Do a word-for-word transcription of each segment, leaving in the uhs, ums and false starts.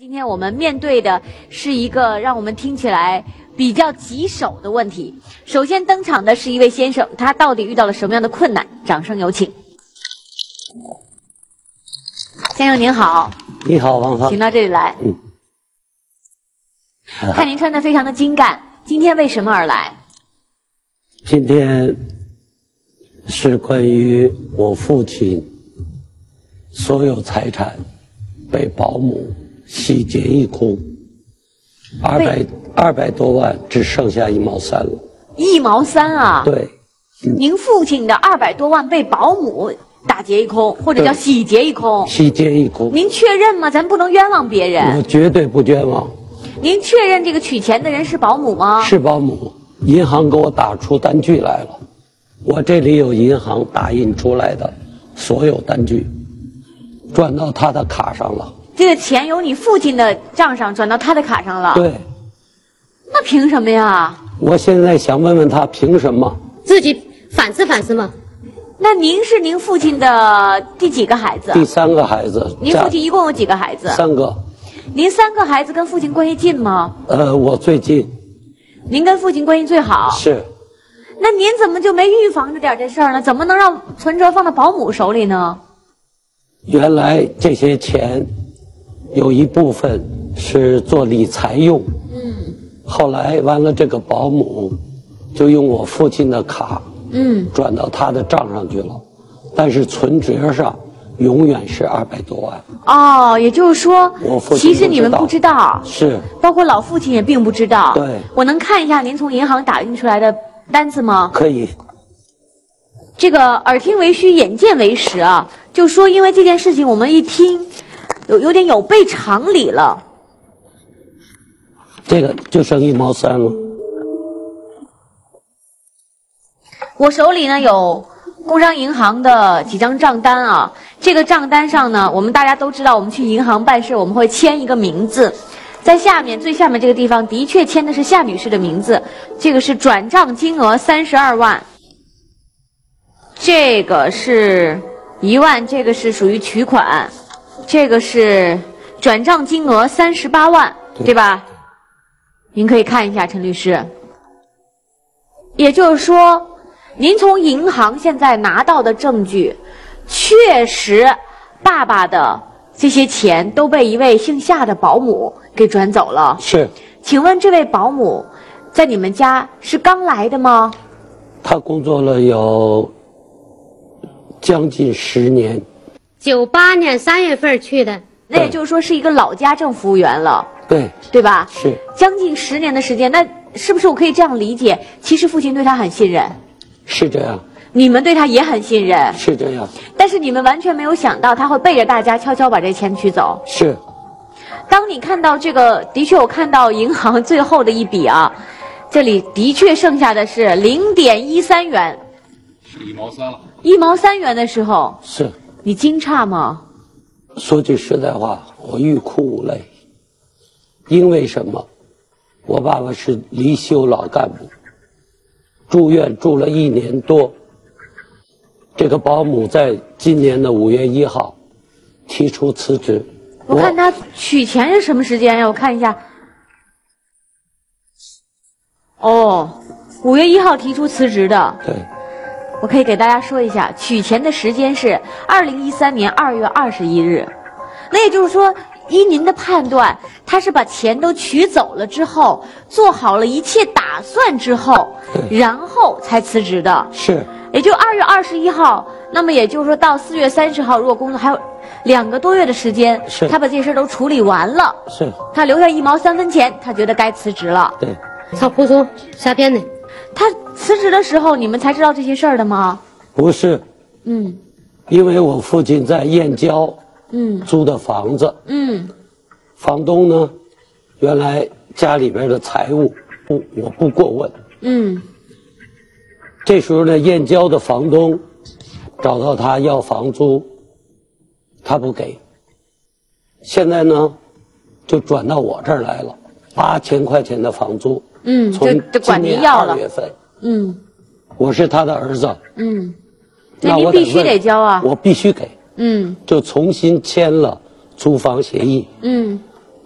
今天我们面对的是一个让我们听起来比较棘手的问题。首先登场的是一位先生，他到底遇到了什么样的困难？掌声有请。先生您好。 你好，王芳。 请到这里来。 嗯。 看您穿得非常的精干，今天为什么而来？ 今天是关于我父亲所有财产被保姆洗劫一空，二百二百多万只剩下一毛三了。 一毛三啊？ 对。 嗯、您父亲的二百多万被保姆打劫一空，或者叫洗劫一空。 洗劫一空。 您确认吗？咱不能冤枉别人。 我绝对不冤枉。 您确认这个取钱的人是保姆吗？ 是保姆，银行给我打出单据来了，我这里有银行打印出来的所有单据，转到他的卡上了。 这个钱由你父亲的账上转到他的卡上了？ 对。 那凭什么呀？ 我现在想问问他凭什么？ 自己反思反思嘛。 那您是您父亲的第几个孩子？ 第三个孩子。 您父亲一共有几个孩子？ 三个。 您三个孩子跟父亲关系近吗？ 呃，我最近。 您跟父亲关系最好？ 是。 那您怎么就没预防着点这事儿呢？怎么能让存折放到保姆手里呢？ 原来这些钱有一部分是做理财用。 嗯。 后来完了，这个保姆就用我父亲的卡， 嗯， 转到他的账上去了，但是存折上永远是二百多万。 哦，也就是说， 我父亲其实你们不知道， 是， 包括老父亲也并不知道。 对， 我能看一下您从银行打印出来的单子吗？ 可以。 这个耳听为虚，眼见为实啊，就说因为这件事情，我们一听，有有点有悖常理了。 这个就剩一毛三了。 我手里呢有工商银行的几张账单啊，这个账单上呢，我们大家都知道，我们去银行办事，我们会签一个名字，在下面最下面这个地方的确签的是夏女士的名字，这个是转账金额三十二万，这个是一万，这个是属于取款，这个是转账金额三十八万，对吧？您可以看一下，陈律师。也就是说，您从银行现在拿到的证据，确实爸爸的这些钱都被一位姓夏的保姆给转走了。 是。 请问这位保姆在你们家是刚来的吗？ 他工作了有将近十年。 九八年三月份去的。 那也就是说是一个老家政服务员了。 对。 对吧？ 是。 将近十年的时间，那是不是我可以这样理解？其实父亲对他很信任。 是这样。 你们对他也很信任。 是这样。 但是你们完全没有想到他会背着大家悄悄把这钱取走。 是。 当你看到这个，的确我看到银行最后的一笔啊，这里的确剩下的是零点一三元。 是一毛三了。 一毛三元的时候。 是。 你惊诧吗？ 说句实在话，我欲哭无泪。因为什么？我爸爸是离休老干部，住院住了一年多。这个保姆在今年的五月一号提出辞职。 我看他取钱是什么时间呀？我看一下。哦，五月一号提出辞职的。 对。 我可以给大家说一下，取钱的时间是二零一三年二月二十一日。那也就是说，依您的判断，他是把钱都取走了之后，做好了一切打算之后，然后才辞职的。 是。 也就二月二十一号，那么也就是说到四月三十号，如果工作还有两个多月的时间， 是。 他把这事都处理完了。 是。 他留下一毛三分钱，他觉得该辞职了。 对。 草朴素瞎编的。 他辞职的时候，你们才知道这些事儿的吗？ 不是。 嗯。 因为我父亲在燕郊。嗯，租的房子， 嗯， 房东呢，原来家里边的财务不，我不过问，嗯，这时候呢，燕郊的房东找到他要房租，他不给，现在呢，就转到我这儿来了，八千块钱的房租，嗯，从今年二月份，嗯，我是他的儿子，嗯， 那您必须得交啊， 我必须给。 嗯， 就重新签了租房协议。嗯，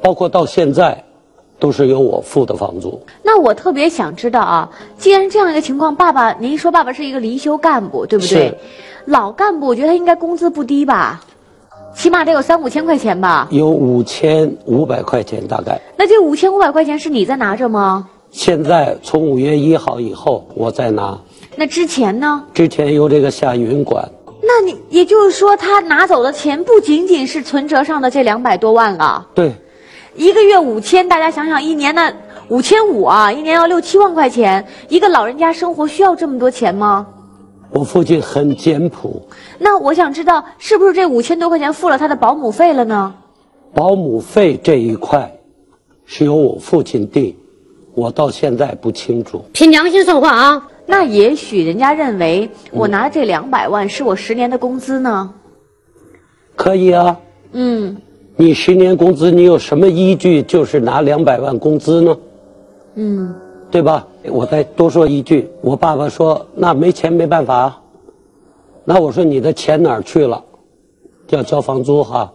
包括到现在，都是由我付的房租。 那我特别想知道啊，既然这样一个情况，爸爸，您说爸爸是一个离休干部，对不对？ 是。 老干部，我觉得他应该工资不低吧，起码得有三五千块钱吧。 有五千五百块钱大概。 那这五千五百块钱是你在拿着吗？ 现在从五月一号以后，我再拿。 那之前呢？ 之前由这个夏云管。 那你也就是说，他拿走的钱不仅仅是存折上的这两百多万了。 对。 一个月五千，大家想想，一年那五千五啊，一年要六七万块钱，一个老人家生活需要这么多钱吗？ 我父亲很简朴。 那我想知道，是不是这五千多块钱付了他的保姆费了呢？ 保姆费这一块是由我父亲定，我到现在不清楚。 凭良心说话啊！ 那也许人家认为我拿这两百万是我十年的工资呢？ 可以啊。 嗯。 你十年工资，你有什么依据就是拿两百万工资呢？ 嗯。 对吧？我再多说一句，我爸爸说那没钱没办法。那我说你的钱哪儿去了？要交房租哈，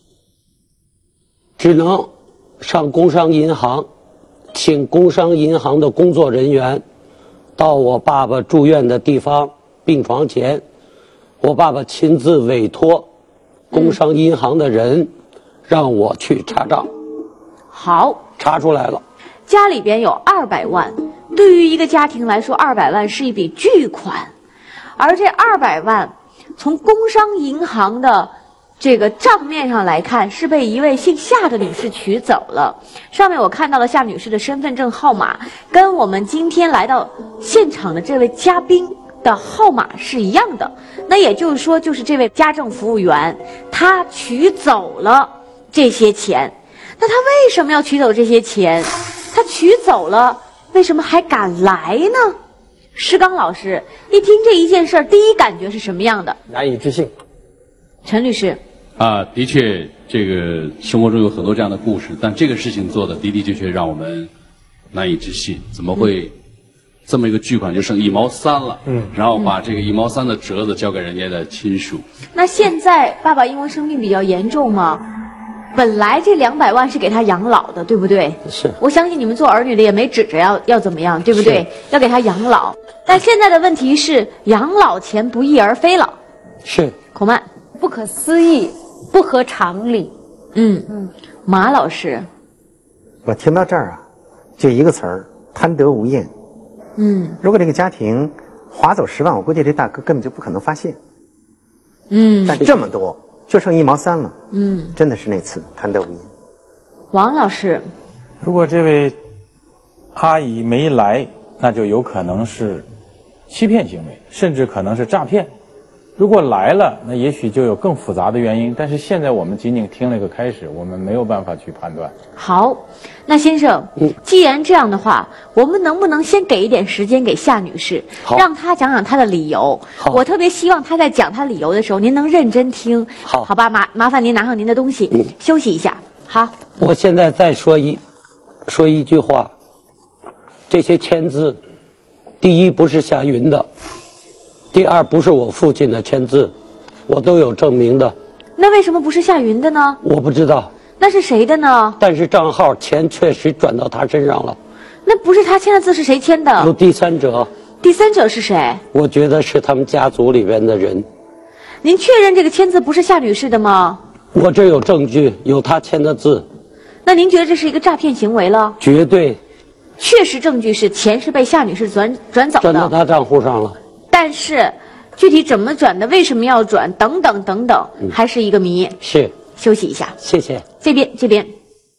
只能上工商银行，请工商银行的工作人员到我爸爸住院的地方病床前，我爸爸亲自委托工商银行的人让我去查账。 好， 查出来了。 家里边有二百万，对于一个家庭来说，二百万是一笔巨款，而这二百万从工商银行的这个账面上来看，是被一位姓夏的女士取走了。上面我看到了夏女士的身份证号码，跟我们今天来到现场的这位嘉宾的号码是一样的。那也就是说，就是这位家政服务员，他取走了这些钱。那他为什么要取走这些钱？他取走了，为什么还敢来呢？石刚老师，一听这一件事儿，第一感觉是什么样的？ 难以置信。 陈律师。 啊，的确，这个生活中有很多这样的故事，但这个事情做的的的确确让我们难以置信，怎么会这么一个巨款就剩一毛三了？嗯，然后把这个一毛三的折子交给人家的亲属。 那现在爸爸因为生病比较严重吗？本来这两百万是给他养老的，对不对？ 是。 我相信你们做儿女的也没指着要要怎么样，对不对？要给他养老。但现在的问题是，养老钱不翼而飞了。 是。 孔曼， 不可思议，不合常理。 嗯嗯，马老师， 我听到这儿啊，就一个词儿：贪得无厌。 嗯， 如果这个家庭划走十万，我估计这大哥根本就不可能发现。 嗯， 但这么多。就剩一毛三了， 嗯， 真的是那次贪得无厌。 王老师， 如果这位阿姨没来，那就有可能是欺骗行为，甚至可能是诈骗。如果来了，那也许就有更复杂的原因。但是现在我们仅仅听了个开始，我们没有办法去判断。 好，那先生，嗯，既然这样的话，我们能不能先给一点时间给夏女士，让她讲讲她的理由？好，我特别希望她在讲她理由的时候，您能认真听。 好， 好吧，麻麻烦您拿上您的东西，嗯，休息一下。好， 我现在再说一说一句话，这些签字，第一不是夏云的。第二，不是我父亲的签字，我都有证明的。 那为什么不是夏云的呢？ 我不知道。 那是谁的呢？ 但是账号钱确实转到他身上了。 那不是他签的字，是谁签的？ 有第三者。 第三者是谁？ 我觉得是他们家族里边的人。 您确认这个签字不是夏女士的吗？ 我这有证据，有他签的字。 那您觉得这是一个诈骗行为了？ 绝对。 确实证据是钱是被夏女士转转走的， 转到他账户上了。 但是，具体怎么转的，为什么要转，等等等等，嗯、还是一个谜。 是， 休息一下， 谢谢。 这边，这边，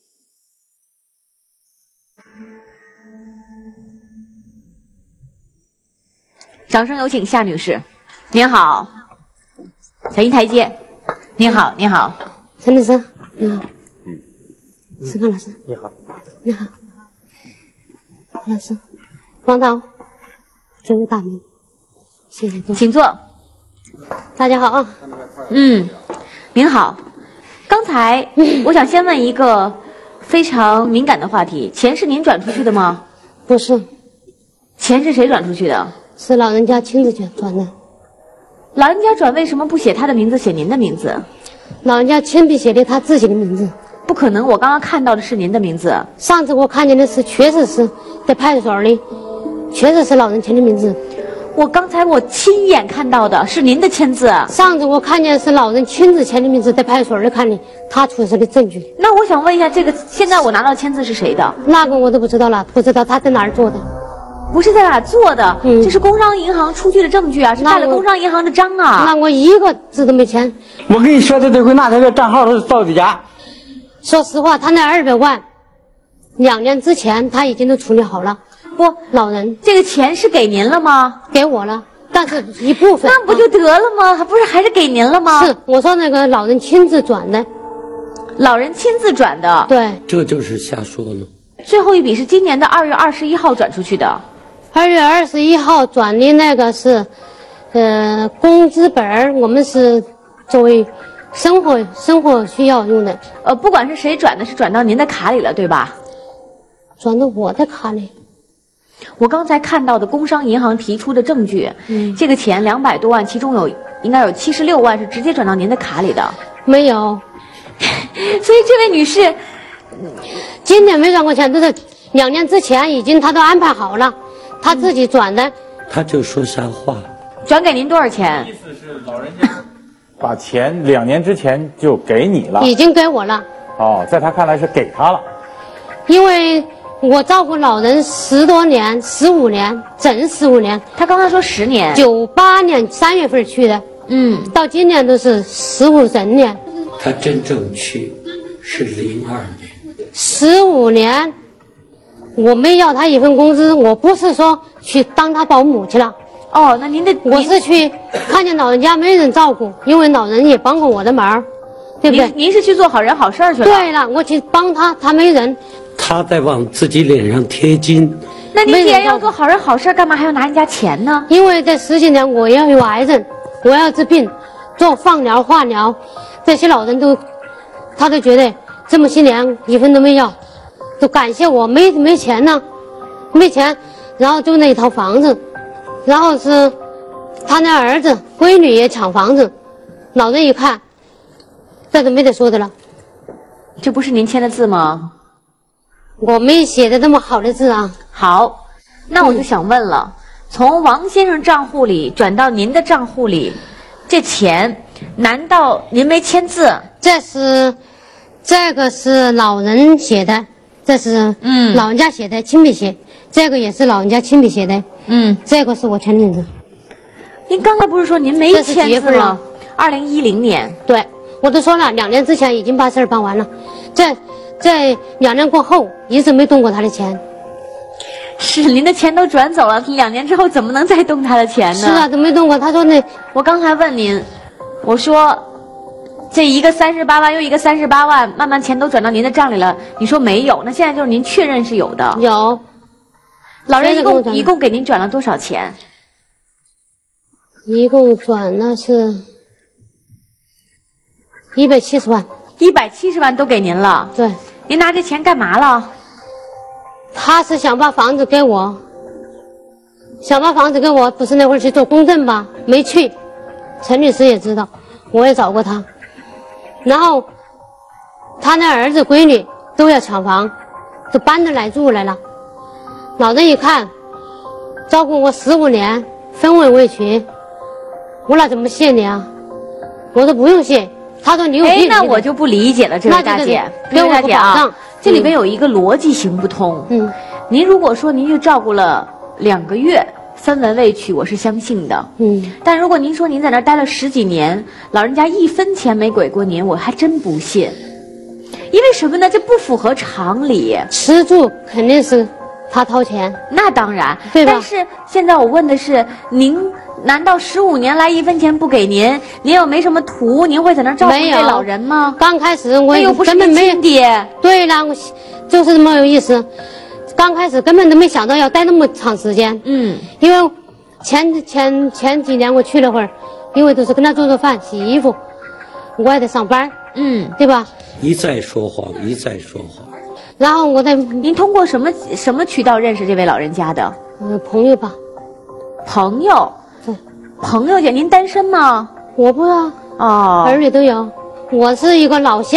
掌声有请夏女士。您好，小一台阶。您好，您好， 陈律师，你好。嗯。石刚老师， 你好。 你好。老师，王导。这位大名，谢谢， 请坐。 大家好啊。 嗯，您好。刚才我想先问一个非常敏感的话题：钱是您转出去的吗？ 不是。 钱是谁转出去的？ 是老人家亲自转转的。 老人家转为什么不写他的名字，写您的名字？ 老人家亲笔写的他自己的名字。 不可能，我刚刚看到的是您的名字。 上次我看见的是，确实是在派出所里，确实是老人签的名字。 我刚才我亲眼看到的是您的签字。 上次我看见是老人亲自签的名字，在派出所里看的，他出示的证据。 那我想问一下，这个现在我拿到签字是谁的？ 那个我都不知道了，不知道他在哪儿做的。 不是在哪做的， 嗯、 这是工商银行出具的证据啊，是带了工商银行的章啊。 那我一个字都没签。 我跟你说的这回那他的账号是到底假？ 说实话，他那二百万，两年之前他已经都处理好了。 不， 老人这个钱是给您了吗？ 给我了，但是一部分。 那不就得了吗？还不是还是给您了吗？ 是，我说那个老人亲自转的。 老人亲自转的。 对， 这就是瞎说了。 最后一笔是今年的二月二十一号转出去的。 二月二十一号转的那个是，呃，工资本儿，我们是作为生活生活需要用的。 呃，不管是谁转的，是转到您的卡里了，对吧？ 转到我的卡里。 我刚才看到的工商银行提出的证据，嗯，这个钱两百多万，其中有应该有七十六万是直接转到您的卡里的。 没有。 所以这位女士， 今年没转过钱，都是两年之前已经他都安排好了。他自己转的， 他就说瞎话。 转给您多少钱？ 意思是老人家把钱两年之前就给你了， 已经给我了。 哦，在他看来是给他了。 因为我照顾老人十多年，十五年，整十五年。 他刚才说十年。 九八年三月份去的，嗯，到今年都是十五整年。 他真正去是零二年。 十五年。我没要他一份工资，我不是说去当他保姆去了。 哦，那您的我是去看见老人家没人照顾，因为老人也帮过我的忙，对不对？ 您您是去做好人好事去了。 对了，我去帮他，他没人。 他在往自己脸上贴金。 那您既然要做好人好事，干嘛还要拿人家钱呢？ 因为这十几年我要有癌症，我要治病，做放疗、化疗，这些老人都，他都觉得这么些年一分都没要。都感谢我没没钱呢，没钱，然后就那一套房子，然后是他那儿子闺女也抢房子，老人一看，这都没得说的了。 这不是您签的字吗？ 我没写的那么好的字啊。 好，那我就想问了，嗯、从王先生账户里转到您的账户里，这钱难道您没签字？ 这是，这个是老人写的。这是嗯，老人家写的亲笔写，这个也是老人家亲笔写的，嗯，这个是我签的名字。 您刚才不是说您没签字吗？二零一零年， 对，我都说了，两年之前已经把事儿办完了，这这两年过后一直没动过他的钱。 是您的钱都转走了，两年之后怎么能再动他的钱呢？ 是啊，都没动过。他说那我刚才问您，我说。这一个三十八万又一个三十八万，慢慢钱都转到您的账里了。你说没有，那现在就是您确认是有的。 有， 老人一共一共给您转了多少钱？ 一共转了是一百七十万。 一百七十万都给您了。 对。 您拿这钱干嘛了？ 他是想把房子给我，想把房子给我，不是那会儿去做公证吧？没去。陈律师也知道，我也找过他。然后，他那儿子闺女都要抢房，都搬着来住来了。老人一看，照顾我十五年，分文未取，我那怎么谢你啊？我说不用谢。他说你有病。 哎，那我就不理解了，这位大姐，这位大姐啊，这里边有一个逻辑行不通。嗯，您如果说您就照顾了两个月。分文未取，我是相信的。嗯，但如果您说您在那儿待了十几年，老人家一分钱没给过您，我还真不信。因为什么呢？这不符合常理。 吃住肯定是他掏钱， 那当然， 对吧？ 但是现在我问的是，您难道十五年来一分钱不给您，您又没什么图，您会在那儿照顾这老人吗？ 刚开始我又不是您亲爹。 对了，我就是这么有意思。刚开始根本都没想到要待那么长时间，嗯，因为前前前几年我去了会儿，因为都是跟他做做饭、洗衣服，我也得上班，嗯，对吧？ 一再说谎，一再说谎。 然后我在您通过什么什么渠道认识这位老人家的？ 呃，朋友吧。 朋友？对，朋友姐，您单身吗？ 我不啊，哦，儿女都有。我是一个老乡，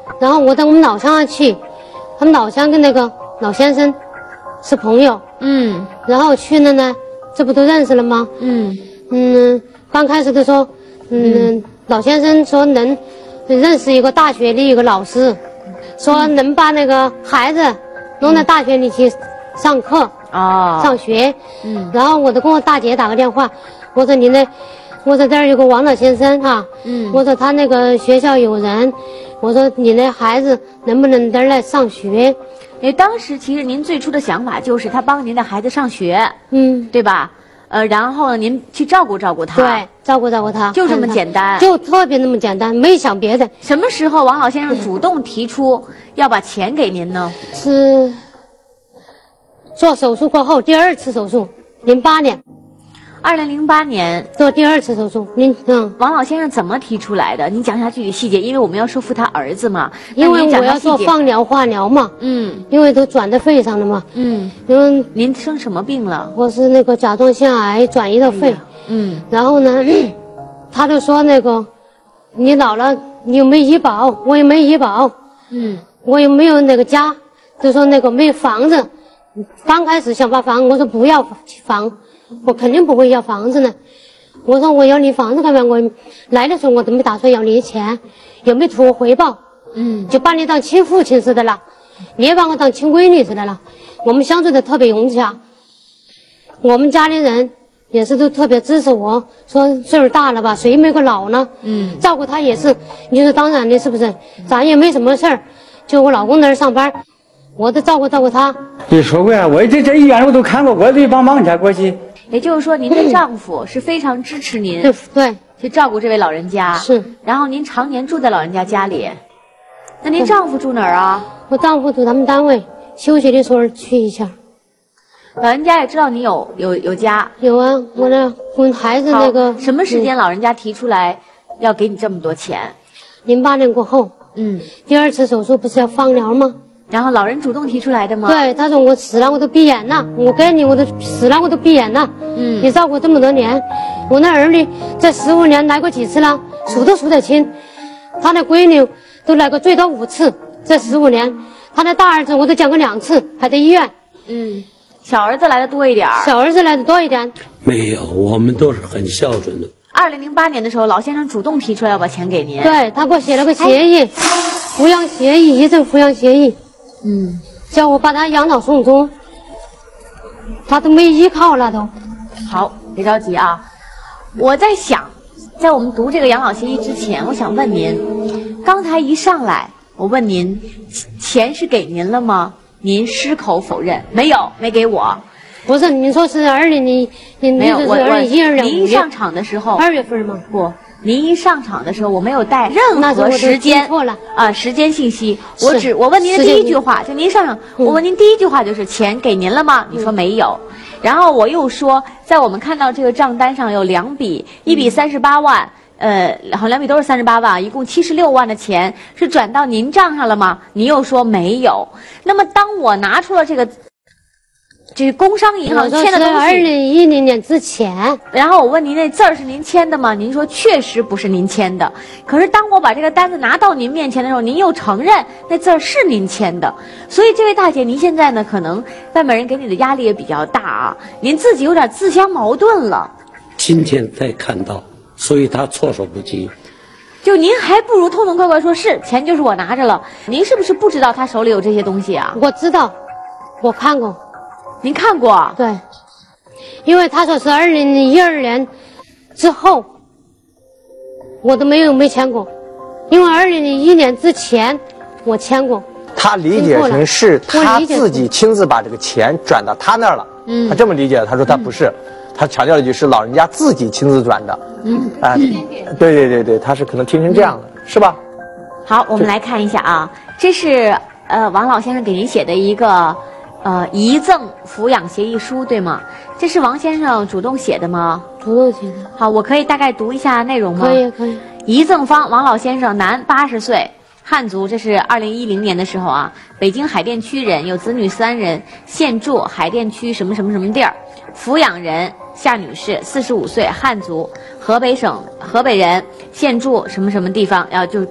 然后我到我们老乡那去，他们老乡跟那个老先生是朋友， 嗯， 然后去了呢，这不都认识了吗？ 嗯嗯，刚开始的时候，嗯，嗯老先生说能认识一个大学的一个老师，说能把那个孩子弄到大学里去上课啊、哦， 上学。 嗯， 然后我就跟我大姐打个电话，我说你那，我说这儿有个王老先生哈， 嗯， 我说他那个学校有人，我说你那孩子能不能这儿来上学？ 因为当时其实您最初的想法就是他帮您的孩子上学， 嗯， 对吧？呃，然后呢，您去照顾照顾他， 对，照顾照顾他， 就这么简单， 就特别那么简单，没想别的。 什么时候王老先生主动提出要把钱给您呢？ 是做手术过后第二次手术，零八年。 二零零八年做第二次手术，您嗯， 王老先生怎么提出来的？您讲一下具体细节，因为我们要说服他儿子嘛。 因为我要做放疗、化疗嘛。 嗯。 因为都转到肺上了嘛。 嗯。 因为您生什么病了？ 我是那个甲状腺癌转移到肺。 嗯。 然后呢，他就说那个，你老了，你有没有医保？我也没医保。 嗯。 我也没有那个家，就说那个没有房子。刚开始想把房，我说不要房。我肯定不会要房子呢，我说我要你房子干嘛？我来的时候我都没打算要你钱，也没图我回报， 嗯， 就把你当亲父亲似的了，你也把我当亲闺女似的了，我们相处的特别融洽，我们家里人也是都特别支持我，说岁数大了吧，谁没个老呢？ 嗯， 照顾他也是，你说当然的，是不是？咱也没什么事儿，就我老公那儿上班，我得照顾照顾他。 你说过呀，我这这医院我都看过，我得帮忙去过去。 也就是说，您的丈夫是非常支持您， 对对， 去照顾这位老人家。 是。 然后您常年住在老人家家里，那您丈夫住哪儿啊？ 我丈夫住他们单位，休息的时候去一下。 老人家也知道你有有有家。 有啊，我那跟孩子那个。 什么时间老人家提出来要给你这么多钱？ 零八年过后。 嗯。 第二次手术不是要放疗吗？ 然后老人主动提出来的吗？ 对，他说我死了我都闭眼了，我给你我都死了我都闭眼了。 嗯， 你照顾这么多年，我那儿女这十五年来过几次了，数都数得清。他的闺女都来过最多五次，这十五年，他的大儿子我都见过两次，还在医院。 嗯，小儿子来的多一点。 小儿子来的多一点。 没有，我们都是很孝顺的。 二零零八年的时候，老先生主动提出来要把钱给您。 对，他给我写了个协议，抚养协议，遗赠抚养协议。 嗯， 叫我把他养老送终，他都没依靠了都。 好，别着急啊，我在想，在我们读这个养老协议之前，我想问您，刚才一上来，我问您，钱是给您了吗？您矢口否认，没有，没给我。 不是，您说是二零零，您没有，我我一二年您一上场的时候， 二月份吗？ 不。您一上场的时候，我没有带任何时间错了啊，时间信息。我只我问您的第一句话，就您上场，我问您第一句话就是钱给您了吗？你说没有。然后我又说，在我们看到这个账单上有两笔，一笔三十八万，呃，好像两笔都是三十八万，一共七十六万的钱是转到您账上了吗？你又说没有。那么当我拿出了这个。这是工商银行签的东西。 二零一零年之前， 然后我问您那字儿是您签的吗？您说确实不是您签的。可是当我把这个单子拿到您面前的时候，您又承认那字儿是您签的。所以这位大姐，您现在呢，可能外面人给你的压力也比较大啊，您自己有点自相矛盾了。 今天才看到，所以他措手不及。 就您还不如痛痛快快说是钱就是我拿着了。您是不是不知道他手里有这些东西啊？ 我知道，我看过。 您看过？ 对，因为他说是二零一二年之后，我都没有没签过，因为二零零一年之前我签过。 他理解成是他自己亲自把这个钱转到他那儿了，嗯，他这么理解，他说他不是，嗯、他强调了一句是老人家自己亲自转的，嗯，啊、呃，对对对对，他是可能听成这样的，嗯、是吧？ 好，我们来看一下啊，这是呃王老先生给您写的一个。呃，遗赠抚养协议书，对吗？这是王先生主动写的吗？ 主动写的。 好，我可以大概读一下内容吗？ 可以，可以。 遗赠方王老先生，男，八十岁，汉族，这是二零一零年的时候啊，北京海淀区人，有子女三人，现住海淀区什么什么什么地儿。抚养人夏女士，四十五岁，汉族，河北省河北人，现住什么什么地方，要就。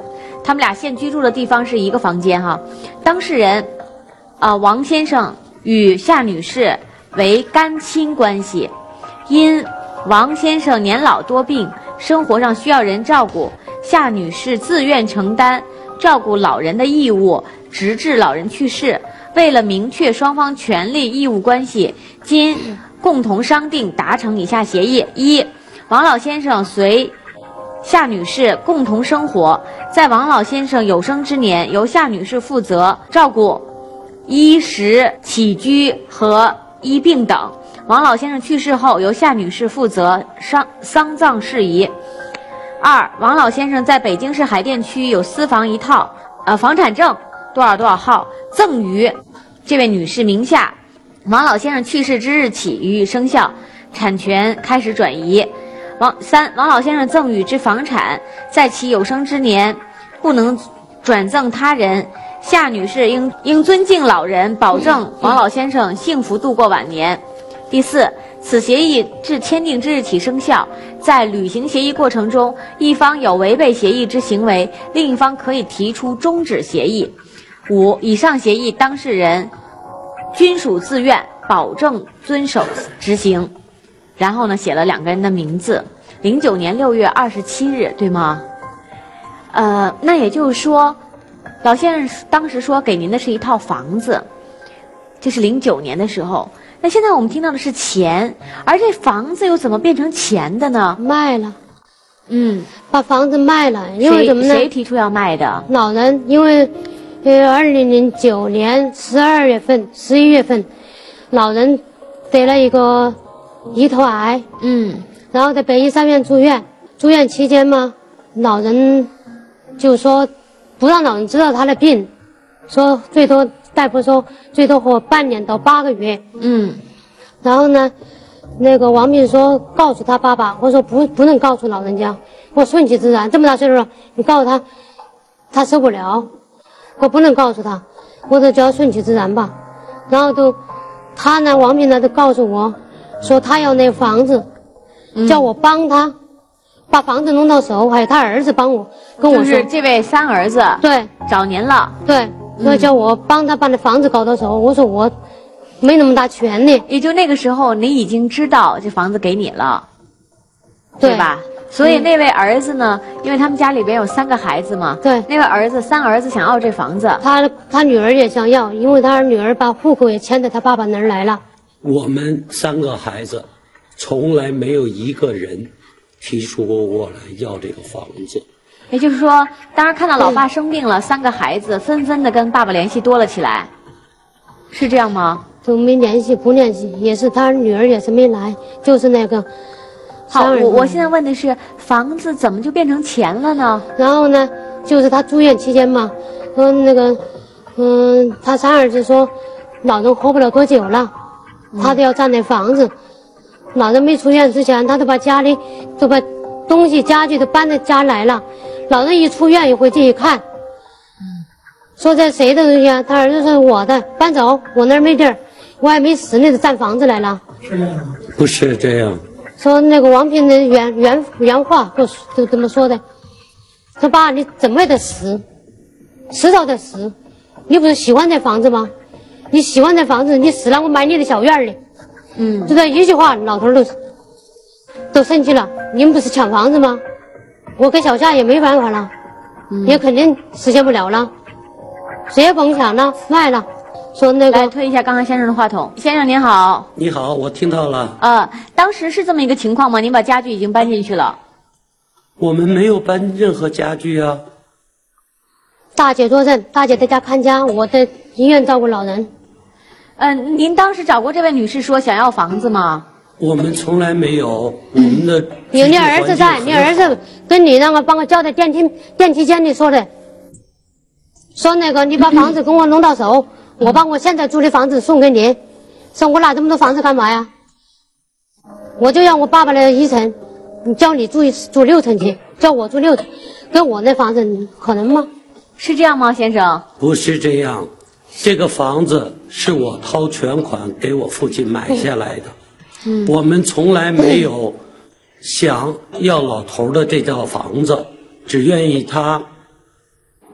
他们俩现居住的地方是一个房间哈。当事人，啊、呃，王先生与夏女士为干亲关系，因王先生年老多病，生活上需要人照顾，夏女士自愿承担照顾老人的义务，直至老人去世。为了明确双方权利义务关系，今共同商定达成以下协议：一、王老先生随夏女士共同生活，在王老先生有生之年，由夏女士负责照顾衣食起居和医病等。王老先生去世后，由夏女士负责丧丧葬事宜。二、王老先生在北京市海淀区有私房一套，呃，房产证多少多少号赠于这位女士名下。王老先生去世之日起予以生效，产权开始转移。王三、王老先生赠与之房产，在其有生之年不能转赠他人。夏女士应应尊敬老人，保证王老先生幸福度过晚年。第四，此协议自签订之日起生效。在履行协议过程中，一方有违背协议之行为，另一方可以提出终止协议。五、以上协议当事人均属自愿，保证遵守执行。然后呢，写了两个人的名字。零九年六月二十七日，对吗？呃，那也就是说，老先生当时说给您的是一套房子，这是零九年的时候。那现在我们听到的是钱，而这房子又怎么变成钱的呢？ 卖了， 嗯， 把房子卖了，因为什么呢？ 谁提出要卖的？ 老人，因为呃，二零零九年十二月份、十一月份，老人得了一个胰头癌， 嗯， 然后在北医三院住院，住院期间嘛，老人就说不让老人知道他的病，说最多。大夫说最多活半年到八个月， 嗯， 然后呢，那个王斌说告诉他爸爸，我说不不能告诉老人家，我顺其自然，这么大岁数了，你告诉他，他受不了，我不能告诉他，我说就要顺其自然吧。然后都，他呢，王斌呢都告诉我，说他要那房子， 嗯、 叫我帮他把房子弄到手，还有他儿子帮我跟我说， 就是这位三儿子对找您了， 对。所以叫我帮他把那房子搞到手，我说我没那么大权利。 也就那个时候，你已经知道这房子给你了，对, 对吧？所以那位儿子呢，嗯、因为他们家里边有三个孩子嘛， 对， 那位儿子三儿子想要这房子， 他他女儿也想要，因为他女儿把户口也迁到他爸爸那儿来了。 我们三个孩子，从来没有一个人提出过我来要这个房子。 也就是说，当时看到老爸生病了，嗯、三个孩子纷纷的跟爸爸联系多了起来，是这样吗？ 都没联系，不联系，也是他女儿也是没来，就是那个。 好，我我现在问的是，房子怎么就变成钱了呢？ 然后呢，就是他住院期间嘛，说那个，嗯，他三儿子说，老人活不了多久了，他都要占那房子。嗯、老人没出院之前，他都把家里都把东西家具都搬到家来了。老人一出院一回去一看，说这谁的东西啊？他儿子说我的，搬走，我那儿没地儿，我还没死呢，就占房子来了。 不是这样。 说那个王平的原原原话都都怎么说的？说爸，你怎么也得死，迟早得死。你不是喜欢这房子吗？你喜欢这房子，你死了我买你的小院里。嗯，就这一句话，老头都都生气了。你们不是抢房子吗？我跟小夏也没办法了，嗯、也肯定实现不了了，谁也甭抢了，卖了。说那个， 来推一下刚才先生的话筒。先生您好。 你好，我听到了。 呃，当时是这么一个情况吗？您把家具已经搬进去了？ 我们没有搬任何家具啊。 大姐作证，大姐在家看家，我在医院照顾老人。 嗯、呃，您当时找过这位女士说想要房子吗？ 我们从来没有，我们的有你儿子在，你儿子跟你那个帮我叫在电梯电梯间里说的，说那个你把房子给我弄到手，我把我现在租的房子送给你，说我拿这么多房子干嘛呀？我就让我爸爸的遗产，你叫你住住六层去，叫我住六层，跟我那房子可能吗？ 是这样吗，先生？ 不是这样，这个房子是我掏全款给我父亲买下来的。嗯，我们从来没有想要老头的这套房子，只愿意他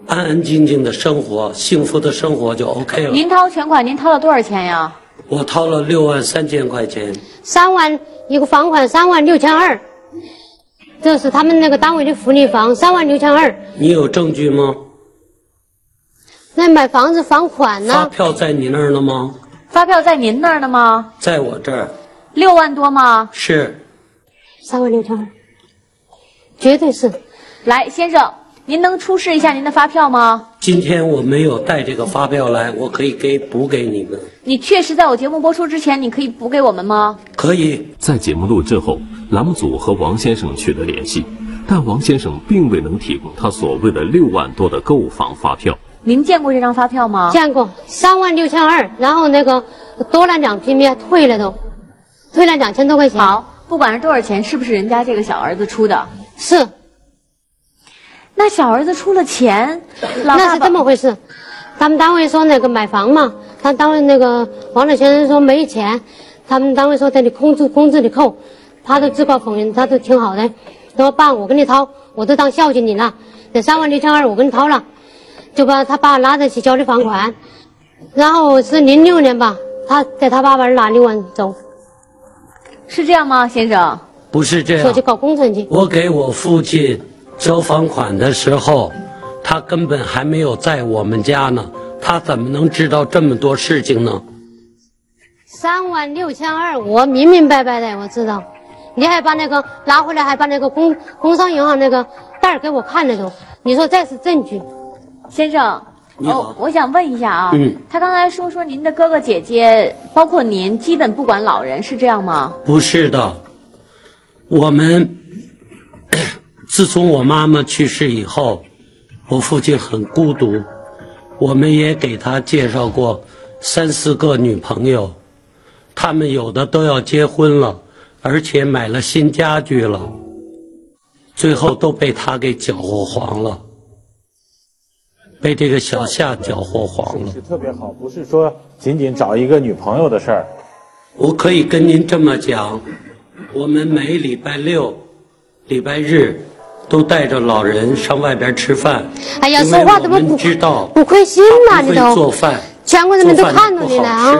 安安静静的生活，幸福的生活就 OK 了。 您掏全款，您掏了多少钱呀？ 我掏了六万三千块钱。 三万一个房款，三万六千二，这是他们那个单位的福利房，三万六千二。 你有证据吗？ 那买房子房款呢？ 发票在你那儿呢吗？ 发票在您那儿呢吗？ 在我这儿。 六万多吗？ 是。 三万六千二，绝对是。 来，先生，您能出示一下您的发票吗？ 今天我没有带这个发票来，我可以给补给你们。 你确实在我节目播出之前，你可以补给我们吗？ 可以。 在节目录制后，栏目组和王先生取得联系，但王先生并未能提供他所谓的六万多的购房发票。 您见过这张发票吗？ 见过，三万六千二，然后那个多了两平米，退了都，退了两千多块钱。 好，不管是多少钱，是不是人家这个小儿子出的？ 是。 那小儿子出了钱， 那是这么回事。他们单位说那个买房嘛，他单位那个王老先生说没钱，他们单位说在你工资工资里扣，他都自告奋勇，他都挺好的。他说爸，我给你掏，我都当孝敬你了，这三万六千二我给你掏了，就把他爸拉着去交的房款。然后是零六年吧，他在他爸爸拿六万走。 是这样吗，先生？ 不是这样。 说去搞工程去。 我给我父亲交房款的时候，他根本还没有在我们家呢，他怎么能知道这么多事情呢？ 三万六千二，我明明白白的，我知道。你还把那个拿回来，还把那个工工商银行那个袋儿给我看了都，你说这是证据？ 先生，哦，我想问一下啊， 嗯， 他刚才说说您的哥哥姐姐，包括您，基本不管老人，是这样吗？ 不是的，我们自从我妈妈去世以后，我父亲很孤独，我们也给他介绍过三四个女朋友，他们有的都要结婚了，而且买了新家具了，最后都被他给搅和黄了，被这个小夏搅和黄了。 是特别好，不是说仅仅找一个女朋友的事儿。 我可以跟您这么讲，我们每礼拜六、礼拜日都带着老人上外边吃饭。 哎呀，说话怎么不知道不亏心呐？你都做饭， 全国人民都看着你了啊！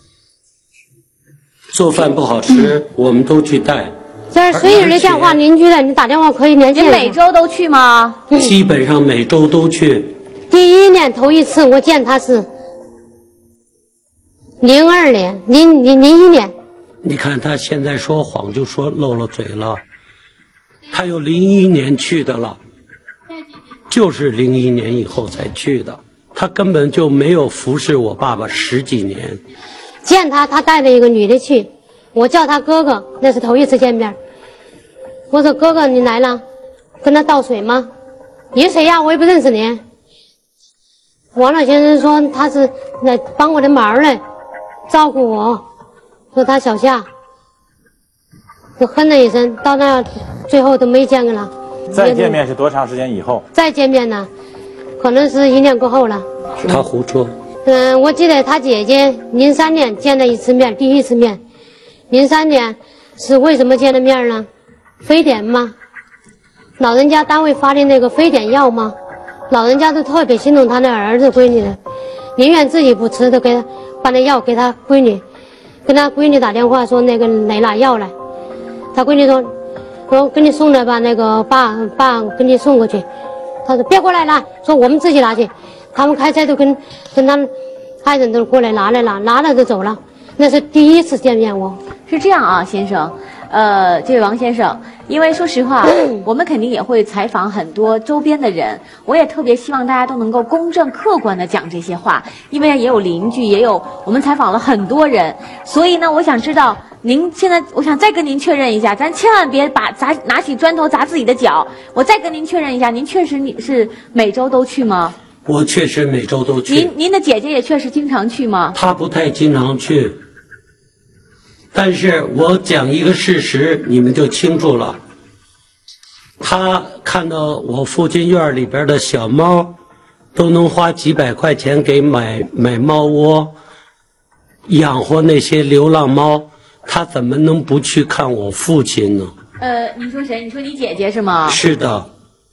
做饭不好吃，我们都去带。 这是随人的电话，邻居的，你打电话可以联系。 你每周都去吗？ 基本上每周都去。 第一年头一次我见他是零二年，零零零一年。 你看他现在说谎就说漏了嘴了，他有零一年去的了，就是零一年以后才去的，他根本就没有服侍我爸爸十几年。 见他，他带了一个女的去，我叫他哥哥，那是头一次见面。我说哥哥你来了，跟他倒水吗？你是谁呀？我也不认识你。王老先生说他是来帮我的忙嘞，照顾我，说他小夏。我哼了一声，到那最后都没见过了。 再见面是多长时间以后？ 再见面呢，可能是一年过后了。 他胡说。 嗯，我记得他姐姐零三年见了一次面，第一次面。零三年是为什么见了面呢？非典吗？老人家单位发的那个非典药吗？老人家都特别心疼他那儿子闺女的，宁愿自己不吃，都给他把那药给他闺女，跟他闺女打电话说那个来拿药来。他闺女说：“我给你送来吧，那个爸爸给你送过去。”他说：“别过来了，说我们自己拿去。”他们开车都跟跟他们爱人都过来拿来了，拿了就走了。那是第一次见面我。 是这样啊，先生，呃，这位王先生，因为说实话，我们肯定也会采访很多周边的人，我也特别希望大家都能够公正客观的讲这些话，因为也有邻居，也有我们采访了很多人，所以呢，我想知道您现在，我想再跟您确认一下，咱千万别把砸拿起砖头砸自己的脚。我再跟您确认一下，您确实你是每周都去吗？ 我确实每周都去。 您您的姐姐也确实经常去吗？ 她不太经常去，但是我讲一个事实，你们就清楚了。她看到我父亲院里边的小猫，都能花几百块钱给买买猫窝，养活那些流浪猫，她怎么能不去看我父亲呢？ 呃，你说谁？你说你姐姐是吗？ 是的。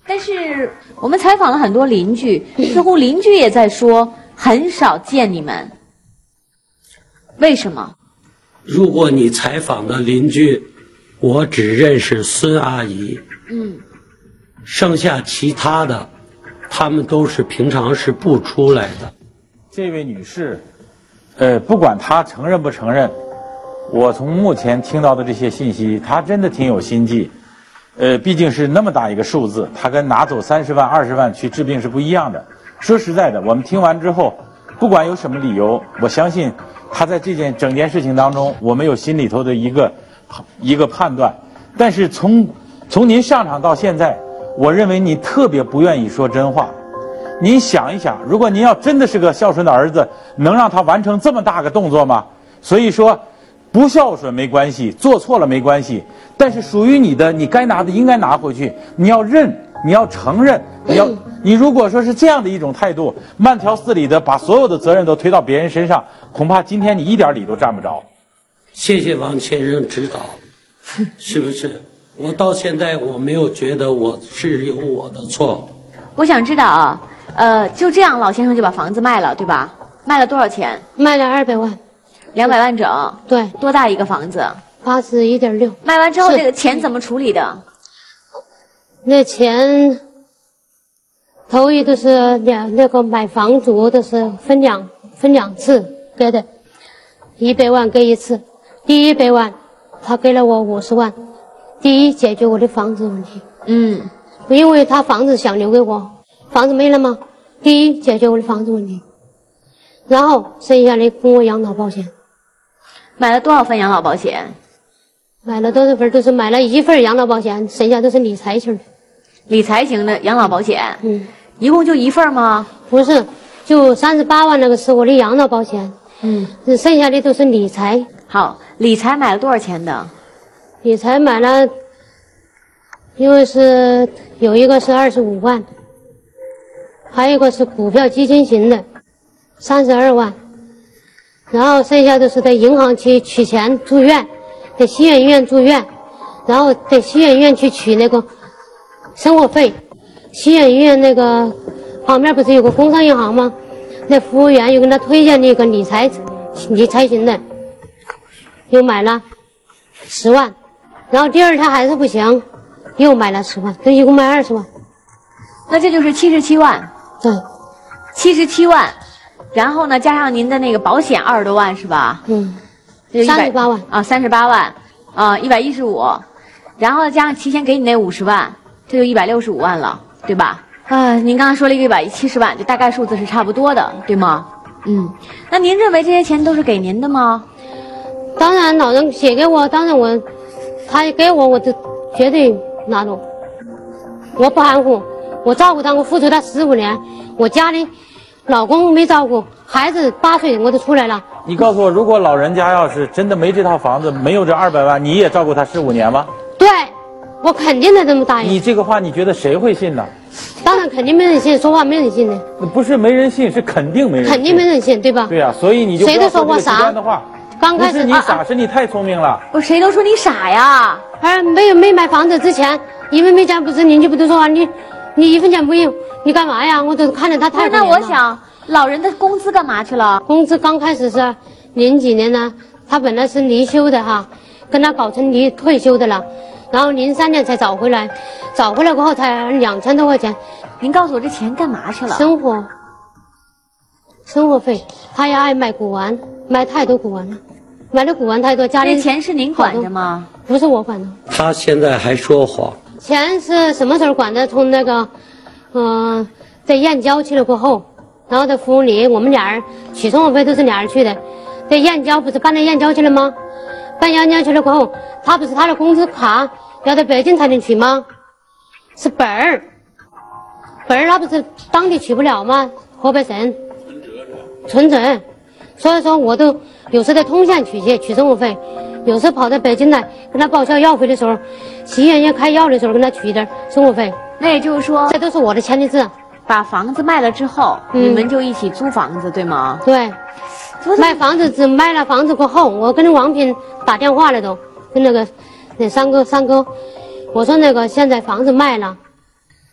但是我们采访了很多邻居，似乎邻居也在说很少见你们，为什么？ 如果你采访的邻居，我只认识孙阿姨，嗯，剩下其他的，他们都是平常是不出来的。 这位女士，呃，不管她承认不承认，我从目前听到的这些信息，她真的挺有心计。呃，毕竟是那么大一个数字，她跟拿走三十万、二十万去治病是不一样的。说实在的，我们听完之后，不管有什么理由，我相信她在这件整件事情当中，我们有心里头的一个一个判断。但是从从您上场到现在，我认为你特别不愿意说真话。您想一想，如果您要真的是个孝顺的儿子，能让他完成这么大个动作吗？所以说，不孝顺没关系，做错了没关系，但是属于你的，你该拿的应该拿回去，你要认，你要承认，你要，你如果说是这样的一种态度，慢条斯理的把所有的责任都推到别人身上，恐怕今天你一点理都占不着。 谢谢王先生指导，是不是？我到现在我没有觉得我是有我的错。 我想知道啊，呃，就这样老先生就把房子卖了，对吧？卖了多少钱？ 卖了二百万。 两百万整， 对， 多大一个房子？ 八十一点六。 卖完之后，这个钱怎么处理的？ 那钱，头一个是两那个买房主的是分两分两次给的，一百万给一次。第一百万，他给了我五十万，第一解决我的房子问题。 嗯， 因为他房子想留给我，房子没了吗？第一解决我的房子问题，然后剩下的供我养老保险。 买了多少份养老保险？ 买了多少份？都是买了一份养老保险，剩下都是理财型的。 理财型的养老保险， 嗯， 一共就一份吗？ 不是，就三十八万那个是我的养老保险， 嗯， 剩下的都是理财。 好，理财买了多少钱的？ 理财买了，因为是有一个是二十五万，还有一个是股票基金型的，三十二万。然后剩下的是在银行去取钱住院，在西苑医院住院，然后在西苑医院去取那个生活费。西苑医院那个旁边不是有个工商银行吗？那服务员又跟他推荐那个理财理财型的，又买了十万，然后第二天还是不行，又买了十万，这一共买二十万。 那这就是七十七万。 对， 七十七万。然后呢，加上您的那个保险二十多万是吧？ 嗯， 三十八万啊，三十八万啊，一百一十五，然后加上提前给你那五十万，这就一百六十五万了，对吧？啊，您刚才说了一个一百七十万，这大概数字是差不多的，对吗？嗯，那您认为这些钱都是给您的吗？ 当然，老人写给我，当然我，他给我，我就绝对拿走，我不含糊，我照顾他，我付出他十五年，我家里。老公没照顾，孩子八岁我都出来了。 你告诉我，如果老人家要是真的没这套房子，没有这二百万，你也照顾他十五年吗？ 对，我肯定的这么答应。 你这个话，你觉得谁会信呢？ 当然肯定没人信，说话没人信的。 不是没人信，是肯定没人信。 肯定没人信，对吧？ 对呀、啊，所以你就谁都说我傻的话。 刚开始不是你傻，啊、是你太聪明了。 不，谁都说你傻呀。 而没有没买房子之前，因为没家，不是邻居不都说啊，你你一分钱不用，你干嘛呀？我都看着他太可怜了。 那我想。老人的工资干嘛去了？ 工资刚开始是零几年呢，他本来是离休的哈，跟他搞成离退休的了，然后零三年才找回来，找回来过后才两千多块钱。 您告诉我这钱干嘛去了？ 生活，生活费。他也爱买古玩，买太多古玩了，买的古玩太多，家里。 这钱是您管着吗？ 不是我管的。 他现在还说谎。 钱是什么时候管的？从那个，嗯、呃，在燕郊去了过后。然后在服务里，我们俩人取生活费都是俩人去的。在燕郊不是搬到燕郊去了吗？搬燕郊去了过后，他不是他的工资卡要在北京才能取吗？是本儿，本儿他不是当地取不了吗？河北省存折，所以说我都有时在通县取去取生活费，有时跑到北京来跟他报销药费的时候，西医院开药的时候跟他取一点生活费。 那也就是说， 这都是我的签的字。 把房子卖了之后，嗯、你们就一起租房子，对吗？ 对，卖房子只卖了房子过后，我跟王平打电话了都，跟那个那三哥三哥，我说那个现在房子卖了，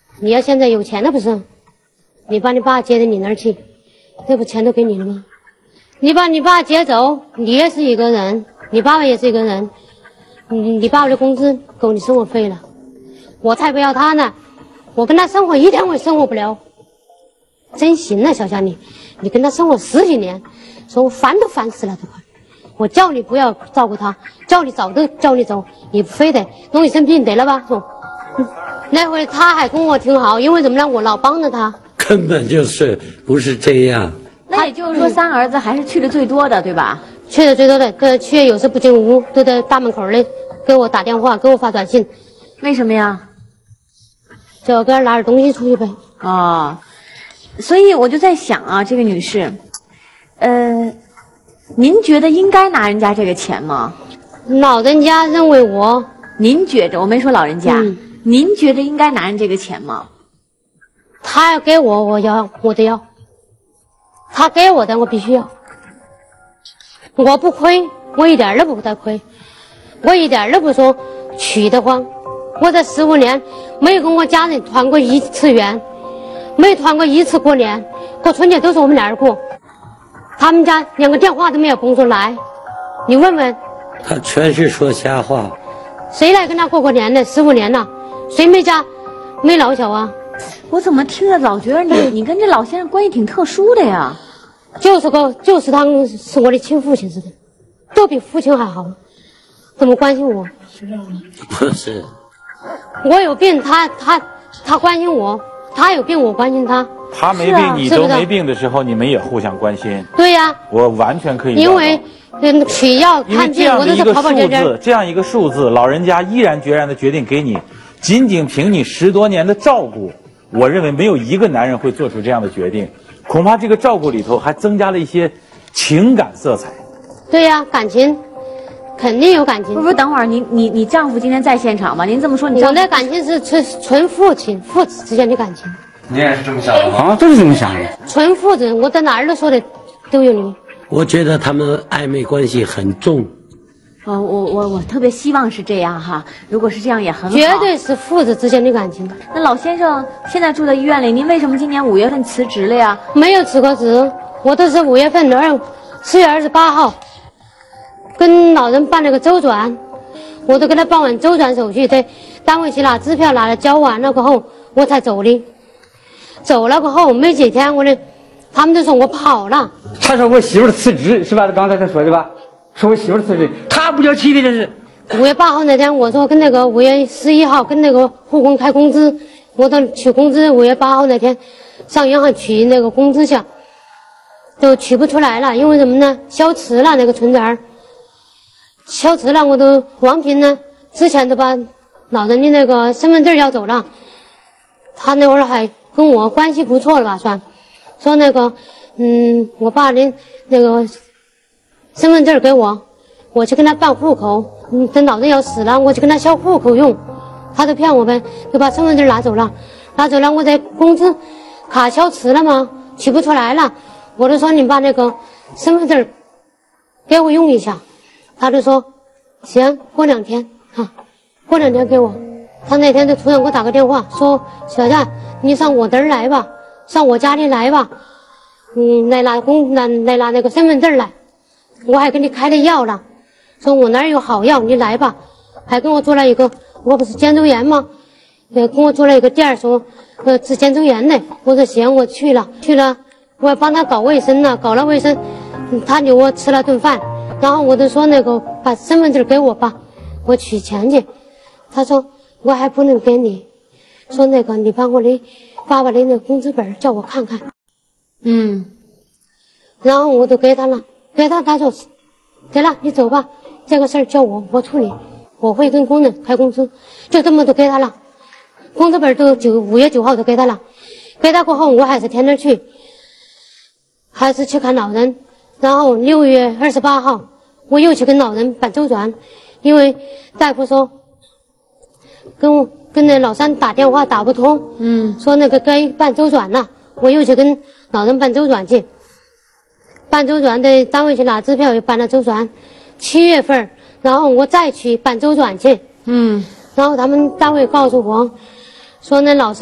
你要现在有钱了不是？你把你爸接到你那儿去，这不钱都给你了吗？你把你爸接走，你也是一个人，你爸爸也是一个人，你你爸爸的工资够你生活费了，我才不要他呢，我跟他生活一天我也生活不了。真行啊，小夏你，你跟他生活十几年，说我烦都烦死了都快。我叫你不要照顾他，叫你早都叫你走，你非得弄一身病得了吧？说，嗯，那会他还跟我挺好，因为怎么呢？我老帮着他。 根本就是不是这样。 那也就是说，三儿子还是去的最多的，对吧？ 去的最多的，这去有时不进屋，都在大门口里给我打电话，给我发短信。 为什么呀？ 叫我给他拿点东西出去呗。 哦，所以我就在想啊，这个女士，呃，您觉得应该拿人家这个钱吗？ 老人家认为我， 您觉着，我没说老人家，嗯、您觉得应该拿人这个钱吗？ 他要给我，我要，我得要。他给我的，我必须要。我不亏，我一点都不带亏，我一点都不说取得慌。我这十五年没有跟我家人团过一次圆，没有团过一次过年，过春节都是我们俩人过。他们家连个电话都没有工作来，你问问。 他全是说瞎话。 谁来跟他过过年呢？十五年了，谁没家没老小啊？ 我怎么听着老觉得你你跟这老先生关系挺特殊的呀？ 就是个就是当是我的亲父亲似的，都比父亲还好，怎么关心我？ 不是， 我有病，他他他关心我，他有病我关心他。 他没病，啊、你都没病的时候，你们也互相关心。 对呀、啊， 我完全可以。 因为嗯取药看病，我都是跑跑颠颠。 这样一个数字，老人家毅然决然的决定给你，仅仅凭你十多年的照顾。我认为没有一个男人会做出这样的决定，恐怕这个照顾里头还增加了一些情感色彩。 对呀、啊，感情肯定有感情。 不是，等会儿你你你丈夫今天在现场吗？您这么说，你我的感情是纯纯父亲父子之间的感情。 你也是这么想的吗？啊，都是这么想的。 纯父子，我在哪儿都说的都有你。 我觉得他们暧昧关系很重。 哦，我我我特别希望是这样哈，如果是这样也很好。 绝对是父子之间的感情。 那老先生现在住在医院里，您为什么今年五月份辞职了呀？ 没有辞过职，我都是五月份二四月二十八号跟老人办了个周转，我都跟他办完周转手续，在单位去拿支票拿了交完了过后，我才走的。走了过后没几天，我的他们就说我跑了。 他说我媳妇辞职是吧？刚才他说的吧？说我媳妇辞职，他不叫气的这是。 五月八号那天，我说跟那个五月十一号跟那个户工开工资，我都取工资。五月八号那天上银行取那个工资去，都取不出来了，因为什么呢？消磁了那个存折，消磁了，我都王平呢之前都把老人的那个身份证要走了，他那会儿还跟我关系不错了吧算，说那个嗯我爸的那个身份证给我，我去跟他办户口，嗯等老人要死了我去跟他销户口用，他都骗我们，就把身份证拿走了，拿走了我在工资卡消磁了吗？取不出来了，我就说你把那个身份证给我用一下，他就说行，过两天啊，过两天给我。他那天就突然给我打个电话说，小夏你上我这儿来吧，上我家里来吧，你来拿工来来拿那个身份证来，我还给你开了药了，说我那儿有好药，你来吧，还跟我做了一个，我不是肩周炎吗？呃，跟我做了一个店，说呃治肩周炎的，我说行，我去了去了，我还帮他搞卫生呢，搞了卫生，他留我吃了顿饭，然后我就说那个把身份证给我吧，我取钱去，他说我还不能给你，说那个你把我的爸爸的那个工资本叫我看看，嗯，然后我都给他了，给他他说得了，你走吧，这个事儿叫我我处理，我会跟工人开工资，就这么都给他了，工资本都九五月九号都给他了，给他过后我还是天天去，还是去看老人，然后六月二十八号我又去跟老人办周转，因为大夫说跟我跟那老三打电话打不通，嗯，说那个该办周转了，我又去跟老人办周转去，办周转的单位去拿支票又办了周转，七月份，然后我再去办周转去，嗯，然后他们单位告诉我，说那老三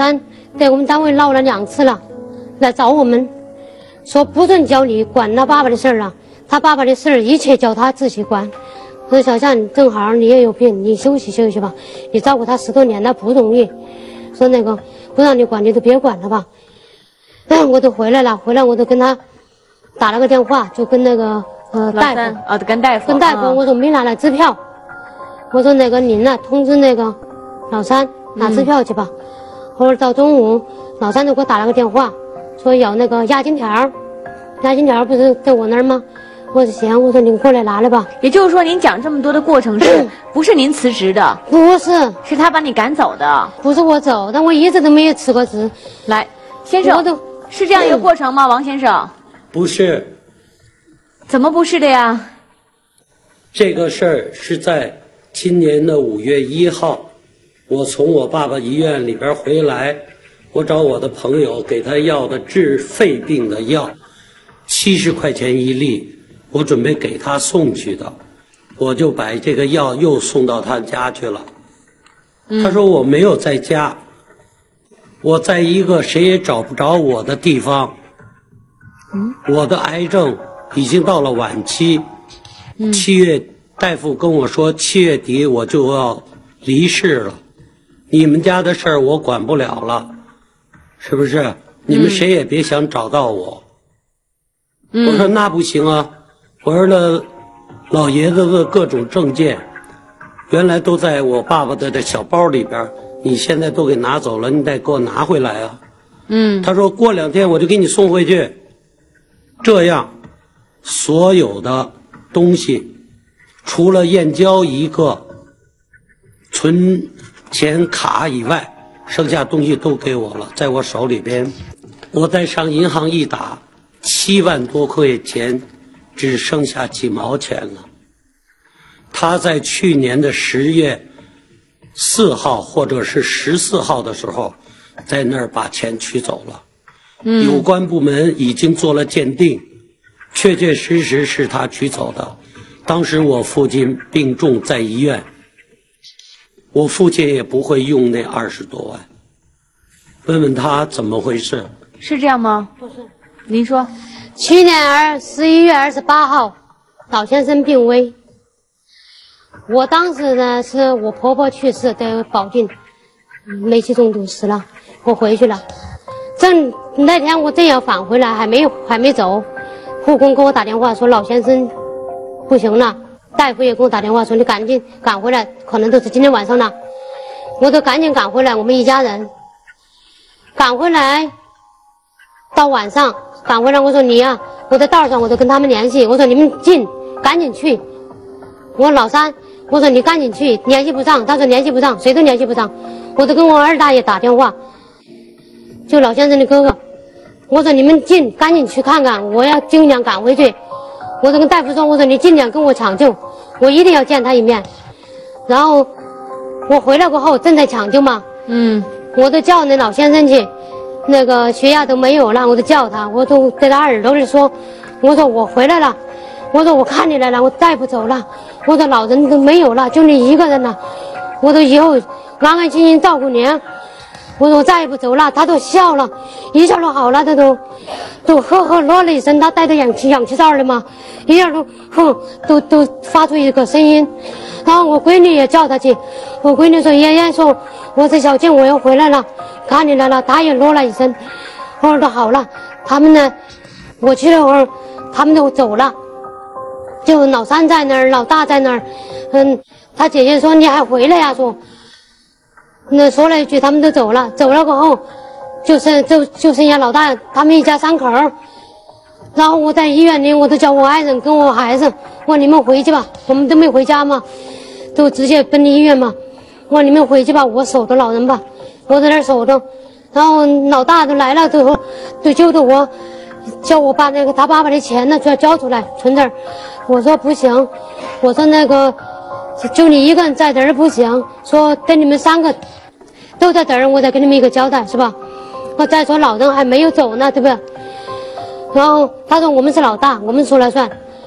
在我们单位闹了两次了，来找我们，说不准叫你管他爸爸的事儿了，他爸爸的事儿一切叫他自己管。我说小夏，你正好你也有病，你休息休息吧，你照顾他十多年，那不容易。说那个不让你管，你就别管了吧。我都回来了，回来我都跟他打了个电话，就跟那个呃大夫， 啊，跟大夫， 跟大夫， 嗯、 我说没拿来支票，我说那个您呢通知那个老三拿支票去吧。嗯、后来到中午，老三就给我打了个电话，说要那个押金条，押金条不是在我那儿吗？我说行，我说您过来拿来吧。 也就是说，您讲这么多的过程是不是您辞职的？ 不是， 是他把你赶走的。 不是我走，但我一直都没有辞过职。 来，先生， 我都是这样一个过程吗？王先生？ 不是。 怎么不是的呀？ 这个事儿是在今年的五月一号，我从我爸爸医院里边回来，我找我的朋友给他要的治肺病的药。七十块钱一粒，我准备给他送去的，我就把这个药又送到他家去了。嗯、他说我没有在家，我在一个谁也找不着我的地方。嗯、我的癌症已经到了晚期，嗯、七月大夫跟我说七月底我就要离世了，你们家的事儿我管不了了，是不是？你们谁也别想找到我。嗯、我说那不行啊，我说那老爷子的各种证件原来都在我爸爸的这小包里边，你现在都给拿走了，你得给我拿回来啊。嗯，他说过两天我就给你送回去，这样所有的东西除了燕郊一个存钱卡以外，剩下东西都给我了，在我手里边。我再上银行一打，七万多块钱只剩下几毛钱了。他在去年的十月四号或者是十四号的时候，在那儿把钱取走了。嗯，有关部门已经做了鉴定，确确实实是他取走的。当时我父亲病重在医院，我父亲也不会用那二十多万。问问他怎么回事？ 是这样吗？ 不是。 您说， 去年二十一月二十八号，老先生病危。我当时呢是我婆婆去世得保定，煤气中毒死了，我回去了。正那天我正要返回来，还没还没走，护工给我打电话说老先生不行了，大夫也给我打电话说你赶紧赶回来，可能都是今天晚上了。我都赶紧赶回来，我们一家人赶回来，到晚上赶回来，我说你啊，我在道上我都跟他们联系，我说你们进赶紧去。我说老三，我说你赶紧去，联系不上，他说联系不上，谁都联系不上。我都跟我二大爷打电话，就老先生的哥哥，我说你们进赶紧去看看，我要尽量赶回去。我就跟大夫说，我说你尽量跟我抢救，我一定要见他一面。然后我回来过后正在抢救嘛，嗯，我都叫那老先生去，那个血压都没有了，我就叫他，我都在他耳朵里说，我说我回来了，我说我看你来了，我大夫走了，我说老人都没有了，就你一个人了，我说以后安安心心照顾您，我说我再也不走了。他都笑了，一下都好了，他都都呵呵乐了一声，他带着氧气氧气罩的嘛，一下都哼都都发出一个声音。然后我闺女也叫他去，我闺女说爷爷说我是小静，我又回来了，看你来了，他也乐了一声，后来都好了。他们呢，我去了会儿，他们都走了，就老三在那儿，老大在那儿，嗯，他姐姐说你还回来呀？说，那说了一句，他们都走了，走了过后，就剩就就剩下老大他们一家三口。然后我在医院里，我都叫我爱人跟我孩子，我说你们回去吧，我们都没回家嘛，都直接奔医院嘛。我说你们回去吧，我守着老人吧，我在那儿守着。然后老大都来了，都说都揪着我，叫我把那个他爸爸的钱呢就要交出来存这儿。我说不行，我说那个就你一个人在这儿不行，说等你们三个都在这儿，我再给你们一个交代，是吧？我再说老人还没有走呢，对不对？然后他说我们是老大，我们说了算。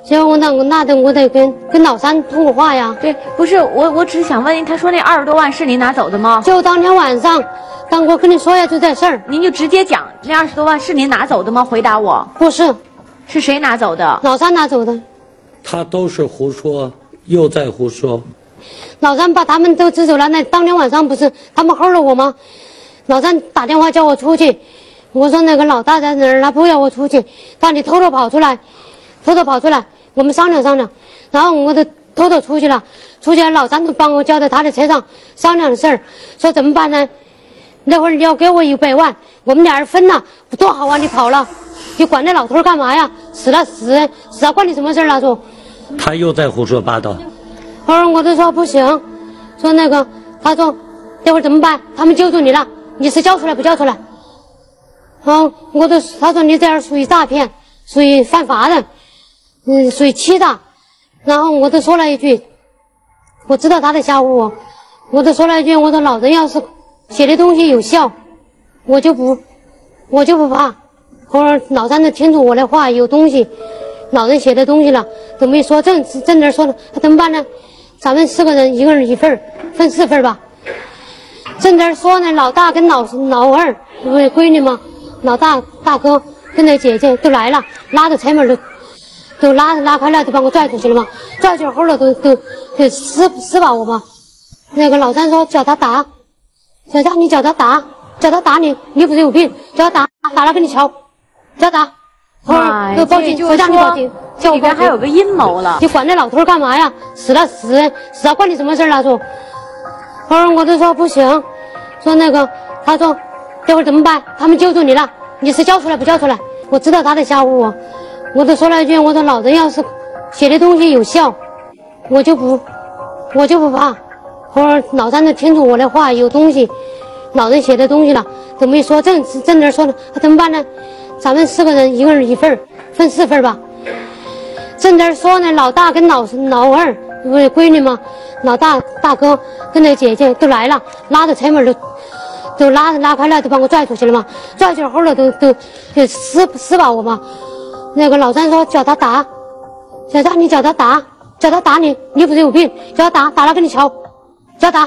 结果我那那得我得跟跟老三通过话呀。 对，不是我，我只是想问您，他说那二十多万是您拿走的吗？ 就当天晚上，当我跟你说呀，就这事儿， 您就直接讲，那二十多万是您拿走的吗？回答我。 不是， 是谁拿走的？ 老三拿走的。 他都是胡说，又在胡说。 老三把他们都支走了，那当天晚上不是他们薅了我吗？老三打电话叫我出去，我说那个老大在哪儿，他不要我出去，他你偷偷跑出来，偷偷跑出来，我们商量商量，然后我就偷偷出去了，出去了，老三就帮我叫到他的车上商量的事儿，说怎么办呢？那会儿你要给我一百万，我们俩人分了，多好啊！你跑了，你管那老头干嘛呀？死了死死了，关你什么事儿了？说。 他又在胡说八道。 后来我就说不行，说那个，他说这会儿怎么办？他们揪住你了，你是交出来不交出来？好，我就他说你这样属于诈骗，属于犯法的，嗯，属于欺诈。然后我就说了一句，我知道他在吓唬我，我就说了一句，我说老人要是写的东西有效，我就不，我就不怕。后来老三就听出我的话有东西。老人写的东西了，都没说正正字说了，那怎么办呢？咱们四个人，一个人一份，分四份吧。正字说呢，老大跟老老二不是闺女吗？老大大哥跟那姐姐都来了，拉着车门都都拉拉开了，就把我拽出去了嘛。拽去后了都都都撕撕把我嘛。那个老三说叫他打，小佳你叫他打，叫他打你，你不是有病？叫他打，打了给你敲，叫他打。 哎， 报警，谁让你报警？ 这里边还有个阴谋了。 你管那老头干嘛呀？死了死死了，关你什么事了？说，后来我就说不行，说那个，他说这会儿怎么办？他们揪住你了，你是交出来不交出来？我知道他在吓唬我，我就说了一句，我说老人要是写的东西有效，我就不，我就不怕。后来老三就听出我的话有东西，老人写的东西了，都没说正正字说了，那怎么办呢？咱们四个人，一个人一份，分四份吧。正字说呢，老大跟老老二不是闺女吗？老大大哥跟那姐姐都来了，拉着车门都都拉拉开了，都把我拽出去了嘛。拽去后了都都就撕撕把我嘛。那个老三说叫他打，小佳你叫他打，叫他打你，你不是有病？叫他打，打了给你敲，叫他打。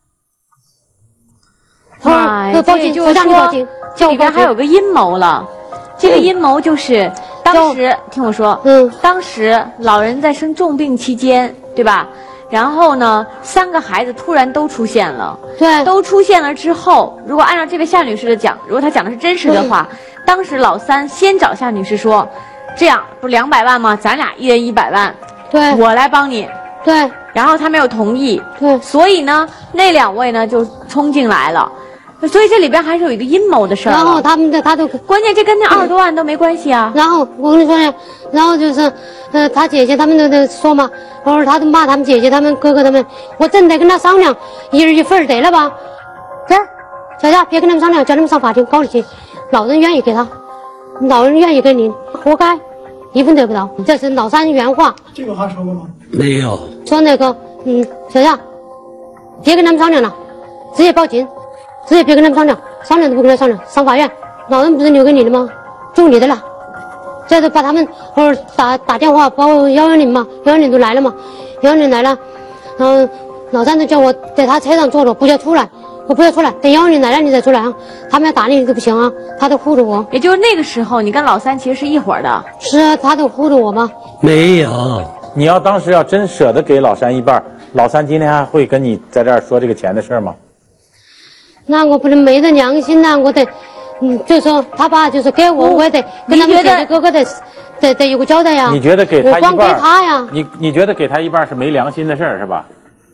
哎， 报警，谁让你报警？ 这里边还有个阴谋了。这个阴谋就是当时听我说， 嗯， 当时老人在生重病期间，对吧？然后呢，三个孩子突然都出现了， 对， 都出现了之后，如果按照这位夏女士的讲，如果她讲的是真实的话，当时老三先找夏女士说，这样不两百万吗？咱俩一人一百万， 对， 我来帮你， 对。 然后他没有同意， 对， 所以呢，那两位呢就冲进来了。所以这里边还是有一个阴谋的事儿。 然后他们的他都关键，这跟那二十多万都没关系啊。 然后我跟你说呢，然后就是，呃，他姐姐他们都都说嘛，我说他都骂他们姐姐他们哥哥他们，我真得跟他商量，一人一份得了吧？这小佳别跟他们商量，叫他们上法庭告你去。老人愿意给他，老人愿意给你，活该，一分得不到。这是老三原话。 这个话说过吗？ 没有。 说那个，嗯，小佳，别跟他们商量了，直接报警。直接别跟他们商量，商量都不跟他商量，上法院。老人不是留给你的吗？住你的了。这就把他们或者打打电话，包括幺幺零嘛，幺幺零都来了嘛，幺幺零来了，然后老三就叫我在他车上坐着，不要出来，我不要出来，等幺幺零来了你再出来啊。他们要打你都不行啊，他都护着我。 也就是那个时候，你跟老三其实是一伙儿的。 是啊，他都护着我吗？ 没有。 你要当时要真舍得给老三一半，老三今天还会跟你在这儿说这个钱的事吗？ 那我不能没着良心呐、啊，我得，嗯，就说他爸就是给我，我也得跟他们姐姐哥哥得，得得有个交代呀。 你觉得给他一半？ 我光给他呀。 你你觉得给他一半是没良心的事儿是吧？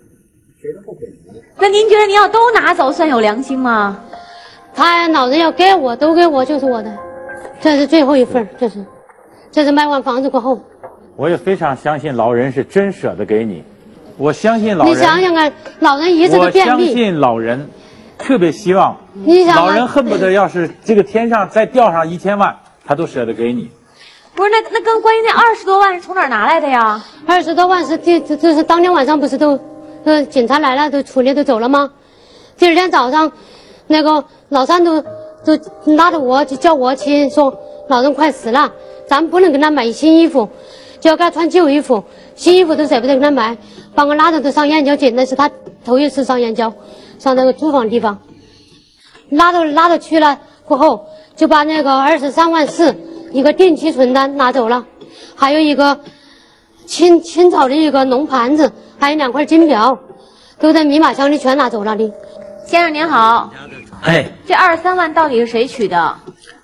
那您觉得您要都拿走算有良心吗？ 他老人要给我，都给我就是我的，这是最后一份，这是，这是卖完房子过后。 我也非常相信老人是真舍得给你，我相信老人。 你想想看，老人一直都便秘。 我相信老人。特别希望， 你想老人恨不得要是这个天上再掉上一千万，他都舍得给你。 不是，那那跟关于那二十多万是从哪儿拿来的呀？ 二十多万是这这这是当天晚上不是都，呃，警察来了都处理都走了吗？第二天早上，那个老三都都拉着我就叫我去说，老人快死了，咱不能给他买新衣服， 就要给他穿旧衣服，新衣服都舍不得给他买，把我拉着都上燕郊去，那是他头一次上燕郊，上那个租房地方，拉着拉着去了过后，就把那个二十三万四一个定期存单拿走了，还有一个清清朝的一个龙盘子，还有两块金表，都在密码箱里全拿走了的。 先生您好， 哎， 这二十三万到底是谁取的？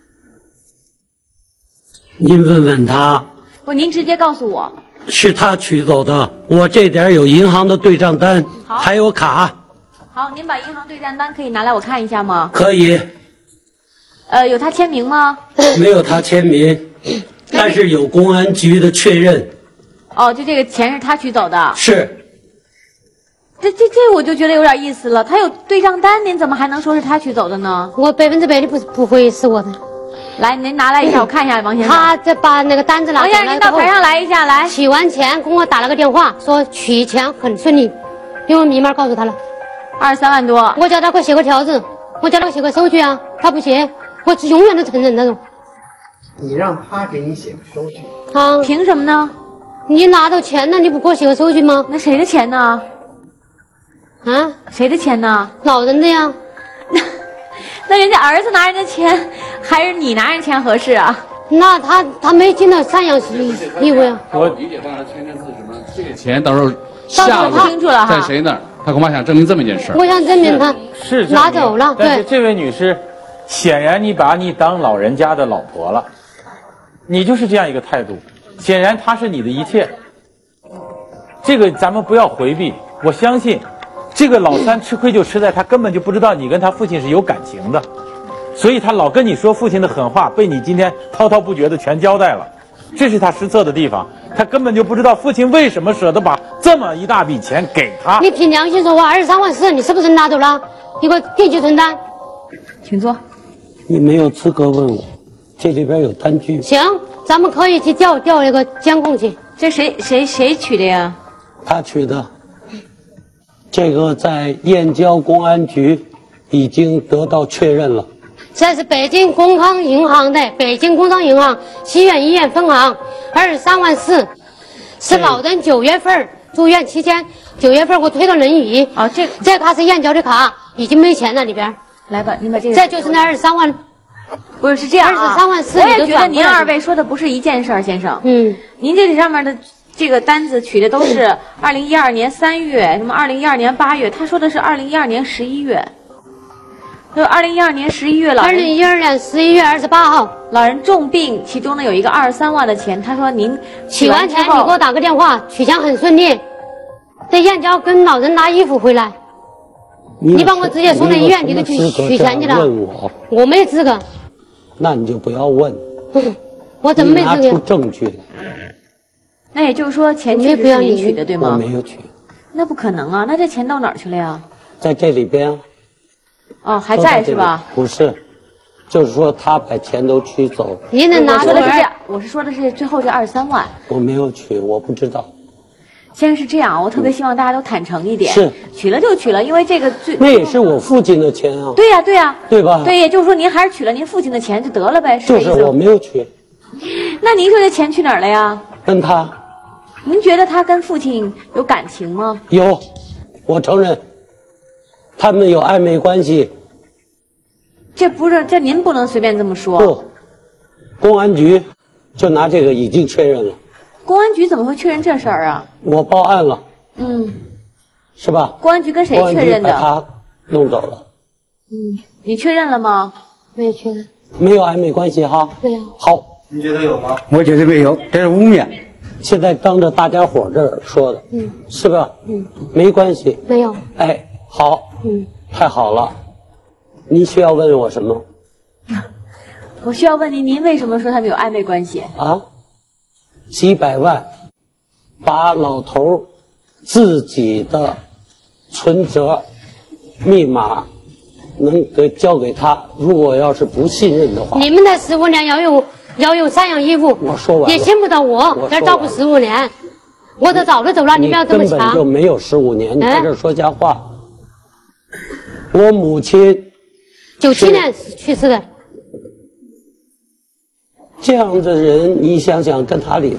您问问他。 不，您直接告诉我。 是他取走的，我这点有银行的对账单，还有卡。 好，您把银行对账单可以拿来我看一下吗？ 可以。 呃，有他签名吗？ 没有他签名，但是有公安局的确认。 哦，就这个钱是他取走的。 是。 这这这我就觉得有点意思了，他有对账单，您怎么还能说是他取走的呢？ 我百分之百的不不会是我的。 来，您拿来一下，我看一下，王先生。 他再把那个单子拿王先生，您到台上来一下，来。 取完钱，跟我打了个电话，说取钱很顺利，因为密码告诉他了。 二十三万多。 我叫他给我写个条子，我叫他写个收据啊，他不写，我永远都承认那种。 你让他给你写个收据。 啊？ 凭什么呢？ 你拿到钱了，你不给我写个收据吗？ 那谁的钱呢？ 啊？ 谁的钱呢？ 老人的呀。 那人家儿子拿人家钱，还是你拿人钱合适啊？ 那他他没尽到赡养义务呀。 我理解到他签签字什么，这个钱到时候下不清楚了哈， 在谁那儿？他恐怕想证明这么一件事。 我想证明他是拿走了， 但是这位女士，显然你把你当老人家的老婆了，你就是这样一个态度，显然他是你的一切。这个咱们不要回避，我相信。这个老三吃亏就吃在他根本就不知道你跟他父亲是有感情的，所以他老跟你说父亲的狠话，被你今天滔滔不绝的全交代了，这是他失策的地方。他根本就不知道父亲为什么舍得把这么一大笔钱给他。 你凭良心说，我二十三万四，你是不是拿走了一个定期存单？ 请坐。 你没有资格问我，这里边有单据。 行，咱们可以去调调那个监控去。 这谁谁谁取的呀？ 他取的。这个在燕郊公安局已经得到确认了。 这是北京工商银行的北京工商银行西苑医院分行，二十三万四，是老人九月份住院期间，九月份我推了轮椅。 哦，这这卡是燕郊的卡，已经没钱了里边。 来吧，你把这个。 这就是那二十三万。 不是是这样啊， 二十三万四。 我也觉得您二位说的不是一件事儿，先生。 嗯。 您这上面的。这个单子取的都是二零一二年三月，什么二零一二年八月，他说的是二零一二年十一月，就二零一二年十一月了。 二零一二年十一月二十八号， 老人重病，其中呢有一个二十三万的钱，他说您取完钱你给我打个电话，取钱很顺利，在燕郊跟老人拿衣服回来，你把我直接送到医院，你就去取钱去了。 问我， 我没资格。 那你就不要问。 我怎么没资格？ 拿出证据来。 那也就是说，钱确实是你取的，对吗？ 我没有取。 那不可能啊！那这钱到哪儿去了呀？ 在这里边。 哦，还在是吧？ 不是，就是说他把钱都取走了。 您能拿出来？我是说的是最后这二十三万。 我没有取，我不知道。 先生是这样，我特别希望大家都坦诚一点。 是。 取了就取了，因为这个最那也是我父亲的钱啊。 对呀对呀。 对吧？ 对，也就是说您还是取了您父亲的钱就得了呗。 就是我没有取。 那您说这钱去哪儿了呀？ 跟他。 您觉得他跟父亲有感情吗？ 有，我承认，他们有暧昧关系。 这不是，这您不能随便这么说。 不，公安局就拿这个已经确认了。 公安局怎么会确认这事儿啊？ 我报案了。 嗯， 是吧？ 公安局跟谁确认的？ 把他弄走了。 嗯，你确认了吗？ 没有确认。 没有暧昧关系哈。 没有。 好， 你觉得有吗？ 我觉得没有，这是污蔑。 现在当着大家伙这儿说的， 嗯， 是吧？ 嗯， 没关系。 没有。 哎，好， 嗯， 太好了。您需要问我什么？ 我需要问您，您为什么说他们有暧昧关系？ 啊，几百万，把老头自己的存折、密码能给交给他。如果要是不信任的话， 你们的十五年要有。要有赡养义务， 我说完也信不到我，我这照顾十五年，我都早就走了，你不要这么强。 根本就没有十五年，你在这说瞎话。哎、我母亲九七年去世的， 这样的人，你想想跟他里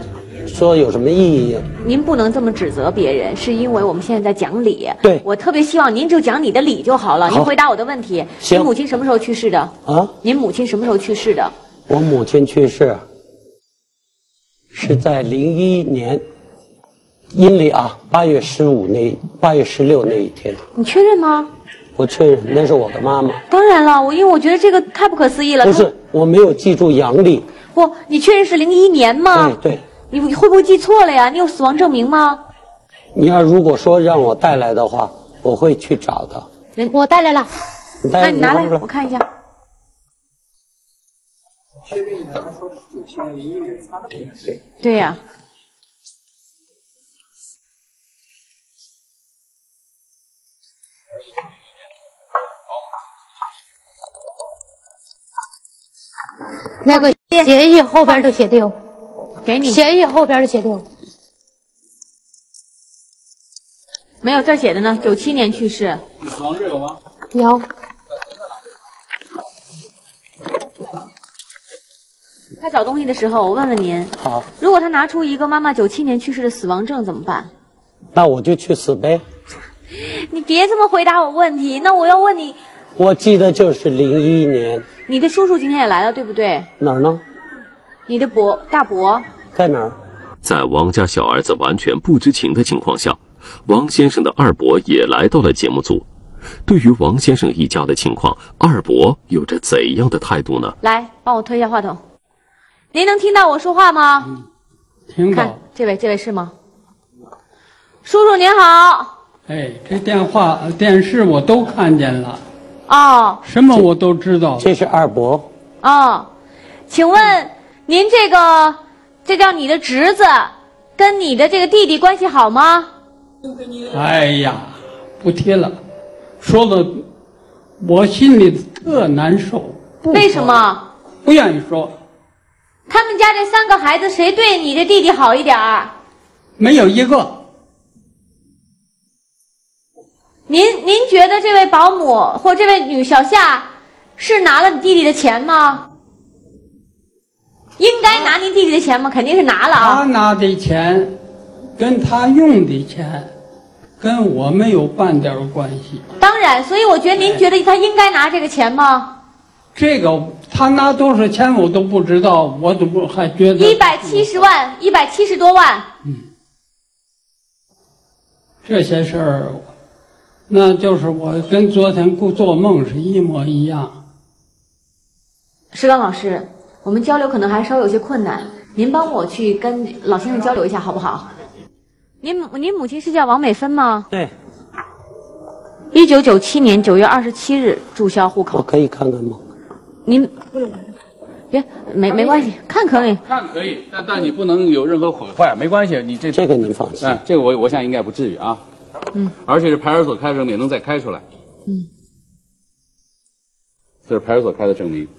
说有什么意义？ 您不能这么指责别人，是因为我们现在在讲理。 对， 我特别希望您就讲你的理就好了。 好， 您回答我的问题。您母亲什么时候去世的？ 啊？ 您母亲什么时候去世的？ 我母亲去世是在零一年阴历啊八月十五那八月十六那一天。 你确认吗？ 我确认，那是我的妈妈。 当然了，我因为我觉得这个太不可思议了。 不是，我没有记住阳历。 不，你确认是零一年吗？ 对对。 你你会不会记错了呀？你有死亡证明吗？ 你要如果说让我带来的话，我会去找的。 我带来了。 你带那你拿来，我看一下。对呀、啊。 那个协议后边都写的有， 给你协议后边都写的有， 没有这儿写的呢。九七年去世。 死亡日有吗？ 有。 他找东西的时候，我问问您， 好， 如果他拿出一个妈妈九七年去世的死亡证怎么办？ 那我就去死呗。 你别这么回答我问题。那我要问你， 我记得就是零一年。 你的叔叔今天也来了，对不对？ 哪儿呢？ 你的伯大伯在哪儿？ 在王家小儿子完全不知情的情况下，王先生的二伯也来到了节目组。对于王先生一家的情况，二伯有着怎样的态度呢？ 来，帮我推一下话筒。您能听到我说话吗？ 嗯、听到。 看这位，这位是吗？叔叔您好。 哎，这电话、电视我都看见了。 哦。 什么我都知道。 这是二伯。 哦，请问您这个，这叫你的侄子，跟你的这个弟弟关系好吗？ 哎呀，不提了，说的我心里特难受。 为什么？ 不愿意说。 他们家这三个孩子，谁对你的弟弟好一点儿？ 没有一个。 您您觉得这位保姆或这位女小夏是拿了你弟弟的钱吗？应该拿您弟弟的钱吗？肯定是拿了啊。 他拿的钱，跟他用的钱，跟我没有半点关系。 当然，所以我觉得您觉得他应该拿这个钱吗？ 这个他拿多少钱我都不知道，我怎么还觉得一百七十万，一百七十多万。 嗯，这些事儿，那就是我跟昨天做梦是一模一样。 石刚老师，我们交流可能还稍微有些困难，您帮我去跟老先生交流一下好不好？您您母亲是叫王美芬吗？ 对。 一九九七年九月二十七日注销户口。 我可以看看吗？ 您别没没关系，看可以， 看可以，但但你不能有任何毁坏，没关系，你这这个您放心， 哎，这个我我想应该不至于啊。 嗯， 而且是派出所开的证明，能再开出来。 嗯， 这是派出所开的证明。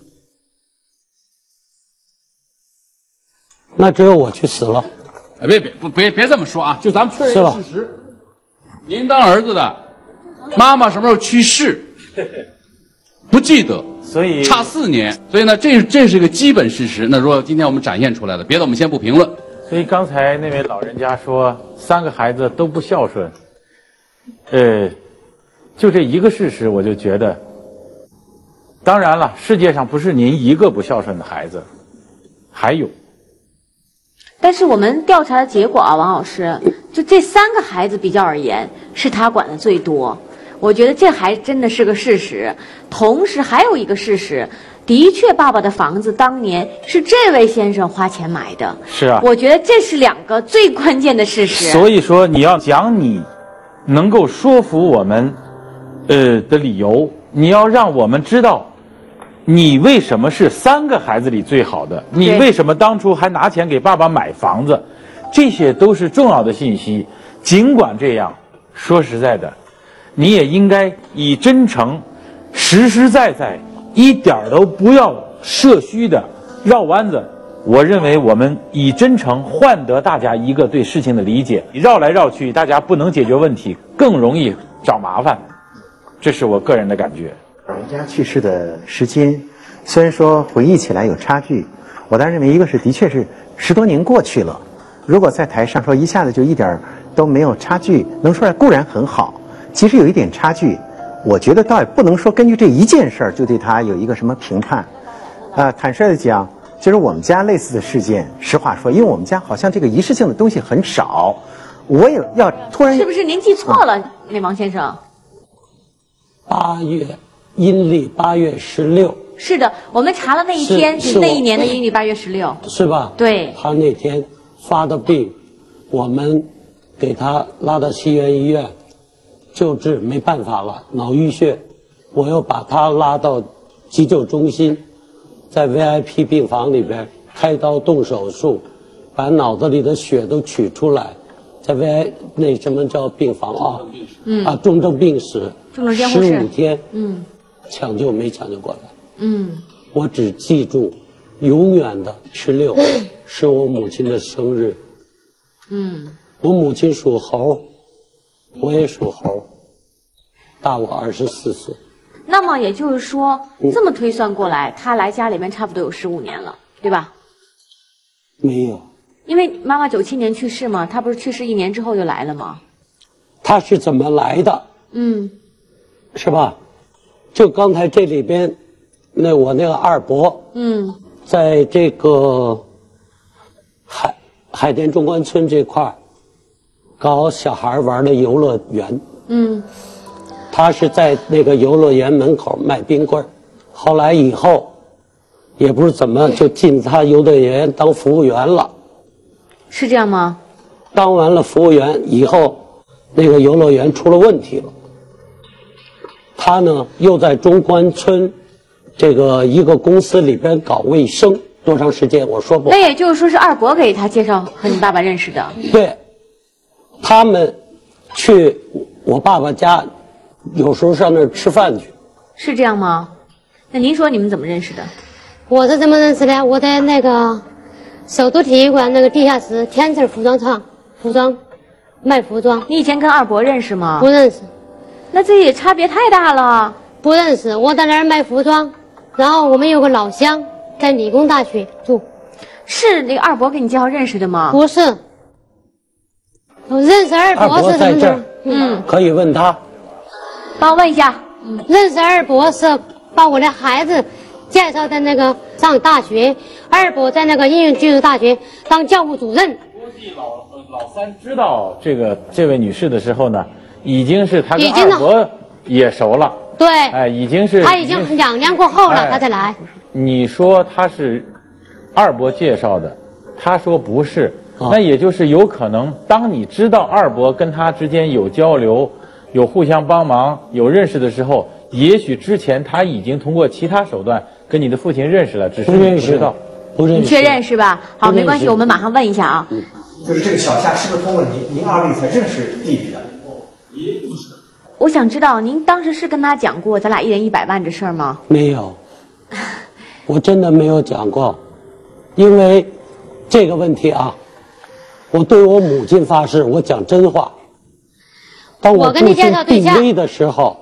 那只有我去死了。 哎，别别不别别这么说啊！就咱们确认一个事实，您当儿子的，妈妈什么时候去世？不记得， 所以差四年，所以呢，这这是个基本事实。那如果今天我们展现出来的，别的我们先不评论。 所以刚才那位老人家说三个孩子都不孝顺，呃，就这一个事实，我就觉得，当然了，世界上不是您一个不孝顺的孩子，还有。 但是我们调查的结果啊，王老师，就这三个孩子比较而言，是他管的最多。我觉得这还真的是个事实。同时还有一个事实，的确爸爸的房子当年是这位先生花钱买的。 是啊， 我觉得这是两个最关键的事实。 所以说你要讲你能够说服我们呃的理由，你要让我们知道你为什么是三个孩子里最好的，你为什么当初还拿钱给爸爸买房子，这些都是重要的信息。尽管这样，说实在的，你也应该以真诚、实实在在，一点都不要设虚的绕弯子。我认为我们以真诚换得大家一个对事情的理解，绕来绕去，大家不能解决问题，更容易找麻烦。这是我个人的感觉。 老人家去世的时间，虽然说回忆起来有差距，我倒认为一个是的确是十多年过去了。 如果在台上说一下子就一点都没有差距，能说出来固然很好，其实有一点差距，我觉得倒也不能说根据这一件事儿就对他有一个什么评判。啊、呃，坦率的讲，就是我们家类似的事件，实话说，因为我们家好像这个仪式性的东西很少，我也要突然是不是您记错了，啊、那王先生？ 八月阴历八月十六。 是的，我们查了那一天是那一年的阴历八月十六， 是吧？ 对。 他那天发的病，我们给他拉到西园医院救治，没办法了，脑淤血，我又把他拉到急救中心，在 V I P 病房里边开刀动手术，把脑子里的血都取出来，在 V I 那什么叫病房啊？嗯啊，重症病室， 重症监护室， 十五天， 嗯， 抢救没抢救过来。 嗯， 我只记住，永远的十六是我母亲的生日。 嗯， 我母亲属猴，我也属猴，大我二十四岁。 那么也就是说，嗯、这么推算过来，他来家里面差不多有十五年了，对吧？ 没有， 因为妈妈九七年去世嘛，她不是去世一年之后就来了吗？ 她是怎么来的？ 嗯， 是吧？就刚才这里边。那我那个二伯， 嗯， 在这个海海淀中关村这块儿搞小孩玩的游乐园， 嗯， 他是在那个游乐园门口卖冰棍儿，后来以后也不是怎么就进他游乐园当服务员了， 是这样吗？ 当完了服务员以后，那个游乐园出了问题了，他呢又在中关村。这个一个公司里边搞卫生多长时间我说不好。 那也就是说是二伯给他介绍和你爸爸认识的。 对，他们去我爸爸家，有时候上那儿吃饭去。 是这样吗？那您说你们怎么认识的？ 我是怎么认识的？我在那个首都体育馆那个地下室天成服装厂，服装卖服装。 你以前跟二伯认识吗？ 不认识。 那这也差别太大了。 不认识，我在那儿卖服装。然后我们有个老乡在理工大学住， 是那个二伯给你介绍认识的吗？ 不是，我认识二伯是什么呢？ 嗯，可以问他。 帮我问一下， 嗯，认识二伯是把我的孩子介绍的那个上大学，二伯在那个应用技术大学当教务主任。 估计老老三知道这个这位女士的时候呢，已经是他跟二伯也熟了。 对， 哎，已经是他已经两年过后了， 哎、 他才来。 你说他是二伯介绍的，他说不是，啊、那也就是有可能，当你知道二伯跟他之间有交流、有互相帮忙、有认识的时候，也许之前他已经通过其他手段跟你的父亲认识了，只是你不知道。 不认识， 你确认是吧？好，没关系，我们马上问一下啊。 嗯、就是这个小夏是不是通过您您二位才认识弟弟的？ 也不是。我想知道，您当时是跟他讲过咱俩一人一百万这事儿吗？ 没有，我真的没有讲过，因为这个问题啊，我对我母亲发誓，我讲真话。当我父亲病危的时候，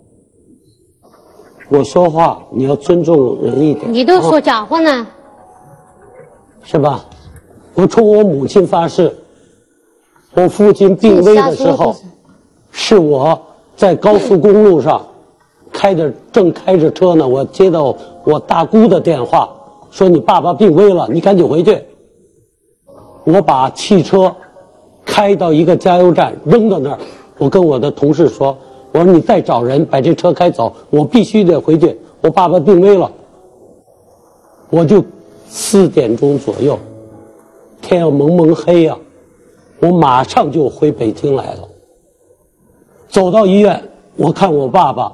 我说话你要尊重人一点。 你都说假话呢、啊， 是吧？我冲我母亲发誓，我父亲病危的时候，是我。在高速公路上，开着正开着车呢，我接到我大姑的电话，说你爸爸病危了，你赶紧回去。我把汽车开到一个加油站，扔到那儿，我跟我的同事说，我说你再找人把这车开走，我必须得回去，我爸爸病危了。我就四点钟左右，天要蒙蒙黑呀、啊，我马上就回北京来了。走到医院，我看我爸爸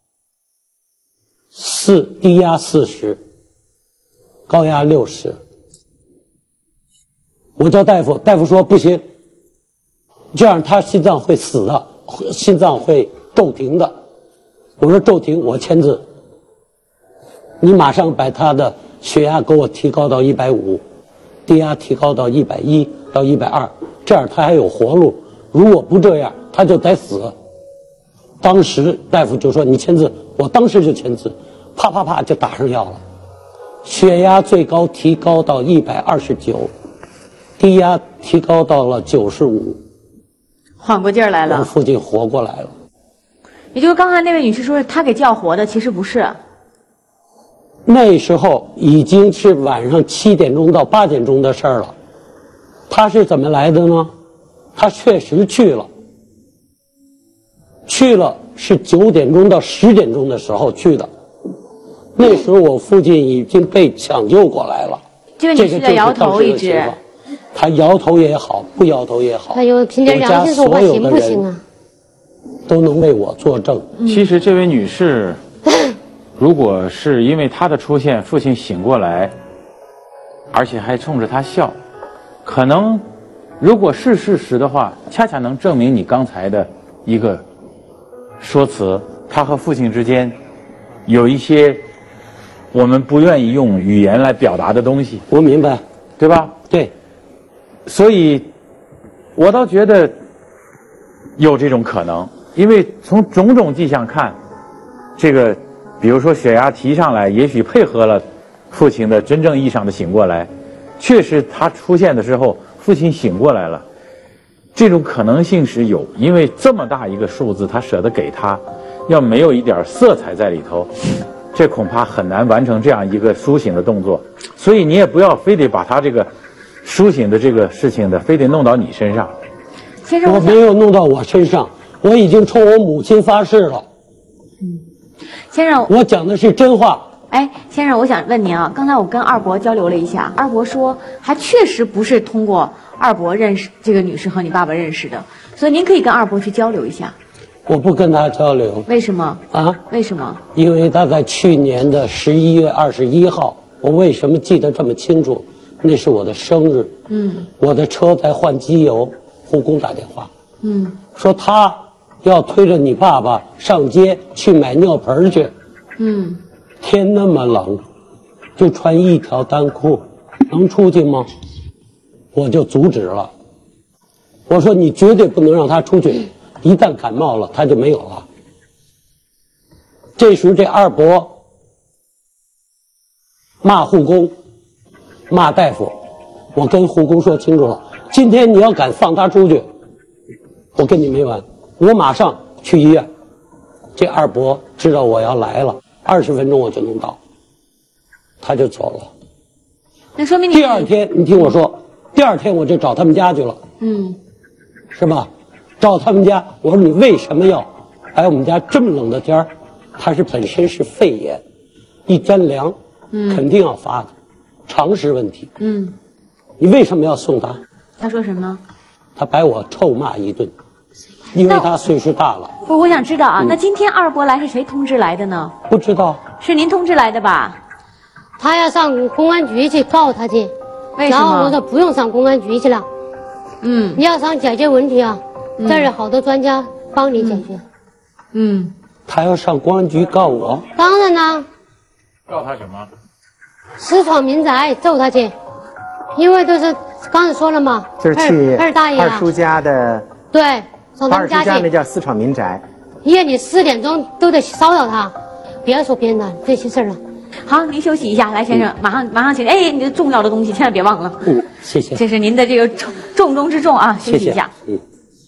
四低压四十，高压六十。我叫大夫，大夫说不行，这样他心脏会死的，心脏会骤停的。我说骤停，我签字。你马上把他的血压给我提高到一百五，低压提高到一百一到一百二，这样他还有活路。如果不这样，他就得死。当时大夫就说你签字，我当时就签字，啪啪啪就打上药了，血压最高提高到一百二十九， 低压提高到了九十五， 缓过劲儿来了。 我父亲活过来了。 也就是刚才那位女士说是她给叫活的，其实不是。 那时候已经是晚上七点钟到八点钟的事儿了。他是怎么来的呢？他确实去了，去了是九点钟到十点钟的时候去的。那时候我父亲已经被抢救过来了。 这位女士在摇头一直。 他摇头也好，不摇头也好， 他有凭点良心说话行不行啊？ 都能为我作证。 其实这位女士，如果是因为她的出现，父亲醒过来，而且还冲着她笑，可能如果是事实的话，恰恰能证明你刚才的一个说辞，她和父亲之间有一些我们不愿意用语言来表达的东西。 我明白， 对吧？ 对。 所以，我倒觉得有这种可能，因为从种种迹象看，这个，比如说血压提上来，也许配合了父亲的真正意义上的醒过来，确实他出现的时候，父亲醒过来了，这种可能性是有，因为这么大一个数字，他舍得给他，要没有一点色彩在里头，这恐怕很难完成这样一个苏醒的动作。所以你也不要非得把他这个苏醒的这个事情的，非得弄到你身上。 先生， 我没有弄到我身上，我已经冲我母亲发誓了。 嗯，先生， 我讲的是真话。 哎，先生，我想问您啊，刚才我跟二伯交流了一下，二伯说还确实不是通过二伯认识这个女士和你爸爸认识的，所以您可以跟二伯去交流一下。 我不跟他交流。 为什么？ 啊？ 为什么？ 因为他在去年的十一月二十一号，我为什么记得这么清楚？那是我的生日。 嗯。 我的车在换机油，护工打电话。 嗯。 说他要推着你爸爸上街去买尿盆去。 嗯。 天那么冷，就穿一条单裤，能出去吗？我就阻止了。我说你绝对不能让他出去，一旦感冒了他就没有了。这时候这二伯骂护工，骂大夫，我跟护工说清楚了，今天你要敢放他出去，我跟你没完，我马上去医院。这二伯知道我要来了，二十分钟我就能到，他就走了。 那说明你第二天，你听我说，第二天我就找他们家去了。 嗯， 是吧？找他们家，我说你为什么要来我们家这么冷的天儿？他是本身是肺炎，一沾凉， 嗯， 肯定要发的，常识问题。 嗯， 你为什么要送他？ 他说什么？ 他把我臭骂一顿，因为他岁数大了。 不，我想知道啊， 嗯、 那今天二伯来是谁通知来的呢？ 不知道， 是您通知来的吧？ 他要上公安局去告他去， 为什么？ 然后我说不用上公安局去了， 嗯， 你要想解决问题啊， 嗯、 这儿有好多专家帮你解决。 嗯， 他要上公安局告我？ 当然啦。 告他什么？ 私闯民宅，揍他去，因为都是刚才说了嘛， 就是去二大爷二叔家的， 对，上他们家去。 二叔家那叫私闯民宅。 夜里四点钟都得骚扰他，别说别的这些事儿了。 好，您休息一下，来，先生，马上马上请。哎，你的重要的东西千万别忘了。 嗯，谢谢。 这是您的这个重重中之重啊，休息一下。 谢谢。嗯。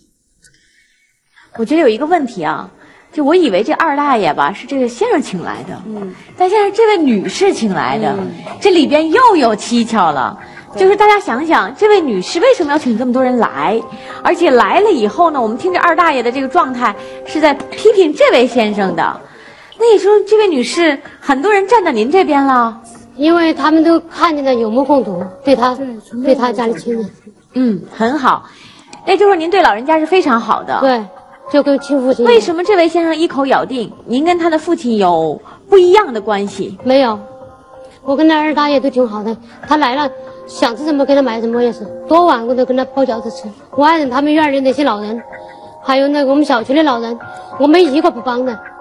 我觉得有一个问题啊，就我以为这二大爷吧是这个先生请来的，嗯，但现在这位女士请来的，嗯、这里边又有蹊跷了。就是大家想想，这位女士为什么要请这么多人来？而且来了以后呢，我们听着二大爷的这个状态是在批评这位先生的。那你说这位女士，很多人站到您这边了， 因为他们都看见了有目共睹，对他对他家里亲人， 嗯，很好。那就是说您对老人家是非常好的， 对，就跟亲父亲。 为什么这位先生一口咬定您跟他的父亲有不一样的关系？ 没有，我跟那二大爷都挺好的，他来了。想吃什么给他买什么也是，多晚我都跟他包饺子吃。我爱人他们院里那些老人，还有那个我们小区的老人，我没一个不帮的。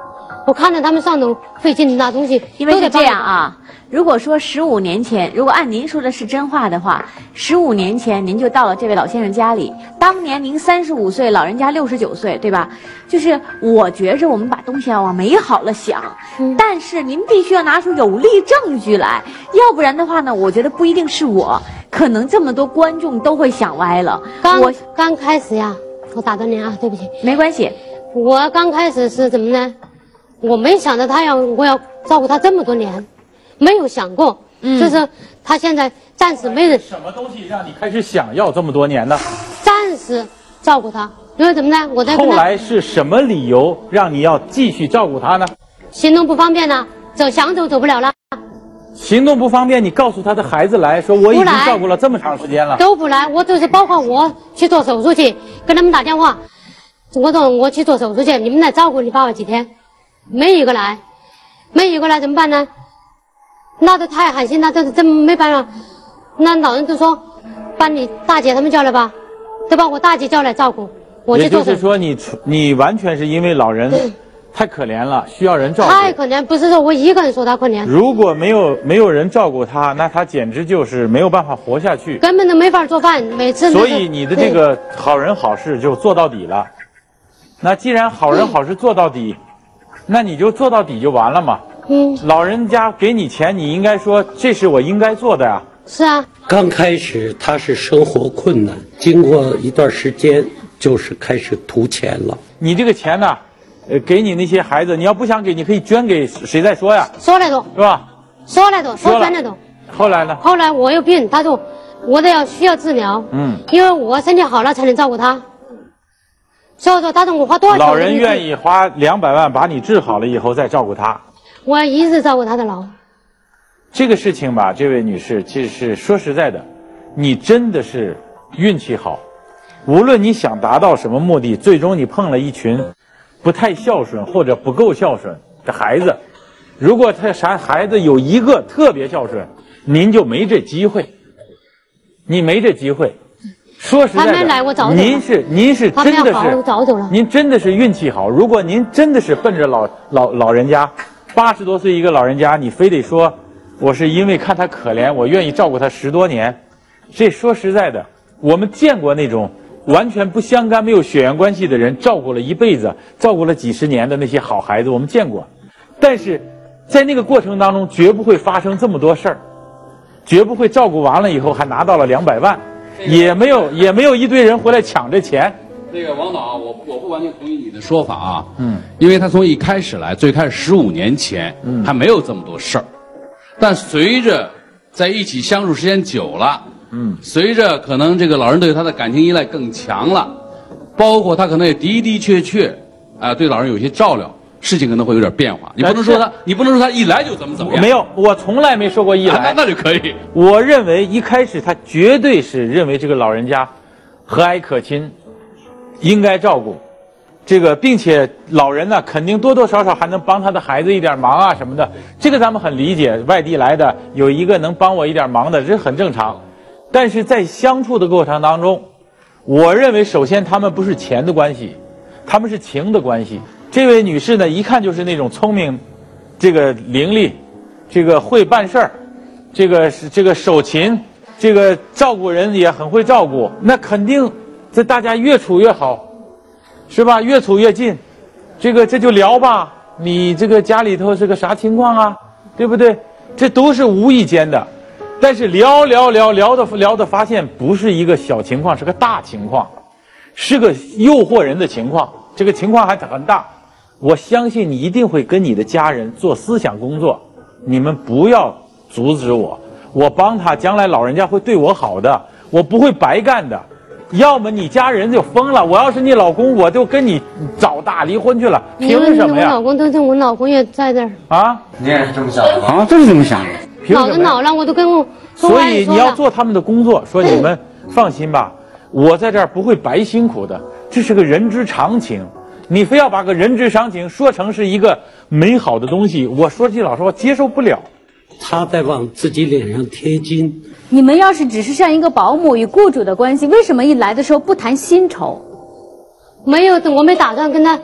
我看着他们上头费劲拿东西， 因为是这样啊。如果说十五年前，如果按您说的是真话的话，十五年前您就到了这位老先生家里，当年您三十五岁，老人家六十九岁，对吧？就是我觉着我们把东西要往美好了想，嗯、但是您必须要拿出有力证据来，要不然的话呢，我觉得不一定是我，可能这么多观众都会想歪了。 刚我刚开始呀，我打断您啊，对不起， 没关系。 我刚开始是怎么呢？我没想到他要我要照顾他这么多年。没有想过，嗯，就是他现在暂时没人。 什么东西让你开始想要这么多年呢？ 暂时照顾他，因为怎么呢？我在后来是什么理由让你要继续照顾他呢？ 行动不方便呢，走想走走不了了。 行动不方便，你告诉他的孩子来说，我已经照顾了这么长时间了。 都不来，我就是包括我去做手术去，跟他们打电话，我说我去做手术去，你们来照顾你爸爸几天，没一个来，没一个来怎么办呢？那都太寒心，那都是真没办法。那老人都说，把你大姐他们叫来吧，都把我大姐叫来照顾。我去做。 也就是说你，你你完全是因为老人太可怜了，需要人照顾。 太可怜，不是说我一个人说他可怜。 如果没有没有人照顾他，那他简直就是没有办法活下去， 根本都没法做饭，每次。 所以你的这个好人好事就做到底了。那既然好人好事做到底，那你就做到底就完了嘛。嗯，老人家给你钱，你应该说这是我应该做的呀。 是啊， 刚开始他是生活困难，经过一段时间就是开始图钱了。 你这个钱呢，呃，给你那些孩子，你要不想给，你可以捐给谁再说呀？ 说来多是吧？ 说来多，说真的多。 后来呢？ 后来我有病，他说我得要需要治疗，嗯，因为我身体好了才能照顾他。所以说，他说我花多少钱？ 老人愿意花两百万把你治好了以后再照顾他。 我一直照顾他的老。 这个事情吧，这位女士，其实是说实在的，你真的是运气好。无论你想达到什么目的，最终你碰了一群不太孝顺或者不够孝顺的孩子。如果他啥孩子有一个特别孝顺，您就没这机会，你没这机会。说实在的， 他没来我早走了。 您是您是真的是， 我早走了。 您真的是运气好。如果您真的是奔着老老老人家。八十多岁一个老人家，你非得说我是因为看他可怜，我愿意照顾他十多年。这说实在的，我们见过那种完全不相干、没有血缘关系的人照顾了一辈子、照顾了几十年的那些好孩子，我们见过。但是在那个过程当中，绝不会发生这么多事儿，绝不会照顾完了以后还拿到了两百万，也没有也没有一堆人回来抢这钱。 那个王导啊，我我不完全同意你的说法啊，嗯，因为他从一开始来，最开始十五年前，嗯，还没有这么多事儿，但随着在一起相处时间久了，嗯，随着可能这个老人对他的感情依赖更强了，包括他可能也的的确确啊、呃、对老人有些照料，事情可能会有点变化。你不能说他，你不能说他一来就怎么怎么样。 没有，我从来没说过一来， 啊、那, 那就可以。 我认为一开始他绝对是认为这个老人家和蔼可亲。应该照顾，这个，并且老人呢，肯定多多少少还能帮他的孩子一点忙啊什么的，这个咱们很理解。外地来的有一个能帮我一点忙的，这很正常。但是在相处的过程当中，我认为首先他们不是钱的关系，他们是情的关系。这位女士呢，一看就是那种聪明，这个伶俐，这个会办事儿，这个是这个手勤，这个照顾人也很会照顾，那肯定。这大家越处越好，是吧？越处越近，这个这就聊吧。你这个家里头是个啥情况啊？对不对？这都是无意间的，但是聊聊聊聊的聊的发现不是一个小情况，是个大情况，是个诱惑人的情况。这个情况还很大，我相信你一定会跟你的家人做思想工作。你们不要阻止我，我帮他，将来老人家会对我好的，我不会白干的。要么你家人就疯了，我要是你老公，我就跟你找大离婚去了，凭什么呀？ 我老公都是，我老公也在这儿啊。 你也是这么想的啊？这是这么想的。 老的老了，我都跟我。 所以你要做他们的工作，说你们放心吧，我在这儿不会白辛苦的，这是个人之常情。你非要把个人之常情说成是一个美好的东西，我说句老实话，接受不了。 他在往自己脸上贴金。 你们要是只是像一个保姆与雇主的关系，为什么一来的时候不谈薪酬？ 没有，我没打算跟他，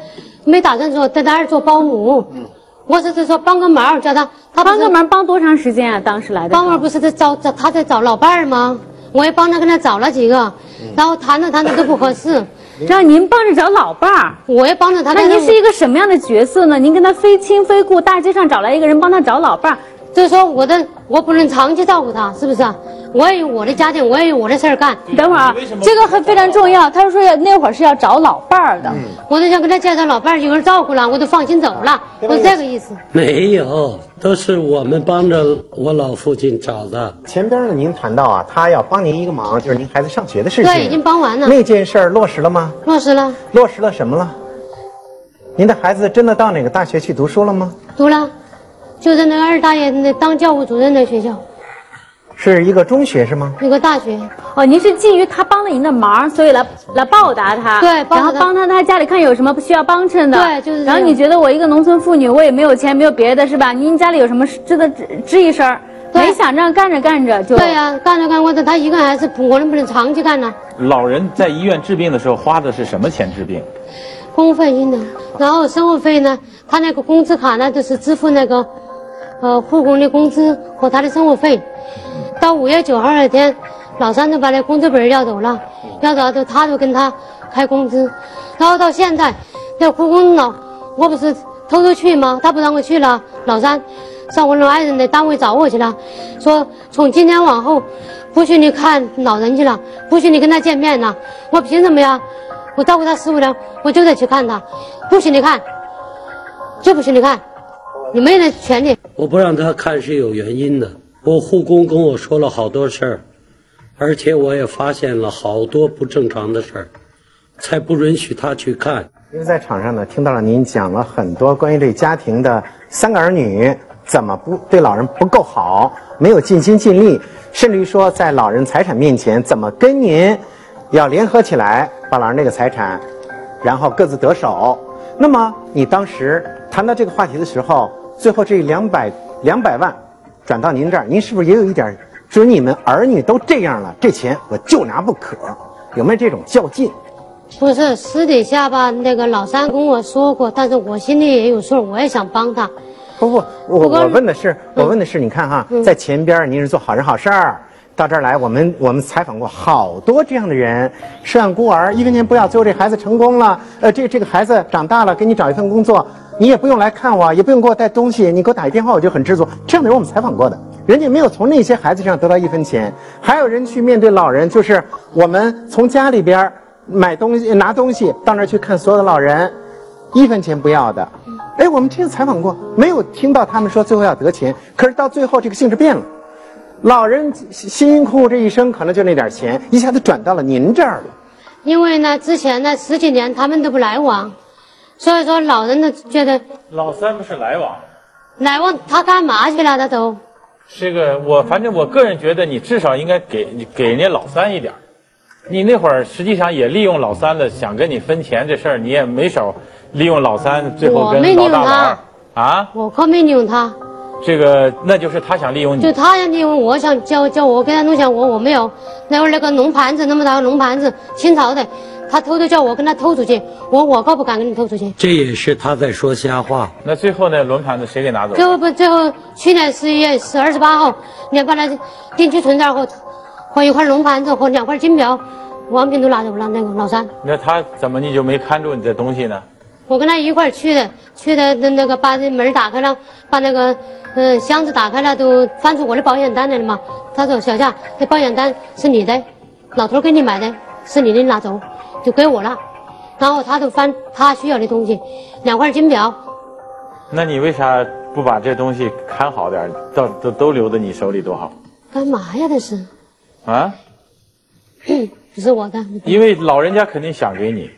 没打算说在那儿做保姆。嗯，我只是说帮个忙，叫他他帮个忙帮多长时间啊？当时来的帮忙不是在找找他在找老伴儿吗？我也帮他跟他找了几个，嗯、然后谈着谈着都不合适。 只要您帮着找老伴儿， 我也帮着他。 那您是一个什么样的角色呢？您跟他非亲非故，大街上找来一个人帮他找老伴儿， 就是说我的我不能长期照顾他，是不是啊？我也有我的家庭，我也有我的事儿干。 等会儿啊，这个很非常重要。他说要那会儿是要找老伴儿的，嗯、 我就想跟他介绍老伴儿，有人照顾了，我就放心走了，我是这个意思。 没有，都是我们帮着我老父亲找的。 前边呢，您谈到啊，他要帮您一个忙，就是您孩子上学的事情。 对，已经帮完了。 那件事儿落实了吗？ 落实了。 落实了什么了？您的孩子真的到哪个大学去读书了吗？ 读了，就在那个二大爷那当教务主任的学校。 是一个中学是吗？ 一个大学。 哦，您是基于他帮了您的忙，所以来来报答他。 对， 然后帮他他家里看有什么需要帮衬的。 对，就是。 然后你觉得我一个农村妇女，我也没有钱，没有别的，是吧？您家里有什么值得吱吱一声？没想着干着干着就。 对呀、啊，干着干着，他一个人还是我能不能长期干呢？ 老人在医院治病的时候花的是什么钱治病？ 公费金的，然后生活费呢，他那个工资卡呢，就是支付那个，呃，护工的工资和他的生活费。到五月九号那天，老三就把那工资本要走了，要走就他就跟他开工资，然后到现在，那护工老我不是偷偷去吗？他不让我去了，老三上我那爱人的单位找我去了，说从今天往后不许你看老人去了，不许你跟他见面了。我凭什么呀？我照顾他十五年，我就得去看他，不许你看，就不许你看，你没那权利。 我不让他看是有原因的。我护工跟我说了好多事儿，而且我也发现了好多不正常的事儿，才不允许他去看。 因为在场上呢，听到了您讲了很多关于这家庭的三个儿女怎么不对老人不够好，没有尽心尽力，甚至于说在老人财产面前怎么跟您要联合起来把老人这个财产，然后各自得手。那么你当时谈到这个话题的时候，最后这两百两百万。转到您这儿，您是不是也有一点，说你们儿女都这样了，这钱我就拿不可，有没有这种较劲？ 不是，私底下吧，那个老三跟我说过，但是我心里也有数，我也想帮他。 不不，我我问的是，我问的是，你看哈，嗯、在前边您是做好人好事儿，到这儿来，我们我们采访过好多这样的人，涉案孤儿，一分钱不要，最后这孩子成功了，呃，这这个孩子长大了，给你找一份工作。你也不用来看我，也不用给我带东西，你给我打一电话我就很知足。这样的人我们采访过的，人家没有从那些孩子上得到一分钱。还有人去面对老人，就是我们从家里边买东西拿东西到那儿去看所有的老人，一分钱不要的。哎，我们这样采访过，没有听到他们说最后要得钱。可是到最后这个性质变了，老人辛辛苦苦这一生可能就那点钱，一下子转到了您这儿了。 因为呢，之前呢十几年他们都不来往。所以说，老人呢觉得老三不是来往， 来往他干嘛去了？他都这个我反正我个人觉得，你至少应该给给人家老三一点。你那会儿实际上也利用老三的，想跟你分钱这事儿，你也没少利用老三，最后跟老大玩啊。 我可没利用他。 这个那就是他想利用你， 就他想利用我，想叫叫我给他弄钱，我我没有。那会儿那个龙盘子那么大个龙盘子，清朝的。他偷偷叫我跟他偷出去，我我可不敢跟你偷出去。 这也是他在说瞎话。 那最后那轮盘子谁给拿走了？ 最后不，最后去年十一月十二十八号，你把那定期存折和和一块龙盘子和两块金表，王平都拿走了。那个老三， 那他怎么你就没看住你这东西呢？ 我跟他一块去的，去的那那个把这门打开了，把那个嗯、呃、箱子打开了，都翻出我的保险单来了嘛。他说：“小夏，这保险单是你的，老头给你买的，是你的，拿走。”就给我了，然后他都翻他需要的东西，两块金表。 那你为啥不把这东西看好点，都都都留在你手里多好？ 干嘛呀？这是啊？ 不是我的。 因为老人家肯定想给你。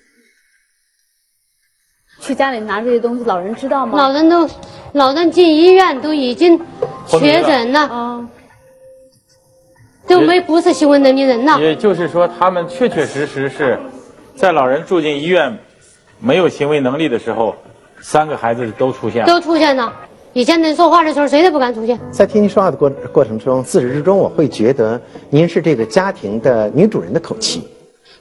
去家里拿这些东西，老人知道吗？ 老人都，老人进医院都已经确诊了啊。都没不是行为能力人了。 也就是说，他们确确实实是在老人住进医院没有行为能力的时候，三个孩子都出现了。 都出现了。以前能说话的时候，谁都不敢出现。 在听您说话的过过程中，自始至终我会觉得您是这个家庭的女主人的口气。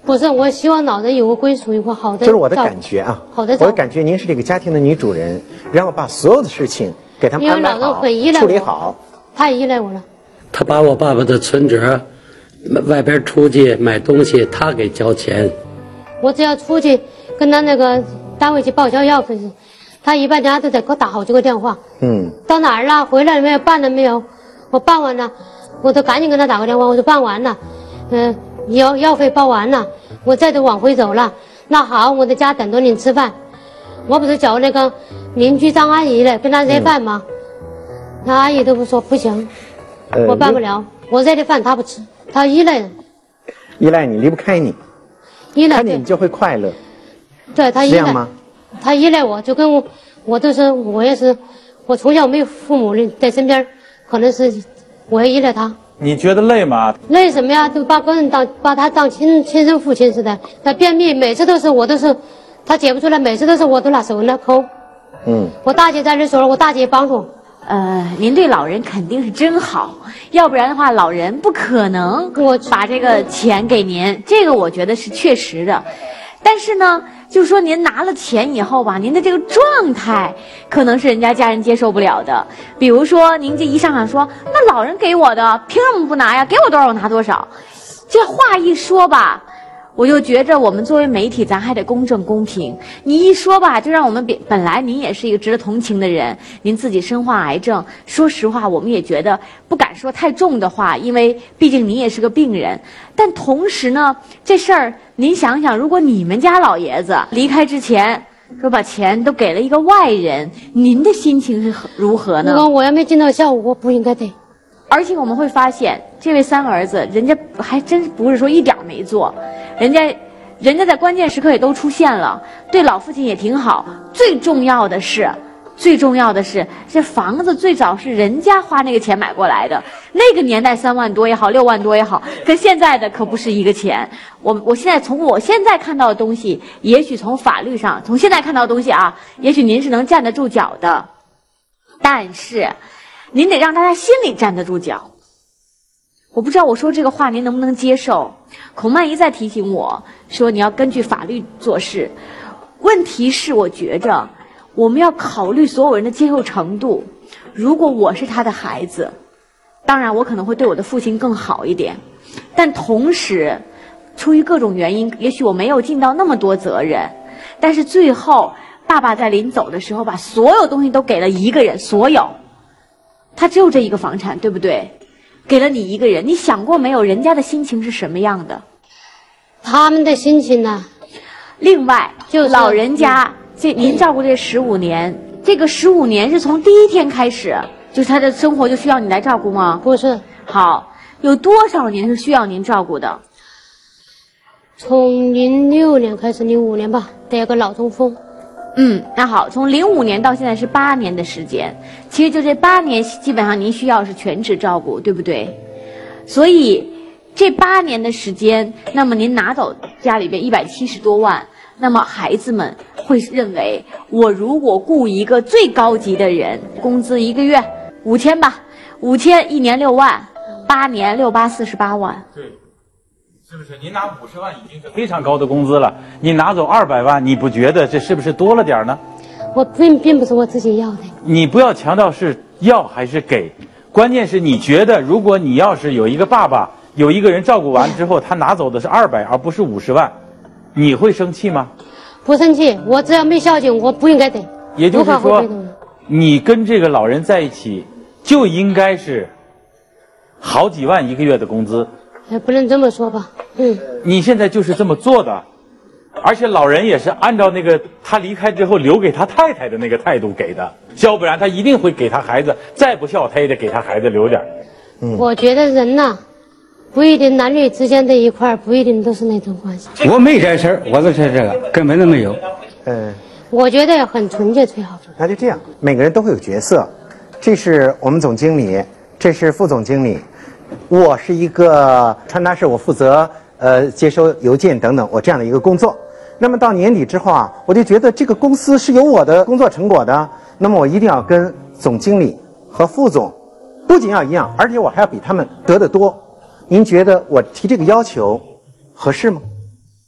不是，我希望老人有个归属，有个好的。 就是我的感觉啊， 好的， 我的感觉，您是这个家庭的女主人，然后把所有的事情给他们安排好、处理好。 他也依赖我了。 他把我爸爸的存折，外边出去买东西，他给交钱。 我只要出去跟他那个单位去报销药费，他一半天都得给我打好几个电话。嗯。到哪儿了？回来了没有？办了没有？我办完了，我都赶紧跟他打个电话，我说办完了，嗯、呃，药药费报完了，我再都往回走了。那好，我在家等着你吃饭。我不是叫那个邻居张阿姨来跟他热饭吗？嗯、那阿姨都不说不行，呃、我办不了，我热的饭他不吃，他依赖人。 依赖你，离不开你。 依赖看见你就会快乐。 对他依赖。 这样吗？ 他依赖我，就跟我，我都是我也是，我从小没有父母在身边。可能是我也依赖他。 你觉得累吗？ 累什么呀？就把个人当把他当亲亲生父亲似的。他便秘，每次都是我都是，他解不出来，每次都是我都拿手来抠。嗯。我大姐在这时候，我大姐帮助。 呃，您对老人肯定是真好，要不然的话，老人不可能我把这个钱给您。这个我觉得是确实的，但是呢。就是说，您拿了钱以后吧，您的这个状态可能是人家家人接受不了的。比如说，您这一上场说，那老人给我的，凭什么不拿呀？给我多少我拿多少。这话一说吧，我就觉着我们作为媒体，咱还得公正公平。你一说吧，就让我们本本来您也是一个值得同情的人，您自己身患癌症，说实话，我们也觉得不敢说太重的话，因为毕竟您也是个病人。但同时呢，这事儿。您想想，如果你们家老爷子离开之前说把钱都给了一个外人，您的心情是如何呢？ 如果我要没尽到孝，我不应该对。 而且我们会发现，这位三儿子，人家还真不是说一点没做，人家，人家在关键时刻也都出现了，对老父亲也挺好。最重要的是。最重要的是，这房子最早是人家花那个钱买过来的，那个年代三万多也好，六万多也好，跟现在的可不是一个钱。我我现在从我现在看到的东西，也许从法律上，从现在看到的东西啊，也许您是能站得住脚的，但是您得让大家心里站得住脚。我不知道我说这个话您能不能接受？孔曼一再提醒我说，你要根据法律做事。问题是，我觉着。我们要考虑所有人的接受程度。如果我是他的孩子，当然我可能会对我的父亲更好一点，但同时，出于各种原因，也许我没有尽到那么多责任，但是最后爸爸在临走的时候把所有东西都给了一个人，所有，他只有这一个房产，对不对？给了你一个人，你想过没有人家的心情是什么样的？ 他们的心情呢？ 另外，就老人家。这您照顾这十五年，这个十五年是从第一天开始，就是他的生活就需要你来照顾吗？ 不是。 好，有多少年是需要您照顾的？ 从零六年开始，零五年吧，得有个脑中风。 嗯，那好，从零五年到现在是八年的时间，其实就这八年，基本上您需要是全职照顾，对不对？所以这八年的时间，那么您拿走家里边一百七十多万。那么孩子们会认为，我如果雇一个最高级的人，工资一个月五千吧，五千一年六万，八年六八四十八万。 对，是不是？您拿五十万已经是非常高的工资了，你拿走二百万，你不觉得这是不是多了点呢？ 我并并不是我自己要的。 你不要强调是要还是给，关键是你觉得，如果你要是有一个爸爸，有一个人照顾完之后，他拿走的是二百，而不是五十万。你会生气吗？ 不生气，我只要没孝敬，我不应该得。 也就是说，你跟这个老人在一起，就应该是好几万一个月的工资。 也不能这么说吧，嗯。 你现在就是这么做的，而且老人也是按照那个他离开之后留给他太太的那个态度给的，要不然他一定会给他孩子，再不孝他也得给他孩子留点。 嗯，我觉得人呐。不一定男女之间的一块不一定都是那种关系。 我没这事儿，我就说这个根本都没有。 嗯， 我觉得很纯洁最好。 那就这样，每个人都会有角色，这是我们总经理，这是副总经理，我是一个传达室，我负责呃接收邮件等等，我这样的一个工作。那么到年底之后啊，我就觉得这个公司是有我的工作成果的，那么我一定要跟总经理和副总不仅要一样，而且我还要比他们得的多。您觉得我提这个要求合适吗？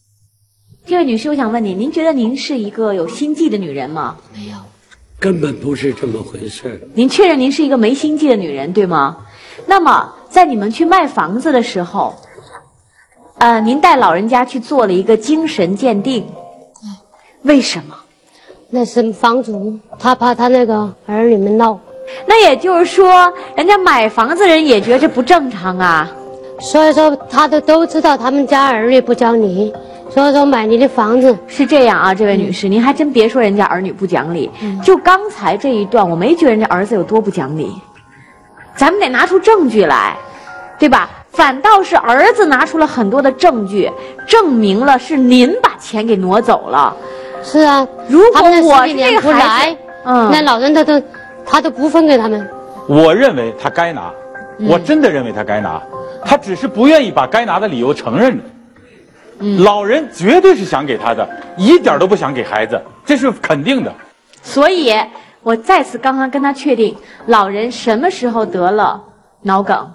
这位女士，我想问您，您觉得您是一个有心计的女人吗？ 没有， 根本不是这么回事。 您确认您是一个没心计的女人，对吗？那么，在你们去卖房子的时候，呃，您带老人家去做了一个精神鉴定，为什么？ 那是房主，他怕他那个儿女们闹。 那也就是说，人家买房子人也觉得这不正常啊。 所以说，他都都知道他们家儿女不讲理。所以说买你的房子是这样啊，这位女士，您还真别说人家儿女不讲理。嗯、就刚才这一段，我没觉得人家儿子有多不讲理。咱们得拿出证据来，对吧？反倒是儿子拿出了很多的证据，证明了是您把钱给挪走了。 是啊， 如果我是这个孩子， 嗯，那老人他都他都不分给他们。 我认为他该拿，嗯、我真的认为他该拿，他只是不愿意把该拿的理由承认。嗯、老人绝对是想给他的，一点都不想给孩子，这是肯定的。 所以，我再次刚刚跟他确定，老人什么时候得了脑梗？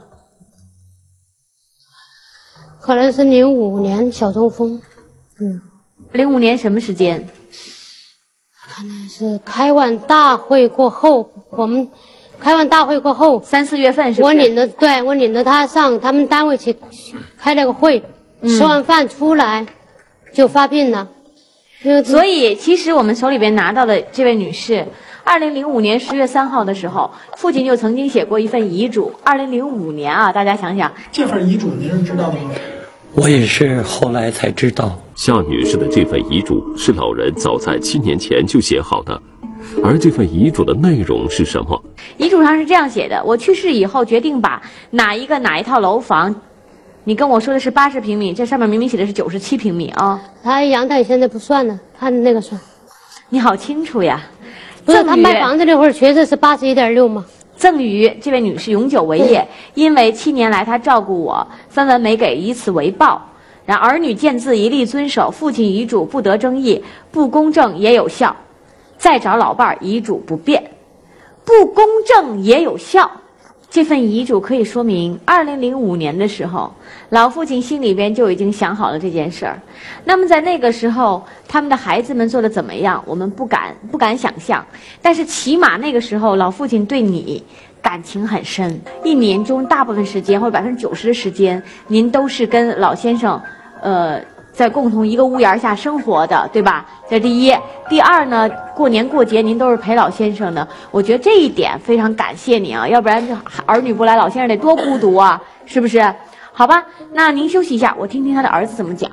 可能是零五年小中风。嗯， 零五年什么时间？ 可能是开完大会过后，我们开完大会过后三四月份是不是？ 我领着，对我领着他上他们单位去开了个会。吃完饭出来就发病了， 所以其实我们手里边拿到的这位女士，二零零五年十月三号的时候，父亲就曾经写过一份遗嘱。二零零五年啊，大家想想， 这份遗嘱您是知道的吗？ 我也是后来才知道。 夏女士的这份遗嘱是老人早在七年前就写好的，而这份遗嘱的内容是什么？ 遗嘱上是这样写的：我去世以后，决定把哪一个哪一套楼房。你跟我说的是八十平米，这上面明明写的是九十七平米啊！ 他阳台现在不算了，他那个算。 你好清楚呀！ 不是他卖房子那会儿确实是八十一点六吗？ 赠与这位女士永久为业，因为七年来她照顾我，分文没给，以此为报。然儿女见字一律遵守，父亲遗嘱不得争议，不公正也有效。再找老伴儿，遗嘱不变，不公正也有效。这份遗嘱可以说明，二零零五年的时候，老父亲心里边就已经想好了这件事儿。那么在那个时候，他们的孩子们做得怎么样，我们不敢不敢想象。但是起码那个时候，老父亲对你感情很深，一年中大部分时间或者百分之九十的时间，您都是跟老先生，呃。在共同一个屋檐下生活的，对吧？这第一。第二呢，过年过节您都是陪老先生的，我觉得这一点非常感谢你啊，要不然这儿女不来，老先生得多孤独啊，是不是？好吧，那您休息一下，我听听他的儿子怎么讲。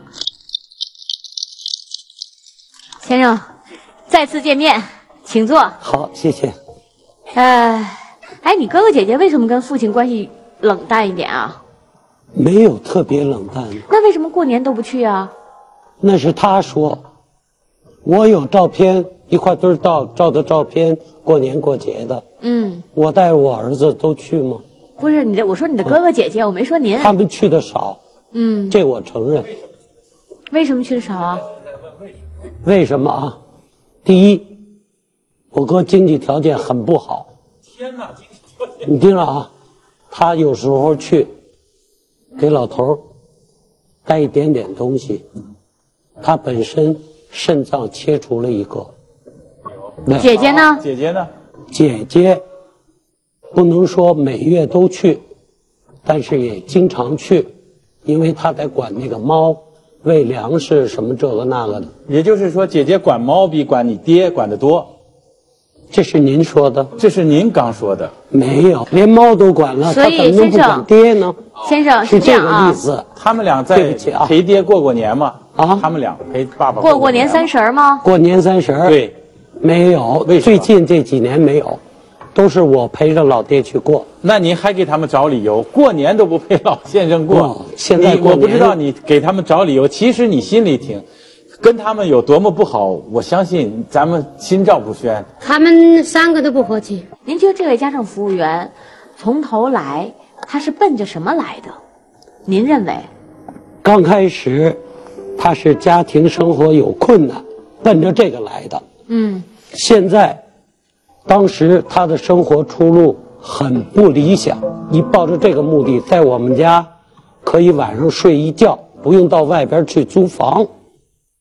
先生，再次见面，请坐。 好，谢谢。 呃，哎，你哥哥姐姐为什么跟父亲关系冷淡一点啊？ 没有特别冷淡。 那为什么过年都不去啊？ 那是他说，我有照片，一块堆照照的照片，过年过节的。嗯，我带我儿子都去吗？ 不是你的，我说你的哥哥姐姐，嗯、我没说您。 他们去的少。嗯，这我承认。 为什么去的少啊？ 为什么啊？第一，我哥经济条件很不好。天哪，经济条件！你听着啊，他有时候去。给老头带一点点东西，他本身肾脏切除了一个。 姐姐呢？ 姐姐呢？ 姐姐不能说每月都去，但是也经常去，因为她得管那个猫，喂粮食什么这个那个的。 也就是说，姐姐管猫比管你爹管得多。 这是您说的？ 这是您刚说的。 没有，连猫都管了， 所以他怎么能不管爹呢？ 先生是这个意思。 他们俩在陪爹过过年嘛？啊，他们俩陪爸爸过过年三十吗？ 过年三十。 对， 没有。最近这几年没有，都是我陪着老爹去过。 那您还给他们找理由？过年都不陪老先生过？ 哦、现在我不知道你给他们找理由，其实你心里挺。跟他们有多么不好，我相信咱们心照不宣。 他们三个都不和气。 您觉得这位家政服务员从头来，他是奔着什么来的？您认为？ 刚开始，他是家庭生活有困难，奔着这个来的。嗯。现在，当时他的生活出路很不理想，你抱着这个目的，在我们家可以晚上睡一觉，不用到外边去租房。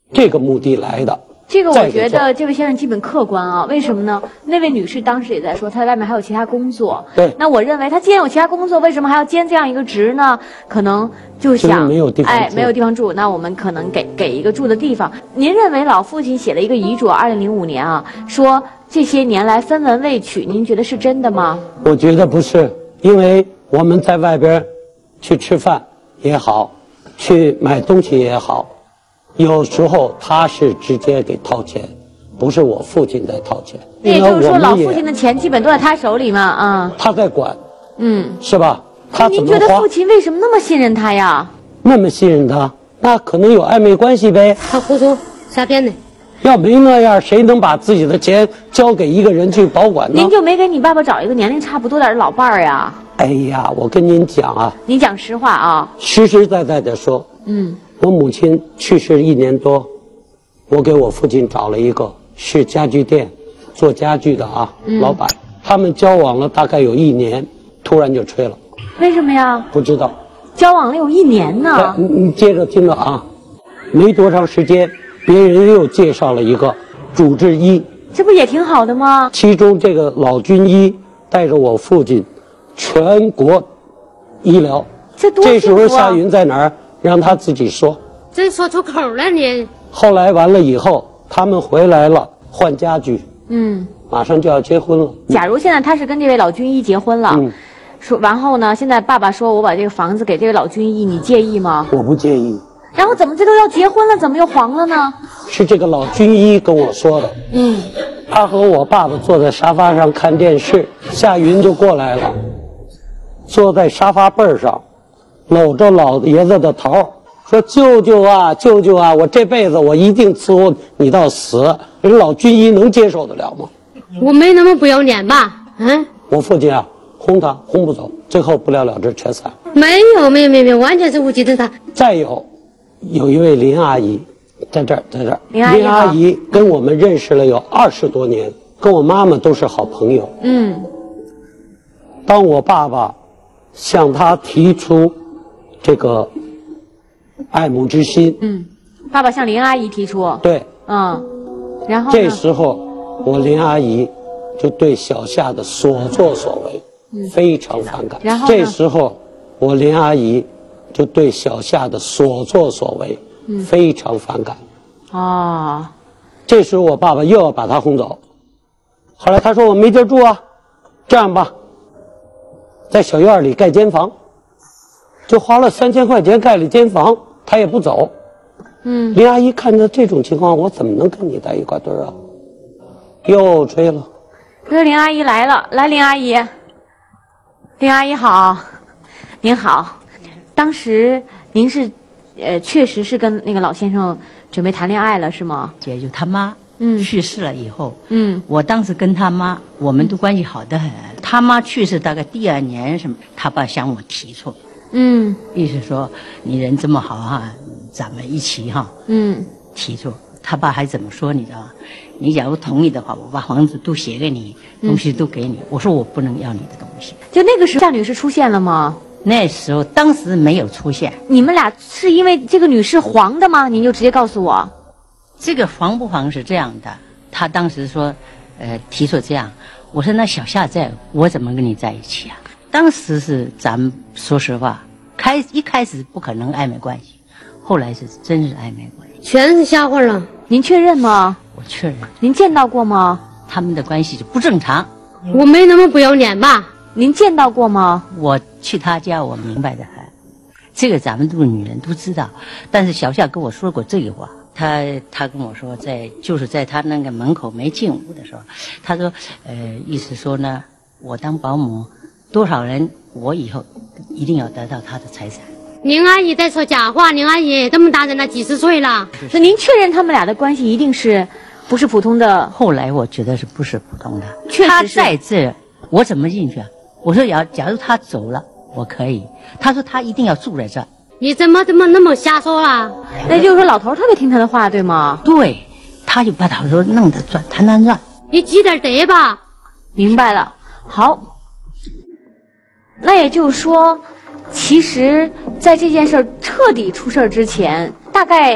这个目的来的。 这个我觉得这位先生基本客观啊，为什么呢？那位女士当时也在说，她在外面还有其他工作。 对。 那我认为她既然有其他工作，为什么还要兼这样一个职呢？可能就想没有地方哎，没有地方住，那我们可能给给一个住的地方。您认为老父亲写了一个遗嘱，二零零五年啊，说这些年来分文未取，您觉得是真的吗？ 我觉得不是，因为我们在外边去吃饭也好，去买东西也好。有时候他是直接给掏钱，不是我父亲在掏钱。 那也就是说，老父亲的钱基本都在他手里嘛，啊、嗯。 他在管， 嗯， 是吧？他怎么花？ 您觉得父亲为什么那么信任他呀？ 那么信任他，那可能有暧昧关系呗。 他胡说瞎编的。 要没那样，谁能把自己的钱交给一个人去保管呢？ 您就没给你爸爸找一个年龄差不多点的老伴儿呀？ 哎呀，我跟您讲啊， 您讲实话啊， 实实在在的说， 嗯。 我母亲去世一年多，我给我父亲找了一个是家具店做家具的啊、嗯、老板，他们交往了大概有一年，突然就吹了。 为什么呀？ 不知道。 交往了有一年呢。 你你接着听着啊，没多长时间，别人又介绍了一个主治医， 这不也挺好的吗？ 其中这个老军医带着我父亲全国医疗， 这多幸福啊！ 这时候夏云在哪儿？让他自己说， 真说出口了你。 后来完了以后，他们回来了，换家具， 嗯， 马上就要结婚了。 假如现在他是跟这位老军医结婚了，嗯，说然后呢，现在爸爸说我把这个房子给这位老军医，你介意吗？ 我不介意。 然后怎么这都要结婚了，怎么又黄了呢？ 是这个老军医跟我说的。 嗯， 他和我爸爸坐在沙发上看电视，夏云就过来了，坐在沙发背上。搂着老爷子的头，说：“舅舅啊，舅舅啊，我这辈子我一定伺候你到死。”人老军医能接受得了吗？ 我没那么不要脸吧？嗯。 我父亲啊，轰他轰不走，最后不了了之，全散。 没有，没有，没有，没有，完全是无稽之谈。 再有，有一位林阿姨，在这儿，在这儿。 林阿姨， 林阿姨跟我们认识了有二十多年，跟我妈妈都是好朋友。 嗯。 当我爸爸向她提出这个爱慕之心， 嗯，爸爸向林阿姨提出， 对， 嗯，然后这时候我林阿姨就对小夏的所作所为、嗯、非常反感。 然后这时候我林阿姨就对小夏的所作所为、嗯、非常反感。 哦， 这时候我爸爸又要把她轰走，后来他说我没地儿住啊，这样吧，在小院里盖间房。就花了三千块钱盖了间房，他也不走。 嗯， 林阿姨看着这种情况，我怎么能跟你在一块堆儿啊？又吹了。 这林阿姨来了，来，林阿姨，林阿姨好，您好。当时您是，呃，确实是跟那个老先生准备谈恋爱了，是吗？ 也就他妈嗯去世了以后， 嗯， 我当时跟他妈，我们都关系好得很。他妈去世大概第二年什么，他爸向我提出。 嗯， 意思说你人这么好哈，咱们一起哈。 嗯， 提出他爸还怎么说你知道吗？你假如同意的话，我把房子都写给你，东西都给你。嗯、我说我不能要你的东西。 就那个时候，夏女士出现了吗？ 那时候当时没有出现。 你们俩是因为这个女士黄的吗？您就直接告诉我。 这个黄不黄是这样的，他当时说，呃，提出这样，我说那小夏在，我怎么跟你在一起啊？当时是咱们说实话，开一开始不可能暧昧关系，后来是真是暧昧关系， 全是瞎话了。 您确认吗？ 我确认。 您见到过吗？ 他们的关系就不正常。 我没那么不要脸吧？ 您见到过吗？ 我去他家，我明白的很。这个咱们都是女人都知道，但是小夏跟我说过这个话，他他跟我说在就是在他那个门口没进屋的时候，他说呃意思说呢，我当保姆。多少人，我以后一定要得到他的财产。 林阿姨在说假话，林阿姨这么大人了，几十岁了。 那您确认他们俩的关系一定是不是普通的？ 后来我觉得是不是普通的？ 确实他在这，我怎么进去啊？我说假假如他走了，我可以。他说他一定要住在这。 你怎么怎么那么瞎说啊？ 那就是说老头特别听他的话，对吗？ 对，他就把老头弄得转团团转。 你积点德吧。 明白了。好。那也就是说，其实在这件事儿彻底出事儿之前，大概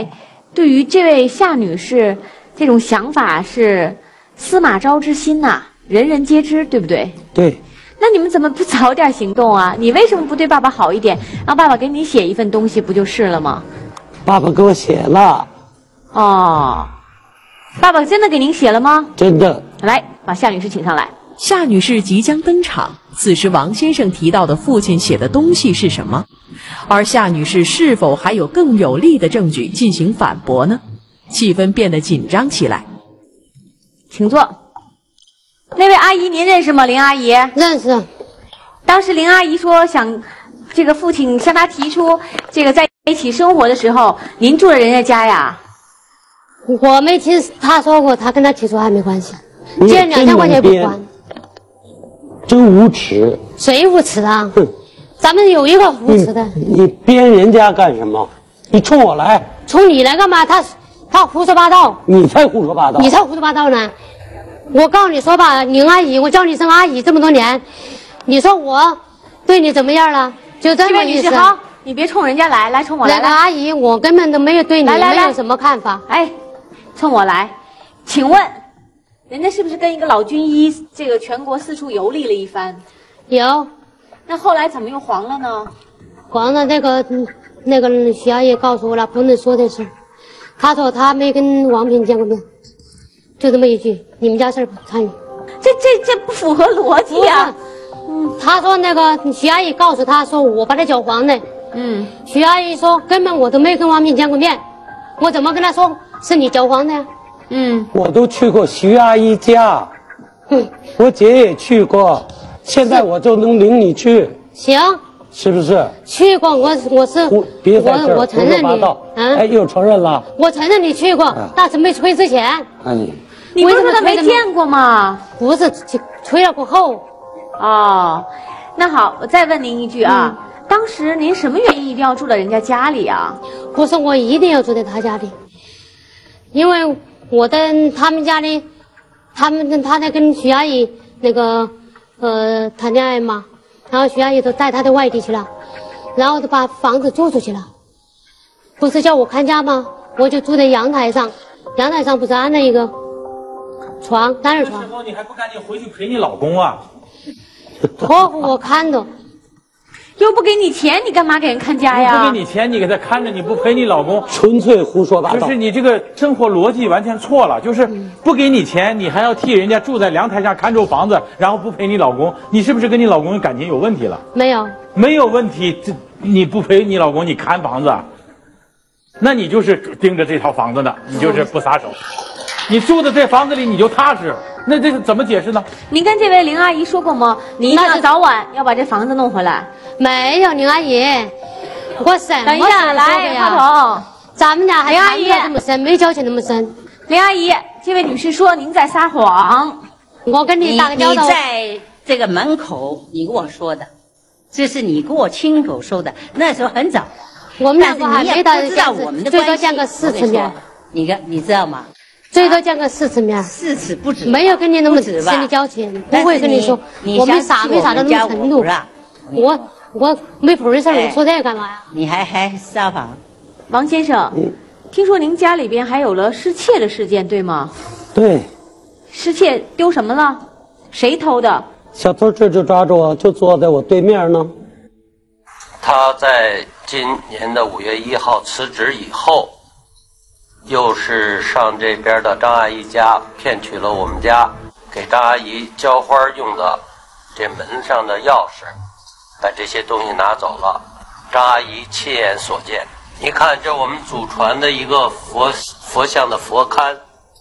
对于这位夏女士这种想法是司马昭之心呐、啊，人人皆知，对不对？ 对。 那你们怎么不早点行动啊？你为什么不对爸爸好一点，让爸爸给你写一份东西不就是了吗？ 爸爸给我写了。 哦，爸爸真的给您写了吗？ 真的。 来，把夏女士请上来。 夏女士即将登场，此时王先生提到的父亲写的东西是什么？而夏女士是否还有更有力的证据进行反驳呢？气氛变得紧张起来。 请坐。那位阿姨您认识吗？林阿姨认识。 当时林阿姨说想这个父亲向她提出这个在一起生活的时候，您住了人家家呀？ 我没听他说过，他跟他提出还没关系，借两千块钱不还。 真无耻！ 谁无耻啊？咱们有一个无耻的。 你, 你编人家干什么？你冲我来！ 冲你来干嘛？他他胡说八道！ 你才胡说八道！ 你才胡说八道呢！我告诉你说吧，林阿姨，我叫你声阿姨这么多年，你说我对你怎么样了？就这么意思。 好，你别冲人家来，来冲我来。 那个阿姨，我根本都没有对你没有什么看法。 哎，冲我来，请问。人家是不是跟一个老军医这个全国四处游历了一番？ 有。 那后来怎么又黄了呢？ 黄了，那个那个徐阿姨告诉我了，不能说的事。他说他没跟王平见过面，就这么一句，你们家事儿不参与。 这这这不符合逻辑啊！ 嗯，他说那个徐阿姨告诉他说我把他搅黄的。 嗯， 徐阿姨说根本我都没跟王平见过面，我怎么跟他说是你搅黄的呀？ 嗯， 我都去过徐阿姨家， 嗯， 我姐也去过，现在我就能领你去。 行， 是不是？ 去过，我我是别在这儿我我承认你， 啊，哎，又承认了。 我承认你去过，啊、但是没吹之前。 哎， 你不是说他没见过吗？ 不是，吹了过后。 哦，那好，我再问您一句啊，嗯、当时您什么原因一定要住在人家家里啊？ 不是我一定要住在他家里，因为。我的他们家里，他们跟他在跟徐阿姨那个呃谈恋爱嘛，然后徐阿姨都带他到外地去了，然后就把房子租出去了，不是叫我看家吗？我就住在阳台上，阳台上不是安了一个床，单人床。 这时候你还不赶紧回去陪你老公啊？ 托付我看着。 又不给你钱，你干嘛给人看家呀？ 不给你钱，你给他看着，你不陪你老公， 纯粹胡说八道。 就是你这个生活逻辑完全错了。就是不给你钱，你还要替人家住在阳台上看住房子，然后不陪你老公，你是不是跟你老公感情有问题了？ 没有， 没有问题。这你不陪你老公，你看房子，那你就是盯着这套房子呢，你就是不撒手。你住在这房子里你就踏实，那这个怎么解释呢？ 您跟这位林阿姨说过吗？你一定要早晚要把这房子弄回来。 没有，林阿姨，我什么等一下，来，话筒， 咱们俩还谈不了这么深，没交情那么深。 林阿姨，这位女士说您在撒谎， 我跟你打个交道。 你在这个门口，你跟我说的，这是你跟我亲口说的，那时候很早。 我们两个还没到知道我们的最多见个四次面。 你看，你知道吗？ 最多见个四次面， 四次不止， 没有跟你那么深的交情，不会跟你说，我们傻没傻到那么程度。我我没谱的事儿，我说这个干嘛呀？ 你还还撒谎， 王先生，听说您家里边还有了失窃的事件，对吗？ 对。 失窃丢什么了？谁偷的？ 小偷这就抓住我，就坐在我对面呢。 他在今年的五月一号辞职以后。又是上这边的张阿姨家骗取了我们家给张阿姨浇花用的这门上的钥匙，把这些东西拿走了。张阿姨亲眼所见。你看，这我们祖传的一个佛佛像的佛龛，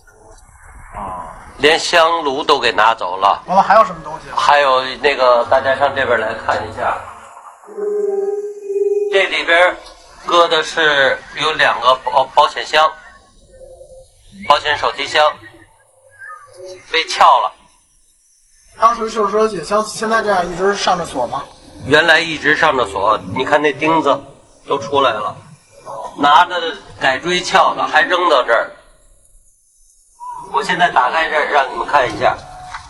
连香炉都给拿走了。 完了还有什么东西？ 还有那个，大家上这边来看一下，这里边搁的是有两个保保险箱。保险手提箱被撬了。 当时就是说也像现在这样一直上着锁吗？ 原来一直上着锁，你看那钉子都出来了，拿着改锥撬的，还扔到这儿。我现在打开这儿让你们看一下，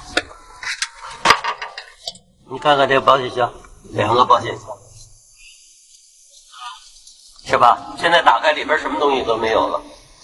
你看看这个保险箱，两个保险箱，是吧？现在打开里边什么东西都没有了。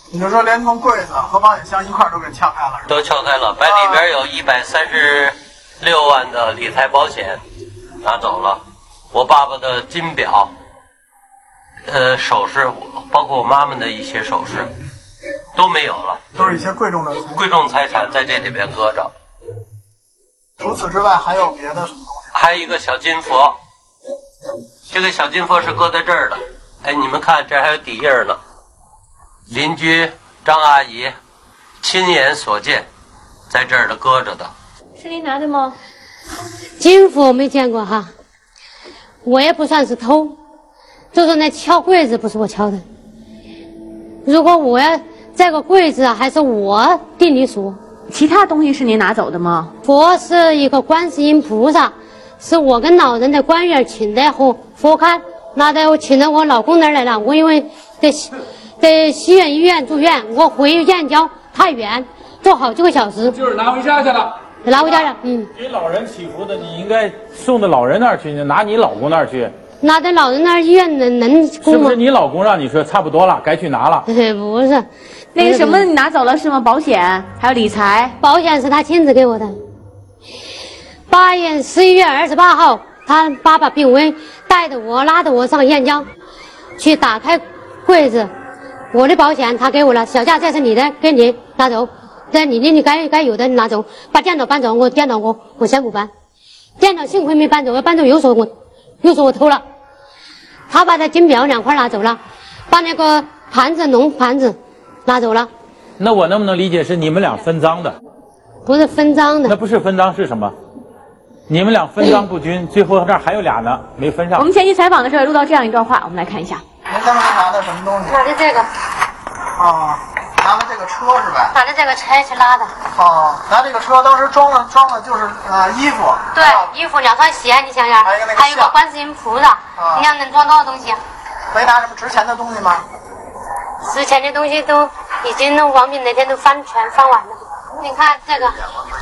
你就说连同柜子和保险箱一块儿都给撬开了，是吧？ 都撬开了，把里边有一百三十六万的理财保险拿走了，我爸爸的金表，呃，首饰，包括我妈妈的一些首饰都没有了， 都是一些贵重的贵重财产在这里边搁着。 除此之外还有别的什么东西？ 还有一个小金佛，这个小金佛是搁在这儿的。哎，你们看，这还有底印呢。邻居张阿姨亲眼所见，在这儿的搁着的。 是您拿的吗？ 金佛没见过哈，我也不算是偷，就说那撬柜子不是我撬的。如果我要这个柜子还是我定的数。 其他东西是您拿走的吗？ 佛是一个观世音菩萨，是我跟老人的官员请的和佛龛，拿的我请到我老公那儿来了。我因为在在西苑医院住院，我回燕郊太远，坐好几个小时。 就是拿回家去了。 拿回家了，嗯。 给老人祈福的，你应该送到老人那儿去，拿你老公那儿去。 拿到老人那儿医院能能供吗？ 是不是你老公让你说差不多了，该去拿了？ 不是， 那个什么你拿走了是吗？保险还有理财？ 保险是他亲自给我的。八月十一月二十八号，他爸爸病危，带着我拉着我上燕郊，去打开柜子，我的保险他给我了，小夏这是你的，给你拿走，这你的你该该有的拿走，把电脑搬走，我电脑我我先不搬，电脑幸亏没搬走，要搬走有手我有手我偷了。他把他金表两块拿走了，把那个盘子龙盘子拿走了。 那我能不能理解是你们俩分赃的？ 不是分赃的。 那不是分赃是什么？你们俩分赃不均，最后这儿还有俩呢，没分上。 我们前期采访的时候录到这样一段话，我们来看一下。 您当时拿的什么东西？ 拿的这个。 哦，拿的这个车是吧？ 拿的这个车去拉的。 哦，拿这个车当时装了装的就是呃衣服。 对，衣服两双鞋，你想想， 还有一个那个还有个观世音菩萨，你想能装多少东西啊？ 没拿什么值钱的东西吗？ 值钱的东西都已经那王敏那天都翻全翻完了。你看这个。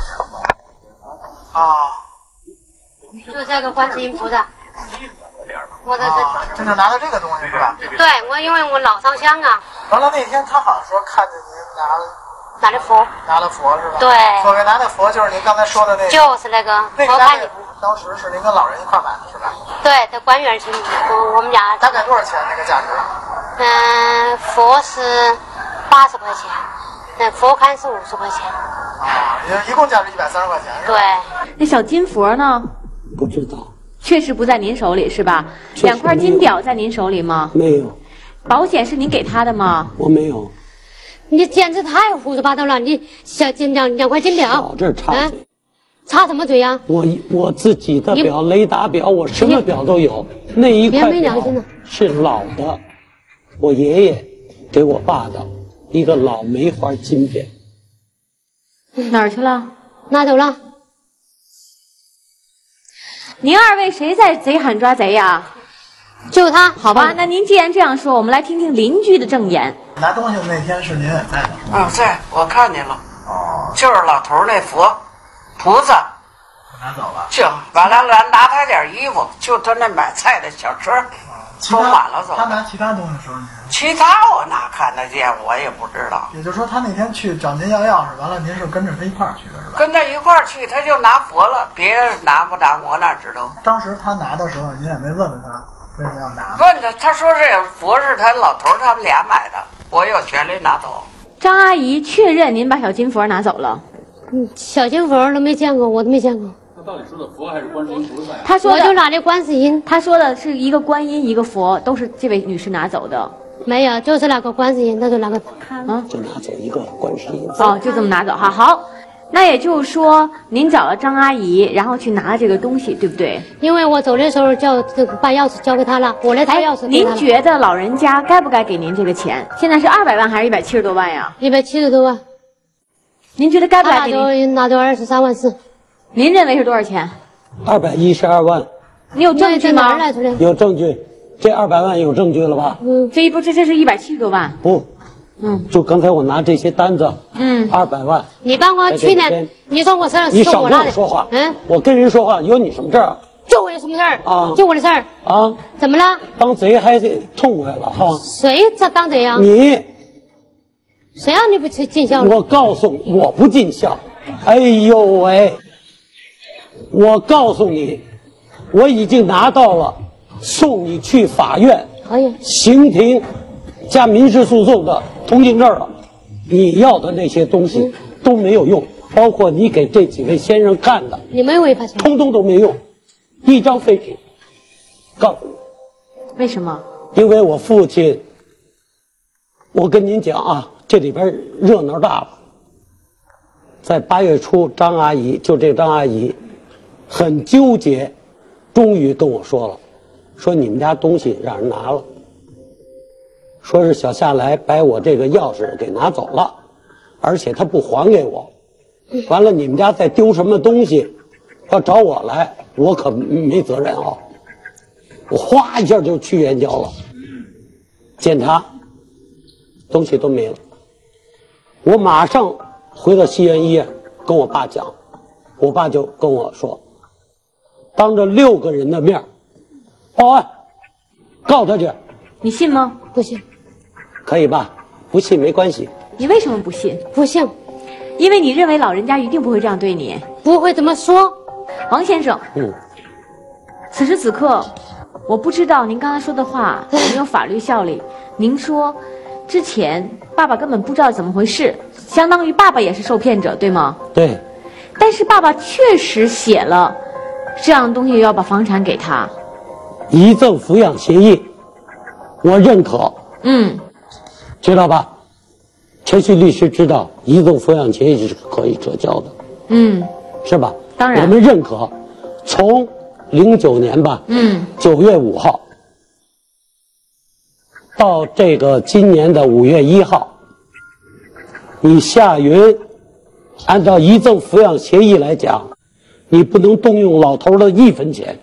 啊。 就这个观世音菩萨。我这是。 这就拿的这个东西是吧？ 对，我因为我老烧香啊。 完了那天他好像说看见您拿了。 拿了佛。 拿了佛是吧？ 对。 所谓拿的佛就是您刚才说的那个。 就是那个佛龛里。 当时是您跟老人一块买的是吧？ 对，在官员去，我我们俩。 大概多少钱那个价值？ 嗯，佛是八十块钱，那佛龛是五十块钱。 啊，一共价值一百三十块钱是吧？ 对。 那小金佛呢？ 不知道。 确实不在您手里是吧？两块金表在您手里吗？ 没有。 保险是您给他的吗？ 我没有。 你简直太胡说八道了！你小金两两块金表， 少这插嘴、啊， 插什么嘴呀？ 我我自己的表，雷达表，我什么表都有。那一块表是老的，我爷爷给我爸的一个老梅花金表。 哪儿去了？ 拿走了。 您二位谁在贼喊抓贼呀？ 就他。 好吧，那您既然这样说，我们来听听邻居的证言。 拿东西的那天是您也在的？ 啊，在，我看见了。哦。就是老头那佛，菩萨。 拿走了。 就完了，拿拿他点衣服，就他那买菜的小车，装满了走。 他拿其他东西的时候， 其他我哪看得见，我也不知道。 也就是说，他那天去找您要钥匙，完了您是跟着他一块儿去的，是吧？ 跟他一块儿去，他就拿佛了，别人拿不拿我哪知道？ 当时他拿的时候，您也没问问他为什么要拿？ 问他，他说这佛是他老头他们俩买的，我有权利拿走。 张阿姨确认您把小金佛拿走了。 嗯，小金佛都没见过，我都没见过。 他到底说的佛还是观世音菩萨呀？ 他说我就拿的观世音， 他说的是一个观音，一个佛，都是这位女士拿走的。 没有，就是那个观世音，他说那个啊， 就拿走一个观世音。 哦，就这么拿走哈。好，那也就是说，您找了张阿姨，然后去拿了这个东西，对不对？ 因为我走的时候叫这个把钥匙交给他了，我来掏钥匙。 您觉得老人家该不该给您这个钱？现在是二百万还是一百七十多万呀？ 一百七十多万。 您觉得该不该给您？拿走二十三万四。 您认为是多少钱？ 二百一十二万。 你有证据吗？ 有证据，这二百万有证据了吧？ 嗯，这一不这这是一百七十多万。 不， 嗯， 就刚才我拿这些单子， 嗯， 二百万。 你帮我去年，你说我是你少跟我说话，嗯，我跟人说话有你什么事儿？ 就我有什么事儿啊？ 就我的事儿啊？ 怎么了？ 当贼还得痛快了哈？ 谁这当贼呀？ 你， 谁让你不去尽孝？ 我告诉你，我不尽孝。哎呦喂！我告诉你，我已经拿到了送你去法院、 哎呀， 刑庭加民事诉讼的通行证了。你要的那些东西都没有用，包括你给这几位先生看的， 你没违法权， 通通都没用，一张废纸。告诉你， 为什么？ 因为我父亲，我跟您讲啊，这里边热闹大了。在八月初，张阿姨就这张阿姨很纠结，终于跟我说了，说你们家东西让人拿了，说是小夏来把我这个钥匙给拿走了，而且他不还给我。完了，你们家再丢什么东西，要找我来，我可没责任啊。我哗一下就去援交了，检查东西都没了。我马上回到西园医院跟我爸讲，我爸就跟我说，当着六个人的面报案告他去。 你信吗？ 不信。 可以吧？不信没关系。 你为什么不信？ 不信， 因为你认为老人家一定不会这样对你。 不会这么说。 王先生， 嗯， 此时此刻我不知道您刚才说的话有没有法律效力。您说之前爸爸根本不知道怎么回事，相当于爸爸也是受骗者，对吗？ 对。 但是爸爸确实写了这样的东西，要把房产给他， 遗赠抚养协议，我认可。 嗯， 知道吧？陈旭律师知道遗赠抚养协议是可以撤销的。 嗯， 是吧？ 当然， 我们认可。从零九年吧， 嗯， 九月五号到这个今年的五月一号，你夏云按照遗赠抚养协议来讲，你不能动用老头的一分钱，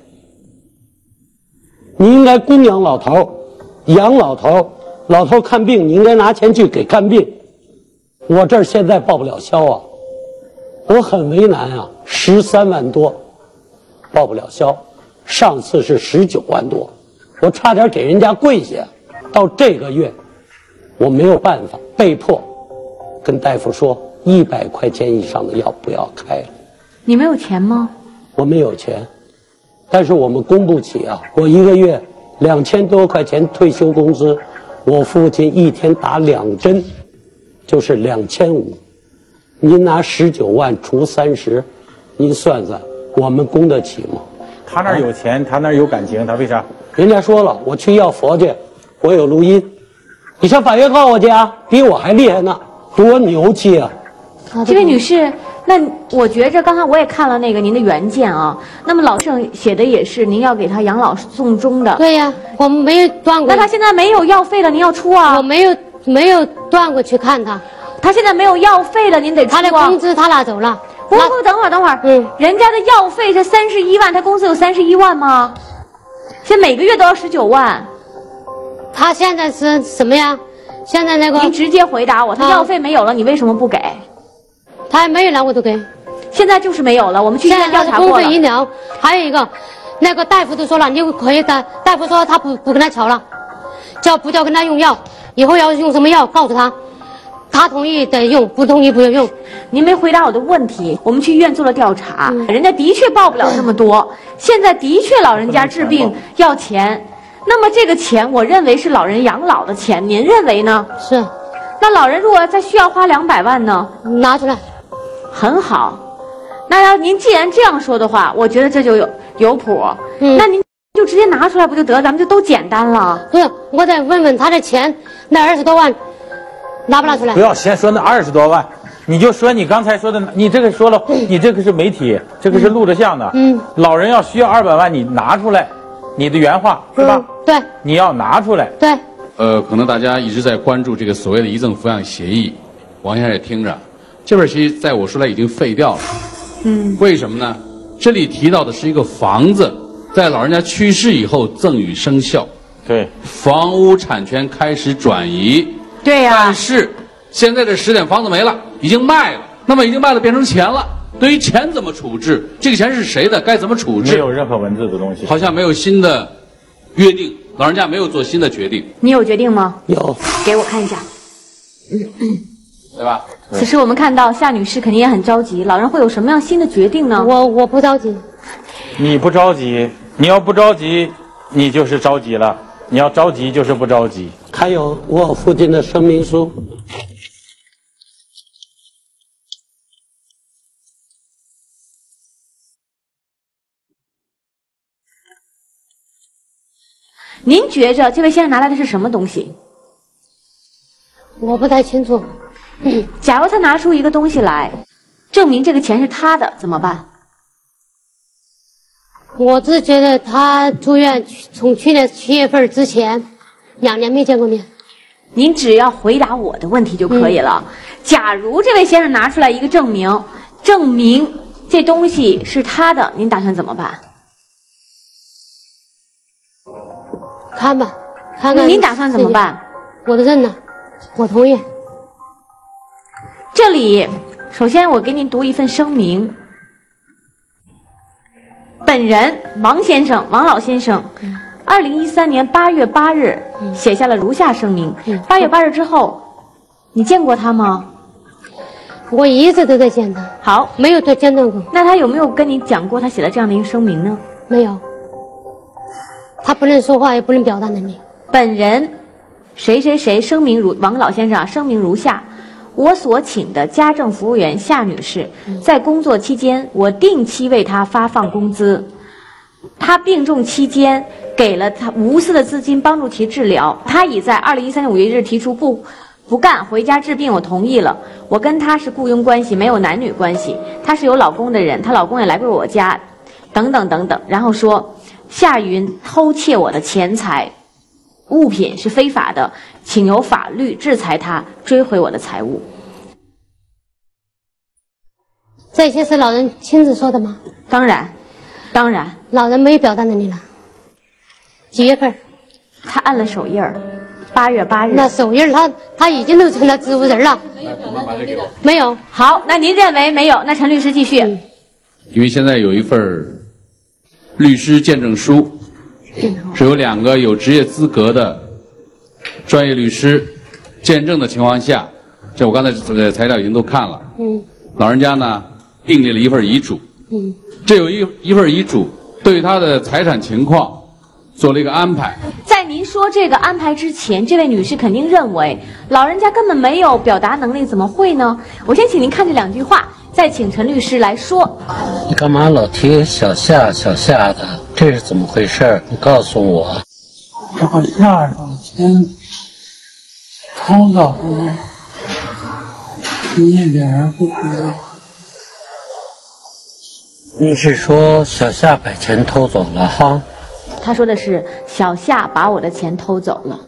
你应该供养老头，养老头，老头看病你应该拿钱去给看病。我这儿现在报不了销啊，我很为难啊，十三万多报不了销，上次是十九万多，我差点给人家跪下。到这个月我没有办法，被迫跟大夫说一百块钱以上的药不要开了。 你没有钱吗？ 我没有钱，但是我们供不起啊，我一个月两千多块钱退休工资，我父亲一天打两针就是两千五，您拿十九万除三十，您算算我们供得起吗？ 他那儿有钱，他那儿有感情，他为啥？ 人家说了，我去要佛去，我有录音，你上法院告我去啊，比我还厉害呢，多牛气啊！ 这位女士，那我觉着刚才我也看了那个您的原件啊，那么老郑写的也是您要给他养老送终的。 对呀，我们没有断过。 那他现在没有药费了，您要出啊？ 我没有没有断过去看他， 他现在没有药费了，您得出啊。 他的工资他拿走了。 不不，等会儿等会儿，嗯，人家的药费是三十一万，他工资有三十一万吗？现在每个月都要十九万。 他现在是什么呀？现在那个， 您直接回答我，他药费没有了，你为什么不给？ 他还没有了，我都给。 现在就是没有了，我们去医院调查过了。 公费医疗，还有一个，那个大夫都说了，你可以的。大夫说他不不跟他瞧了，叫不叫跟他用药，以后要用什么药告诉他，他同意得用，不同意不用用。 您没回答我的问题。我们去医院做了调查，嗯、人家的确报不了那么多。现在的确老人家治病要钱，那么这个钱我认为是老人养老的钱，您认为呢？ 是。 那老人如果再需要花两百万呢？ 拿出来。 很好。那要您既然这样说的话，我觉得这就有有谱。嗯。那您就直接拿出来不就得，咱们就都简单了。 不是，我得问问他的钱，那二十多万拿不拿出来？ 不要先说那二十多万。你就说你刚才说的，你这个说了，你这个是媒体，这个是录着像的。嗯，老人要需要二百万，你拿出来，你的原话是吧？ 嗯、对， 你要拿出来。 对。 呃，可能大家一直在关注这个所谓的遗赠抚养协议，王先生也听着，这本协议在我说来已经废掉了。嗯。为什么呢？这里提到的是一个房子，在老人家去世以后赠与生效。 对。 房屋产权开始转移。 对呀、啊。 但是现在这十点房子没了。已经卖了，那么已经卖了变成钱了。对于钱怎么处置？这个钱是谁的？该怎么处置？ 没有任何文字的东西， 好像没有新的约定，老人家没有做新的决定。 你有决定吗？ 有， 给我看一下。嗯嗯， 对吧？ 此时我们看到夏女士肯定也很着急，老人会有什么样新的决定呢？ 我我不着急。 你不着急，你要不着急，你就是着急了；你要着急，就是不着急。 还有我父亲的声明书。 您觉着这位先生拿来的是什么东西？ 我不太清楚。 嗯，假如他拿出一个东西来，证明这个钱是他的，怎么办？ 我只觉得他住院从去年七月份之前，两年没见过面。 您只要回答我的问题就可以了。嗯、假如这位先生拿出来一个证明，证明这东西是他的，您打算怎么办？ 看吧，看看。 您打算怎么办？ 我的认了，我同意。 这里，首先我给您读一份声明。本人王先生，王老先生，二零一三年八月八日写下了如下声明。八月八日之后，你见过他吗？ 我一直都在见他。 好， 没有对见到过。 那他有没有跟你讲过他写了这样的一个声明呢？ 没有。他不能说话，也不能表达能力。 本人谁谁谁声明如王老先生啊，声明如下：我所请的家政服务员夏女士，在工作期间，我定期为她发放工资。她病重期间，给了她无私的资金帮助其治疗。她已在二零一三年五月一日提出不不干，回家治病，我同意了。我跟她是雇佣关系，没有男女关系。她是有老公的人，她老公也来过我家，等等等等。然后说。夏云偷窃我的钱财物品是非法的，请由法律制裁他，追回我的财物。 这些是老人亲自说的吗？ 当然，当然。 老人没有表达能力了。几月份？ 他按了手印儿，八月八日。 那手印他他已经都成了植物人了。没有。 好，那您认为没有？那陈律师继续。嗯、 因为现在有一份律师见证书，是有两个有职业资格的专业律师见证的情况下，这我刚才这个材料已经都看了。嗯，老人家呢订立了一份遗嘱。嗯，这有一一份遗嘱，对他的财产情况做了一个安排。 在您说这个安排之前，这位女士肯定认为老人家根本没有表达能力，怎么会呢？我先请您看这两句话。再请陈律师来说。 你干嘛老提小夏小夏的？这是怎么回事？你告诉我。 小夏把钱偷走了，你一点不知道。 你是说小夏把钱偷走了哈？ 他说的是小夏把我的钱偷走了。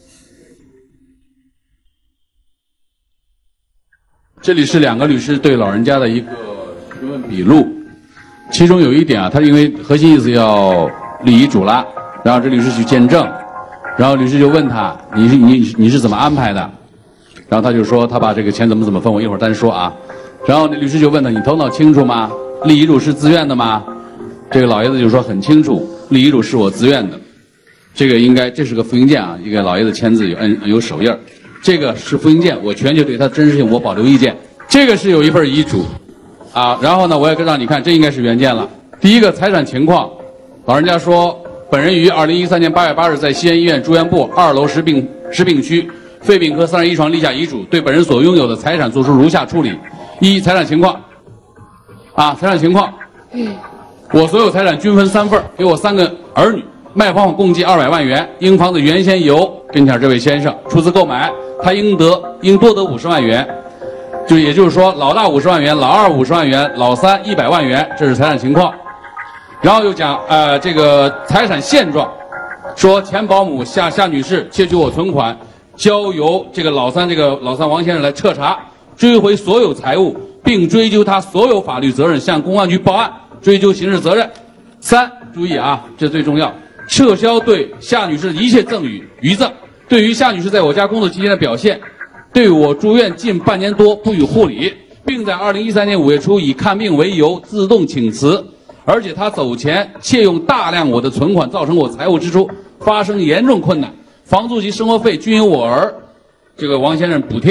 这里是两个律师对老人家的一个询问笔录，其中有一点啊，他因为核心意思要立遗嘱了，然后这律师去见证，然后律师就问他，你是你你是怎么安排的？然后他就说他把这个钱怎么怎么分，我一会儿单说啊。然后那律师就问他，你头脑清楚吗？立遗嘱是自愿的吗？这个老爷子就说很清楚，立遗嘱是我自愿的。这个应该这是个复印件啊，一个老爷子签字有摁有手印儿。这个是复印件，我全权对它真实性我保留意见。这个是有一份遗嘱，啊，然后呢，我也让你看，这应该是原件了。第一个财产情况，老人家说，本人于二零一三年八月八日在西安医院住院部二楼实病实病区肺病科三十一床立下遗嘱，对本人所拥有的财产作出如下处理：一、财产情况，啊，财产情况，我所有财产均分三份，给我三个儿女，卖房共计二百万元，应房子原先由跟前这位先生出资购买。他应得应多得五十万元，就也就是说，老大五十万元，老二五十万元，老三一百万元，这是财产情况。然后又讲呃这个财产现状，说前保姆夏夏女士窃取我存款，交由这个老三这个老三王先生来彻查，追回所有财物，并追究他所有法律责任，向公安局报案，追究刑事责任。三，注意啊，这最重要，撤销对夏女士的一切赠与余赠。对于夏女士在我家工作期间的表现，对我住院近半年多不予护理，并在二零一三年五月初以看病为由自动请辞，而且她走前窃用大量我的存款，造成我财务支出发生严重困难，房租及生活费均由我儿这个王先生补贴。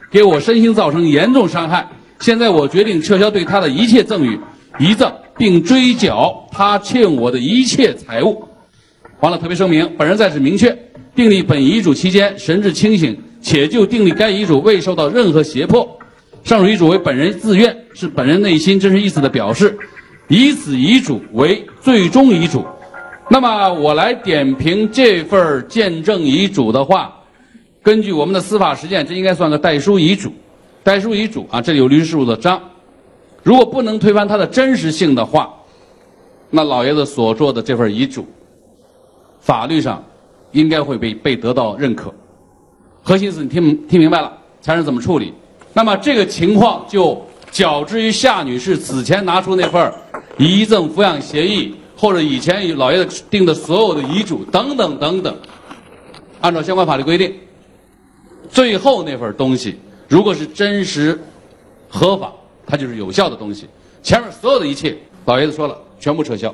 给我身心造成严重伤害。现在我决定撤销对他的一切赠与、遗赠，并追缴他欠我的一切财物。完了，特别声明，本人在此明确，订立本遗嘱期间神志清醒，且就订立该遗嘱未受到任何胁迫。上述遗嘱为本人自愿，是本人内心真实意思的表示，以此遗嘱为最终遗嘱。那么我来点评这份见证遗嘱的话，根据我们的司法实践，这应该算个代书遗嘱。代书遗嘱啊，这里有律师事务的章，如果不能推翻它的真实性的话，那老爷子所做的这份遗嘱，法律上应该会被被得到认可。核心是你听听明白了，才能怎么处理。那么这个情况就较之于夏女士此前拿出那份遗赠抚养协议，或者以前老爷子定的所有的遗嘱等等等等，按照相关法律规定，最后那份东西如果是真实合法，它就是有效的东西。前面所有的一切，老爷子说了，全部撤销，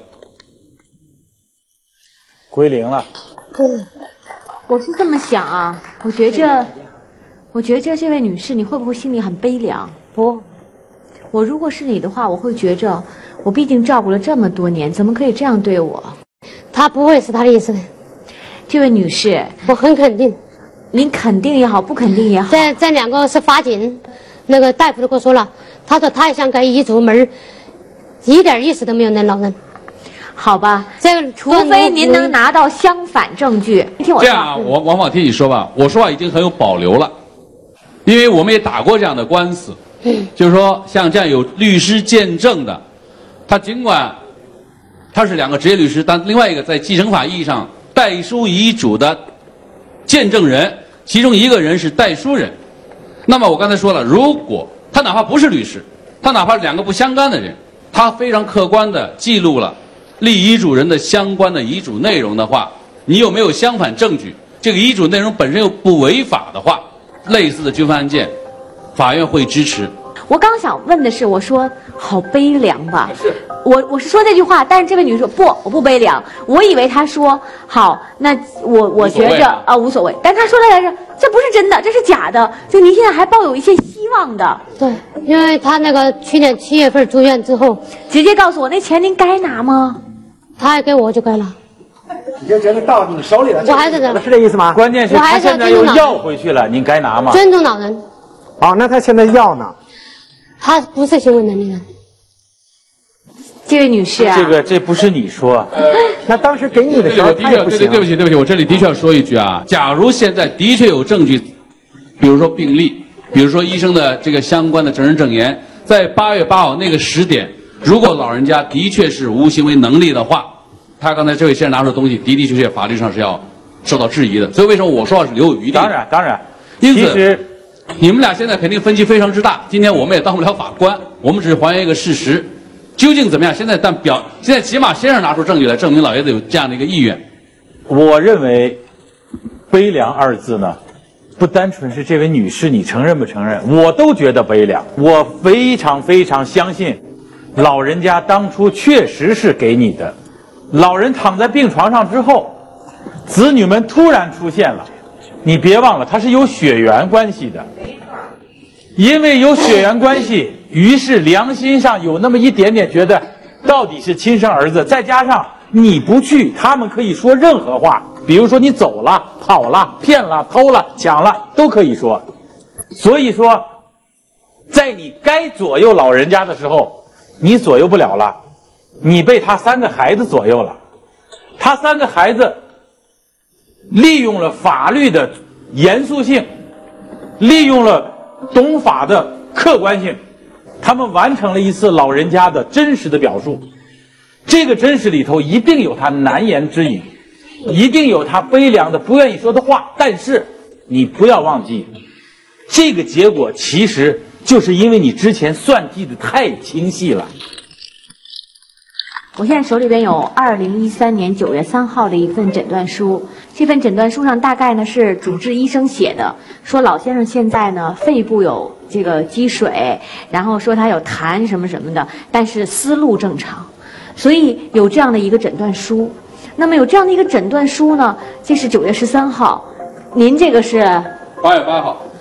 归零了。 嗯，我是这么想啊，我觉着，我觉着这位女士，你会不会心里很悲凉？不，我如果是你的话，我会觉着，我毕竟照顾了这么多年，怎么可以这样对我？ 他不会是他的意思的。 这位女士， 我很肯定。 您肯定也好，不肯定也好， 这这两个是法警，那个大夫都跟我说了，他说他也想改遗嘱，门一点意思都没有。那老人， 好吧， 这个除非您能拿到相反证据。听我说， 这样啊，我王宝听你说吧，我说话已经很有保留了，因为我们也打过这样的官司， 嗯， 就是说像这样有律师见证的，他尽管他是两个职业律师，但另外一个在继承法意义上代书遗嘱的见证人，其中一个人是代书人。那么我刚才说了，如果他哪怕不是律师，他哪怕是两个不相干的人，他非常客观地记录了立遗嘱人的相关的遗嘱内容的话，你有没有相反证据？这个遗嘱内容本身又不违法的话，类似的纠纷案件，法院会支持。 我刚想问的是，我说好悲凉吧？是，我我是说这句话，但是这位女士说不，我不悲凉。我以为她说好，那我我觉着啊、呃、无所谓，但她说的来着，这不是真的，这是假的。就您现在还抱有一些希望的。 对，因为他那个去年七月份住院之后， 直接告诉我那钱您该拿吗？ 他还给我就该了。 你就觉得到你手里了， 我还是这， 是这意思吗？ 关键是他现在又要回去了，您该拿吗？ 尊重老人。 哦，那他现在要呢？ 他不是行为能力人。 这位女士啊， 这个这不是你说， 那当时给你的时候他也不行。 对对不起对不起，我这里的确要说一句啊，假如现在的确有证据，比如说病历，比如说医生的这个相关的证人证言，在八月八号那个时点，如果老人家的确是无行为能力的话，他刚才这位先生拿出的东西的的确确法律上是要受到质疑的。所以为什么我说话是留有余地？ 当然当然， 因此你们俩现在肯定分歧非常之大。今天我们也当不了法官，我们只是还原一个事实，究竟怎么样？现在但表现在起码先生拿出证据来证明老爷子有这样的一个意愿。 我认为“悲凉”二字呢，不单纯是这位女士你承认不承认，我都觉得悲凉。我非常非常相信，老人家当初确实是给你的。老人躺在病床上之后，子女们突然出现了。你别忘了，他是有血缘关系的，因为有血缘关系，于是良心上有那么一点点觉得，到底是亲生儿子。再加上你不去，他们可以说任何话，比如说你走了、跑了、骗了、偷了、抢了，都可以说。所以说，在你该左右老人家的时候，你左右不了了，你被他三个孩子左右了。他三个孩子利用了法律的严肃性，利用了懂法的客观性，他们完成了一次老人家的真实的表述。这个真实里头一定有他难言之隐，一定有他悲凉的不愿意说的话，但是你不要忘记，这个结果其实就是因为你之前算计的太清晰了。 我现在手里边有二零一三年九月三号的一份诊断书，这份诊断书上大概呢是主治医生写的，说老先生现在呢肺部有这个积水，然后说他有痰什么什么的，但是思路正常，所以有这样的一个诊断书。那么有这样的一个诊断书呢，这是九月十三号，您这个是八月八号。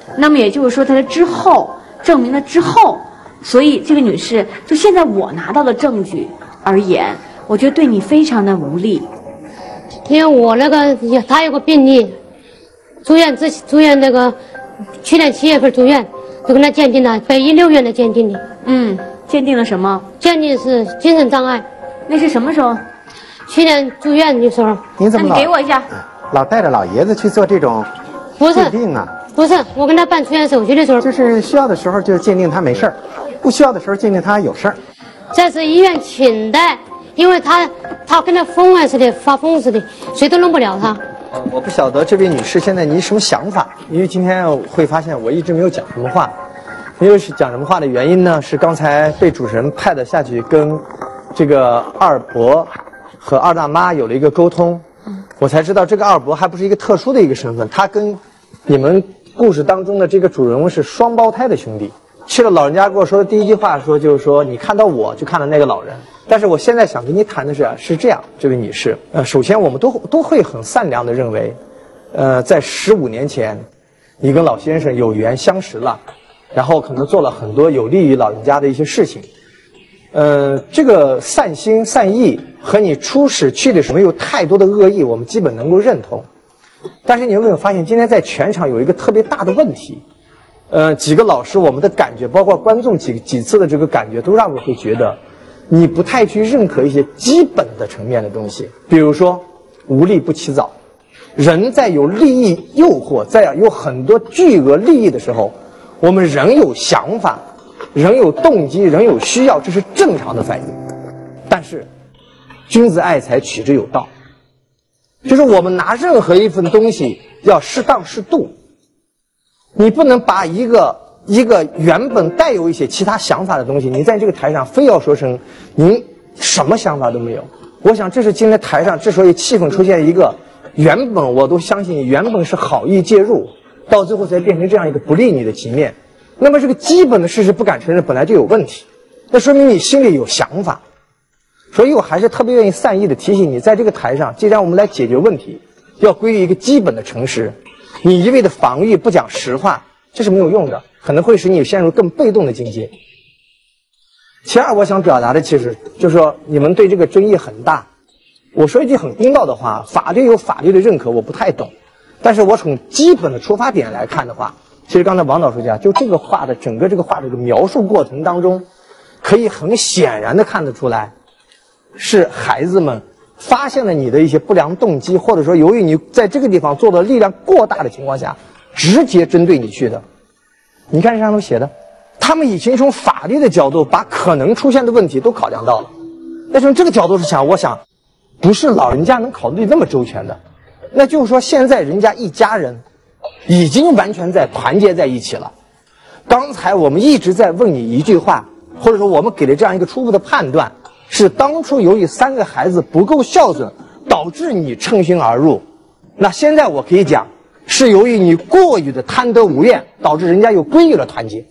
那么也就是说，在这之后证明了之后，所以这个女士就现在我拿到的证据而言，我觉得对你非常的无力。 因为我那个他有个病例，住院之住院那个去年七月份住院，就跟他鉴定了北医六院的鉴定的。 嗯，鉴定了什么？ 鉴定是精神障碍。 那是什么时候？ 去年住院的时候。 您怎么老那你给我一下？ 老带着老爷子去做这种不是鉴定啊？ 不是，我跟他办出院手续的时候， 就是需要的时候就鉴定他没事儿，不需要的时候鉴定他有事儿。 这是医院请的，因为他他跟他疯了似的，发疯似的，谁都弄不了他。 我不晓得这位女士现在你什么想法，因为今天会发现我一直没有讲什么话，因为是讲什么话的原因呢？是刚才被主持人派的下去跟这个二伯和二大妈有了一个沟通，我才知道这个二伯还不是一个特殊的一个身份，他跟你们故事当中的这个主人公是双胞胎的兄弟。去了老人家跟我说的第一句话说就是说你看到我就看到那个老人。但是我现在想跟你谈的是是这样，这位女士，呃，首先我们都都会很善良的认为，呃，在十五年前，你跟老先生有缘相识了，然后可能做了很多有利于老人家的一些事情，呃，这个善心善意和你初始去的时候没有太多的恶意，我们基本能够认同。但是你有没有发现，今天在全场有一个特别大的问题？呃，几个老师我们的感觉，包括观众几几次的这个感觉，都让我会觉得。你不太去认可一些基本的层面的东西，比如说无利不起早。人在有利益诱惑，在有很多巨额利益的时候，我们人有想法，人有动机，人有需要，这是正常的反应。但是君子爱财，取之有道，就是我们拿任何一份东西要适当适度，你不能把一个一个原本带有一些其他想法的东西，你在这个台上非要说成您什么想法都没有。我想这是今天台上之所以气氛出现一个原本我都相信原本是好意介入，到最后才变成这样一个不利你的局面，那么这个基本的事实不敢承认本来就有问题，那说明你心里有想法。所以我还是特别愿意善意的提醒你，在这个台上既然我们来解决问题，要归于一个基本的诚实，你一味的防御不讲实话，这是没有用的，可能会使你陷入更被动的境界。其二，我想表达的其实就是说，你们对这个争议很大。我说一句很公道的话，法律有法律的认可，我不太懂。但是我从基本的出发点来看的话，其实刚才王导说讲，就这个话的整个这个话的这个描述过程当中，可以很显然的看得出来，是孩子们发现了你的一些不良动机，或者说由于你在这个地方做的力量过大的情况下，直接针对你去的。你看这上头写的，他们已经从法律的角度把可能出现的问题都考量到了。但是从这个角度是想，我想不是老人家能考虑那么周全的。那就是说现在人家一家人已经完全在团结在一起了。刚才我们一直在问你一句话，或者说我们给了这样一个初步的判断，是当初由于三个孩子不够孝顺，导致你乘虚而入。那现在我可以讲，是由于你过于的贪得无厌，导致人家又归于了团结。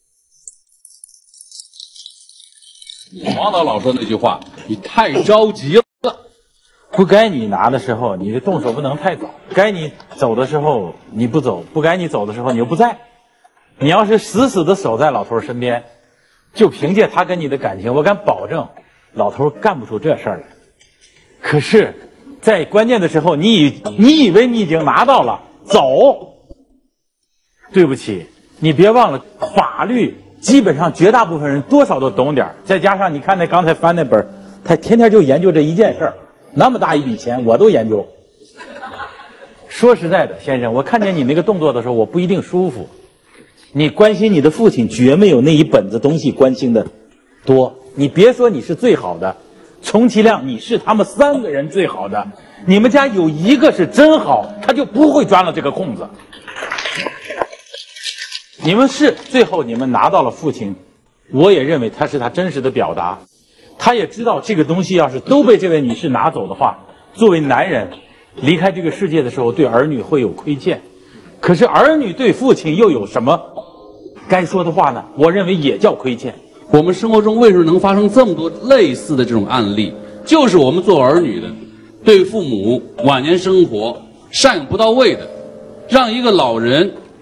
王导老说那句话，你太着急了。 不该你拿的时候，你的动手不能太早；该你走的时候你不走，不该你走的时候你又不在。你要是死死的守在老头身边，就凭借他跟你的感情，我敢保证，老头干不出这事儿来。可是，在关键的时候，你以你以为你已经拿到了，走。对不起，你别忘了，法律基本上绝大部分人多少都懂点，再加上你看那刚才翻那本，他天天就研究这一件事儿。那么大一笔钱我都研究。说实在的，先生，我看见你那个动作的时候，我不一定舒服。你关心你的父亲，绝没有那一本子东西关心的多。你别说你是最好的，充其量你是他们三个人最好的。你们家有一个是真好，他就不会钻了这个空子。你们是最后你们拿到了父亲，我也认为他是他真实的表达。他也知道这个东西要是都被这位女士拿走的话，作为男人离开这个世界的时候，对儿女会有亏欠。可是儿女对父亲又有什么该说的话呢？我认为也叫亏欠。 我们生活中为什么能发生这么多类似的这种案例？就是我们做儿女的，对父母晚年生活赡养不到位的，让一个老人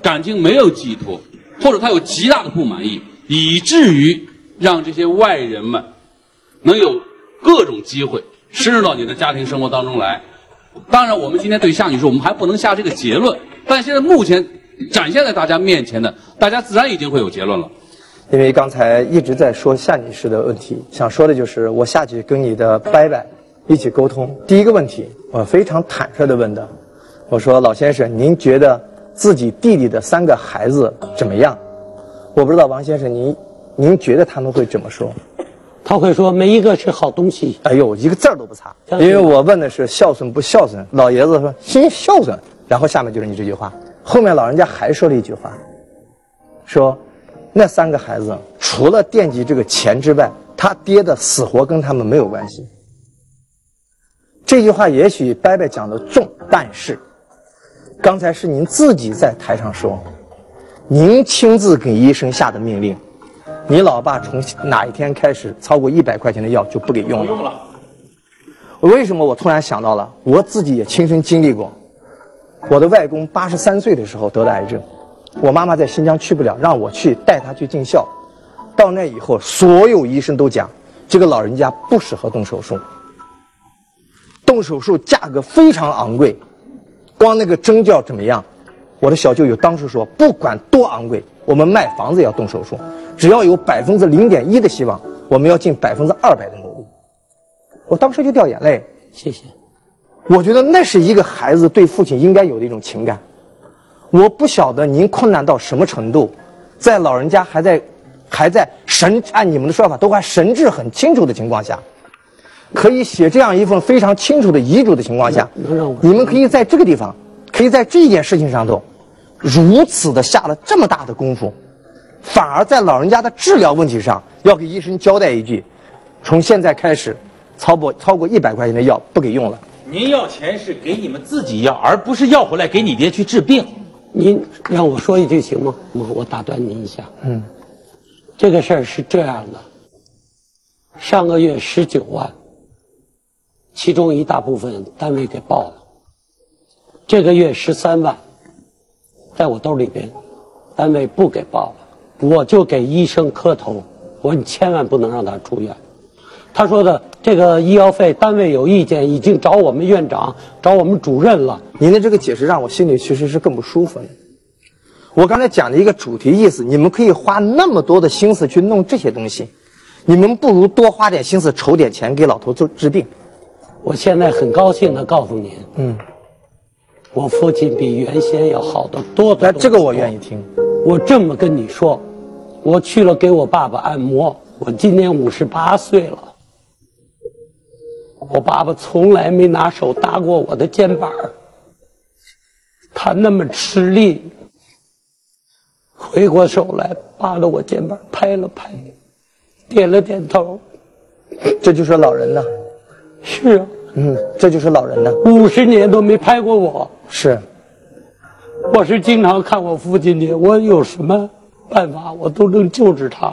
感情没有寄托，或者他有极大的不满意，以至于让这些外人们能有各种机会深入到你的家庭生活当中来。当然，我们今天对夏女士，我们还不能下这个结论，但现在目前展现在大家面前的，大家自然已经会有结论了。 因为刚才一直在说夏女士的问题，想说的就是我下去跟你的伯伯一起沟通。第一个问题，我非常坦率地问的，我说老先生，您觉得自己弟弟的三个孩子怎么样？我不知道王先生您您觉得他们会怎么说？ 他会说没一个是好东西。 哎呦，一个字儿都不差。因为我问的是孝顺不孝顺，老爷子说先孝顺，然后下面就是你这句话。后面老人家还说了一句话，说那三个孩子除了惦记这个钱之外，他爹的死活跟他们没有关系。这句话也许伯伯讲的重，但是刚才是您自己在台上说，您亲自给医生下的命令，你老爸从哪一天开始超过一百块钱的药就不给用了？不用了。为什么我突然想到了？我自己也亲身经历过。我的外公八十三岁的时候得了癌症，我妈妈在新疆去不了，让我去带他去尽孝。到那以后，所有医生都讲，这个老人家不适合动手术。动手术价格非常昂贵，光那个针脚怎么样？我的小舅舅当时说，不管多昂贵，我们卖房子也要动手术，只要有百分之零点一的希望，我们要尽百分之二百的努力。我当时就掉眼泪。 谢谢。 我觉得那是一个孩子对父亲应该有的一种情感。我不晓得您困难到什么程度，在老人家还在还在神按你们的说法都还神志很清楚的情况下，可以写这样一份非常清楚的遗嘱的情况下，你们可以在这个地方，可以在这一件事情上头如此的下了这么大的功夫，反而在老人家的治疗问题上要给医生交代一句，从现在开始超过超过一百块钱的药不给用了。 您要钱是给你们自己要，而不是要回来给你爹去治病。 您让我说一句行吗？我打断您一下。嗯，这个事儿是这样的，上个月十九万，其中一大部分单位给报了，这个月十三万，在我兜里边，单位不给报了，我就给医生磕头，我说你千万不能让他住院。他说的这个医药费，单位有意见，已经找我们院长、找我们主任了。 您的这个解释让我心里其实是更不舒服的。我刚才讲的一个主题意思，你们可以花那么多的心思去弄这些东西，你们不如多花点心思筹点钱给老头做治病。 我现在很高兴地告诉您，嗯，我父亲比原先要好得多得多。 这个我愿意听。 我这么跟你说，我去了给我爸爸按摩，我今年五十八岁了。我爸爸从来没拿手搭过我的肩膀，他那么吃力，回过手来扒着我肩膀拍了拍，点了点头。 这就是老人呐。 是啊， 嗯，这就是老人呐。 五十年都没拍过我。 是， 我是经常看我父亲的，我有什么办法我都能救治他，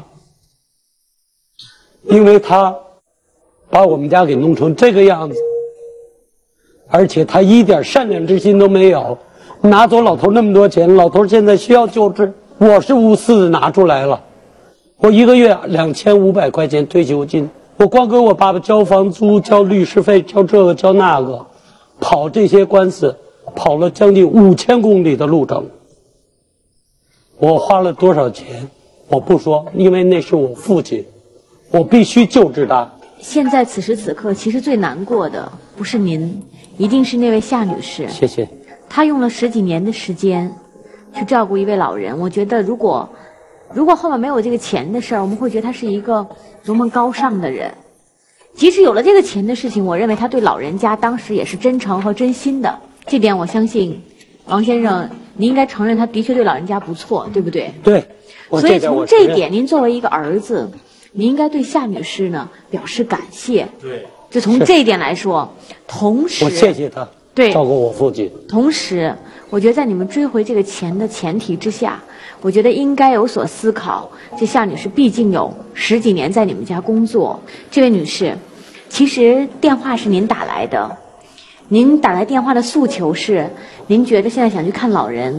因为他把我们家给弄成这个样子，而且他一点善良之心都没有，拿走老头那么多钱，老头现在需要救治，我是无私的拿出来了，我一个月两千五百块钱退休金，我光给我爸爸交房租、交律师费、交这个交那个，跑这些官司，跑了将近五千公里的路程，我花了多少钱我不说，因为那是我父亲，我必须救治他。 现在此时此刻，其实最难过的不是您，一定是那位夏女士。 谢谢。 她用了十几年的时间去照顾一位老人，我觉得如果如果后面没有这个钱的事儿，我们会觉得她是一个多么高尚的人。即使有了这个钱的事情，我认为她对老人家当时也是真诚和真心的，这点我相信王先生您应该承认，他的确对老人家不错，对不对？ 对。 所以从这一点，您作为一个儿子，你应该对夏女士呢表示感谢。 对， 就从这一点来说，同时我谢谢他， 对， 照顾我父亲。 同时，我觉得在你们追回这个钱的前提之下，我觉得应该有所思考。这夏女士毕竟有十几年在你们家工作，这位女士，其实电话是您打来的，您打来电话的诉求是，您觉得现在想去看老人，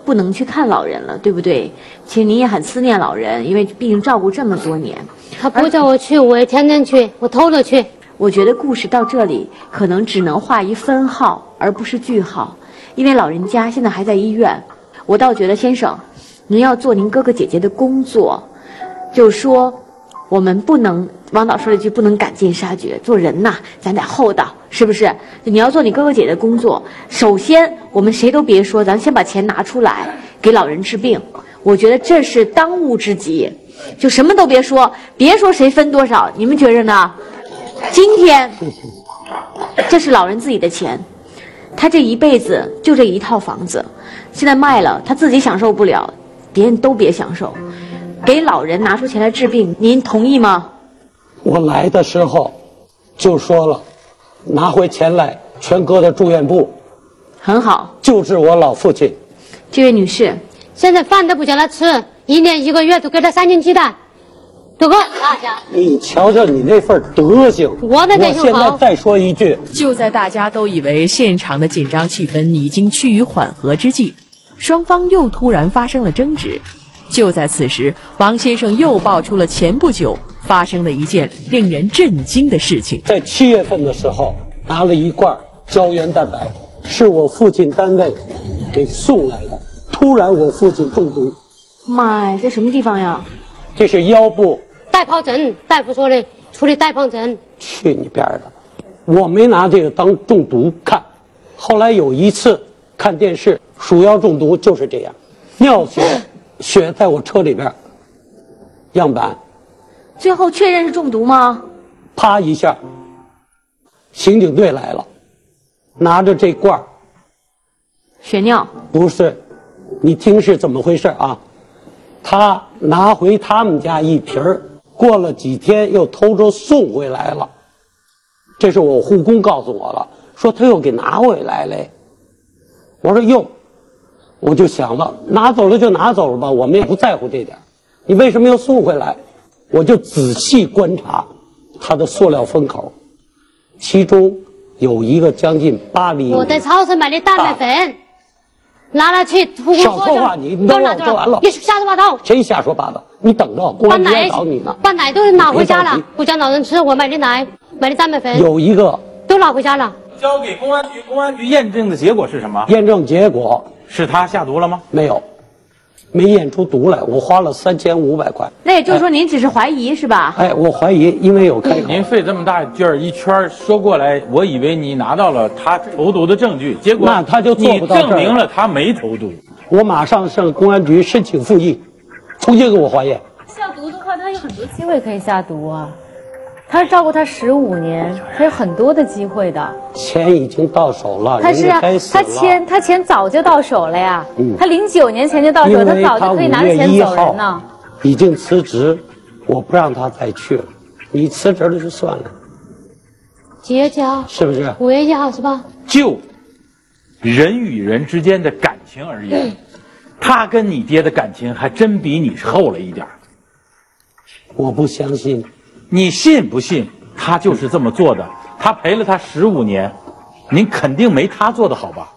不能去看老人了，对不对？其实您也很思念老人，因为毕竟照顾这么多年。 他不叫我去，我也天天去，我偷着去。 我觉得故事到这里可能只能画一分号，而不是句号，因为老人家现在还在医院。我倒觉得先生，您要做您哥哥姐姐的工作，就是说，我们不能，王导说了一句不能赶尽杀绝，做人呐，咱得厚道，是不是？你要做你哥哥姐姐的工作，首先我们谁都别说，咱先把钱拿出来给老人治病，我觉得这是当务之急。就什么都别说，别说谁分多少，你们觉着呢？今天，这是老人自己的钱，他这一辈子就这一套房子，现在卖了，他自己享受不了，别人都别享受。给老人拿出钱来治病，您同意吗？ 我来的时候就说了，拿回钱来全搁到住院部， 很好， 救治我老父亲。 这位女士， 现在饭都不叫他吃，一年一个月都给他三斤鸡蛋，多够大家。 你瞧瞧你那份德行， 我的德行好。 我现在再说一句， 就在大家都以为现场的紧张气氛已经趋于缓和之际，双方又突然发生了争执。就在此时，王先生又爆出了前不久发生的一件令人震惊的事情。 在七月份的时候，拿了一罐胶原蛋白，是我父亲单位给送来的。突然，我父亲中毒。 妈呀，这什么地方呀？ 这是腰部带疱疹，大夫说的，处理带疱疹。 去你边的！我没拿这个当中毒看。后来有一次看电视，鼠药中毒就是这样，尿血。血在我车里边，样板， 最后确认是中毒吗？ 啪一下，刑警队来了，拿着这罐血尿， 不是，你听是怎么回事啊？他拿回他们家一瓶儿，过了几天又偷着送回来了，这是我护工告诉我了，说他又给拿回来嘞。我说哟。我就想了，拿走了就拿走了吧，我们也不在乎这点。你为什么又送回来？我就仔细观察它的塑料封口，其中有一个将近八厘米。 我在超市买的蛋白粉，拿了去护工少说话，你等我说完了。 你瞎说八道！ 谁瞎说八道？你等着，公安局来找你呢。 把奶都拿回家了，不叫老人吃。我买的奶，买的蛋白粉， 有一个都拿回家了。 交给公安局，公安局验证的结果是什么？ 验证结果。 是他下毒了吗？ 没有，没验出毒来。我花了三千五百块。 那也就是说，您只是怀疑是吧？ 哎，我怀疑，因为有开口。 您费这么大劲儿一圈说过来，我以为你拿到了他投毒的证据，结果那他就做不到这儿。 你证明了他没投毒。 我马上向公安局申请复议，重新给我化验。 下毒的话，他有很多机会可以下毒啊。他照顾他十五年，他有很多的机会的。 钱已经到手了， 他是啊，他钱钱他钱早就到手了呀。 嗯， 他零九年前就到手，他早就可以拿着钱走人呢。 已经辞职，我不让他再去了。你辞职了就算了。 几月几号？ 是不是？ 五月一号是吧？ 就人与人之间的感情而言，嗯、他跟你爹的感情还真比你厚了一点。 我不相信。 你信不信？他就是这么做的。他陪了他十五年，您肯定没他做的好吧？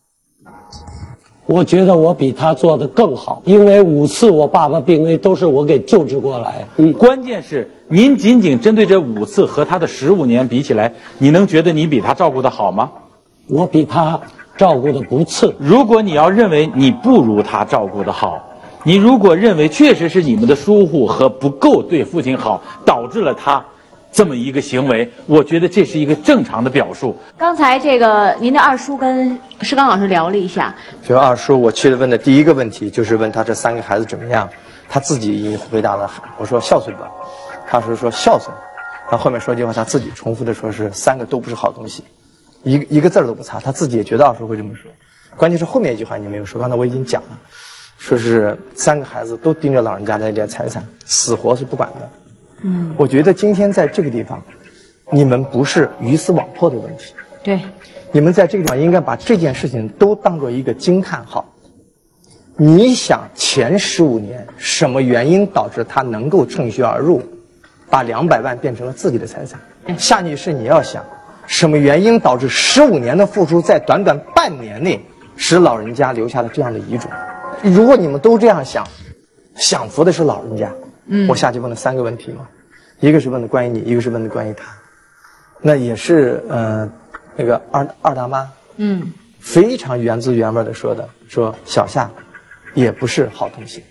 我觉得我比他做的更好，因为五次我爸爸病危都是我给救治过来。 嗯，关键是您仅仅针对这五次和他的十五年比起来，你能觉得你比他照顾的好吗？ 我比他照顾的不次。 如果你要认为你不如他照顾的好，你如果认为确实是你们的疏忽和不够对父亲好，导致了他这么一个行为，我觉得这是一个正常的表述。 刚才这个您的二叔跟施刚老师聊了一下， 就二叔，我去问的第一个问题就是问他这三个孩子怎么样，他自己已经回答了，我说孝顺吧，他说说孝顺，他后面说一句话，他自己重复的说是三个都不是好东西，一个一个字都不差，他自己也觉得二叔会这么说。关键是后面一句话你没有说，刚才我已经讲了。说是三个孩子都盯着老人家的那点财产，死活是不管的。嗯，我觉得今天在这个地方，你们不是鱼死网破的问题。 对， 你们在这个地方应该把这件事情都当做一个惊叹号。你想前十五年什么原因导致他能够趁虚而入，把两百万变成了自己的财产？夏女士，你要想什么原因导致十五年的付出在短短半年内使老人家留下了这样的遗嘱？ 如果你们都这样想，享福的是老人家。 嗯， 我下去问了三个问题嘛，一个是问的关于你，一个是问的关于他，那也是呃那个二二大妈， 嗯， 非常原汁原味的说的，说小夏也不是好东西，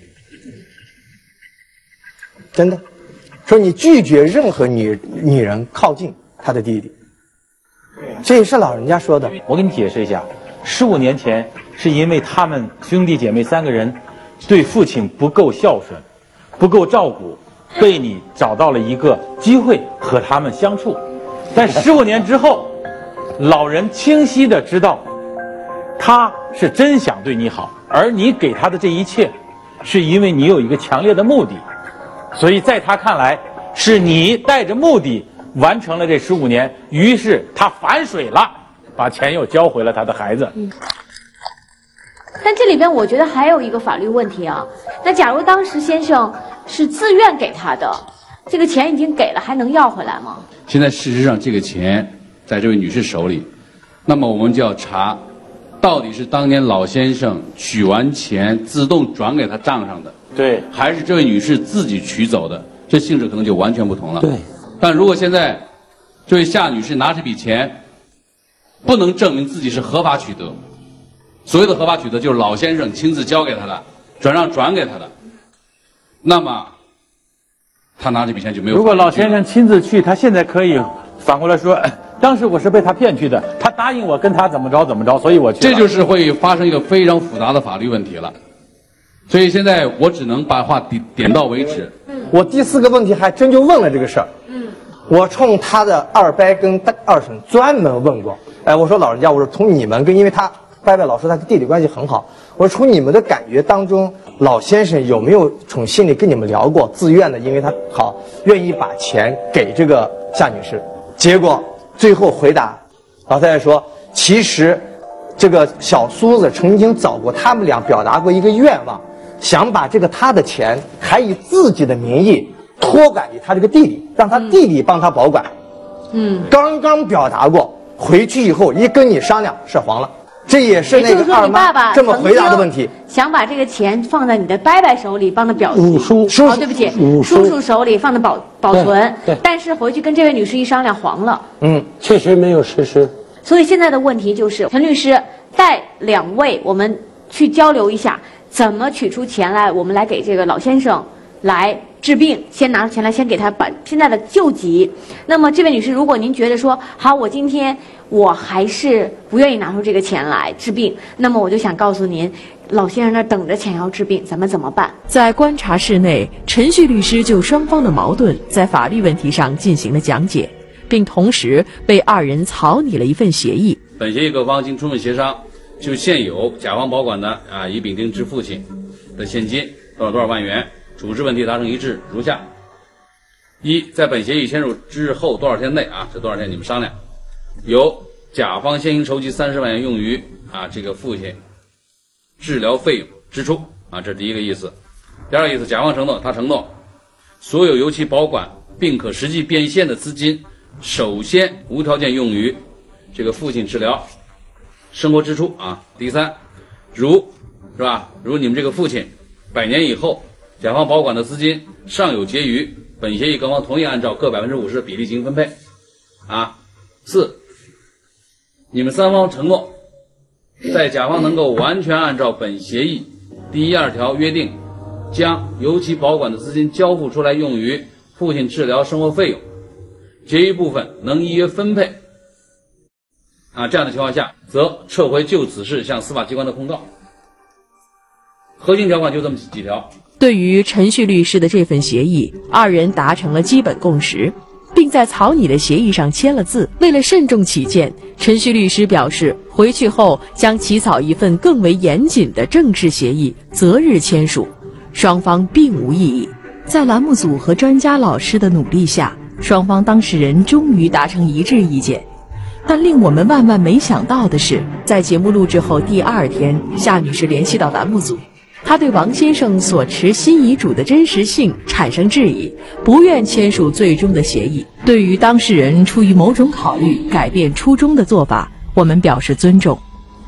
真的，说你拒绝任何女女人靠近他的弟弟，这也是老人家说的。 我给你解释一下，十五年前是因为他们兄弟姐妹三个人对父亲不够孝顺，不够照顾，被你找到了一个机会和他们相处。但十五年之后，老人清晰的知道，他是真想对你好，而你给他的这一切，是因为你有一个强烈的目的。所以在他看来，是你带着目的完成了这十五年，于是他反水了，把钱又交回了他的孩子。 嗯，但这里边我觉得还有一个法律问题啊。那假如当时先生是自愿给他的，这个钱已经给了，还能要回来吗？ 现在事实上这个钱在这位女士手里，那么我们就要查，到底是当年老先生取完钱自动转给他账上的， 对， 还是这位女士自己取走的？这性质可能就完全不同了。 对。 但如果现在这位夏女士拿这笔钱，不能证明自己是合法取得，所谓的合法取得就是老先生亲自交给她的，转让转给她的，那么他拿这笔钱就没有。 如果老先生亲自去，他现在可以反过来说，当时我是被他骗去的，他答应我跟他怎么着怎么着，所以我去了。 这就是会发生一个非常复杂的法律问题了。所以现在我只能把话点点到为止。 我第四个问题还真就问了这个事儿。嗯，我冲他的二伯跟二婶专门问过。哎，我说老人家，我说从你们跟，因为他伯伯老说他跟弟弟关系很好，我说从你们的感觉当中，老先生有没有从心里跟你们聊过，自愿的，因为他好愿意把钱给这个夏女士？结果最后回答，老太太说，其实这个小苏子曾经找过他们俩表达过一个愿望。想把这个他的钱还以自己的名义托管给他这个弟弟，让他弟弟帮他保管。嗯，刚刚表达过，回去以后一跟你商量是黄了。这也是那个二妈这么回答的问题。 想把这个钱放在你的伯伯手里，帮他表叔叔哦，对不起，叔叔手里放着保保存。对，但是回去跟这位女士一商量，黄了。 嗯，确实没有实施。 所以现在的问题就是，陈律师带两位，我们去交流一下。怎么取出钱来？我们来给这个老先生来治病，先拿钱来，先给他把现在的救急。那么这位女士，如果您觉得说好，我今天我还是不愿意拿出这个钱来治病，那么我就想告诉您，老先生那等着钱要治病，咱们怎么办？ 在观察室内，陈旭律师就双方的矛盾在法律问题上进行了讲解，并同时为二人草拟了一份协议。 本协议各方经充分协商，就现有甲方保管的啊乙丙丁之父亲的现金多少多少万元，处置问题达成一致如下：一，在本协议签署之后多少天内啊，这多少天你们商量，由甲方先行筹集三十万元用于啊这个父亲治疗费用支出啊，这是第一个意思。第二个意思，甲方承诺，他承诺所有由其保管并可实际变现的资金，首先无条件用于这个父亲治疗生活支出啊。第三，如是吧？如你们这个父亲百年以后，甲方保管的资金尚有结余，本协议各方同意按照各百分之五十的比例进行分配啊。四，你们三方承诺，在甲方能够完全按照本协议第一二条约定，将由其保管的资金交付出来用于父亲治疗生活费用，结余部分能依约分配啊，这样的情况下，则撤回就此事向司法机关的控告。核心条款就这么几条。 对于陈旭律师的这份协议，二人达成了基本共识，并在草拟的协议上签了字。为了慎重起见，陈旭律师表示，回去后将起草一份更为严谨的正式协议，择日签署。双方并无异议。在栏目组和专家老师的努力下，双方当事人终于达成一致意见。但令我们万万没想到的是，在节目录制后第二天，夏女士联系到栏目组，她对王先生所持新遗嘱的真实性产生质疑，不愿签署最终的协议。对于当事人出于某种考虑改变初衷的做法，我们表示尊重。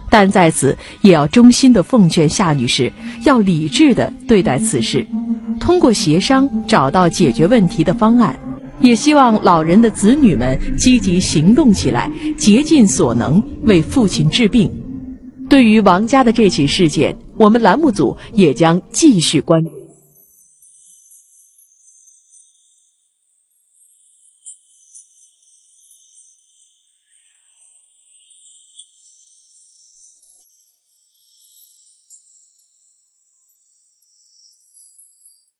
但在此也要衷心地奉劝夏女士要理智地对待此事，通过协商找到解决问题的方案。也希望老人的子女们积极行动起来，竭尽所能为父亲治病。对于王家的这起事件，我们栏目组也将继续关注。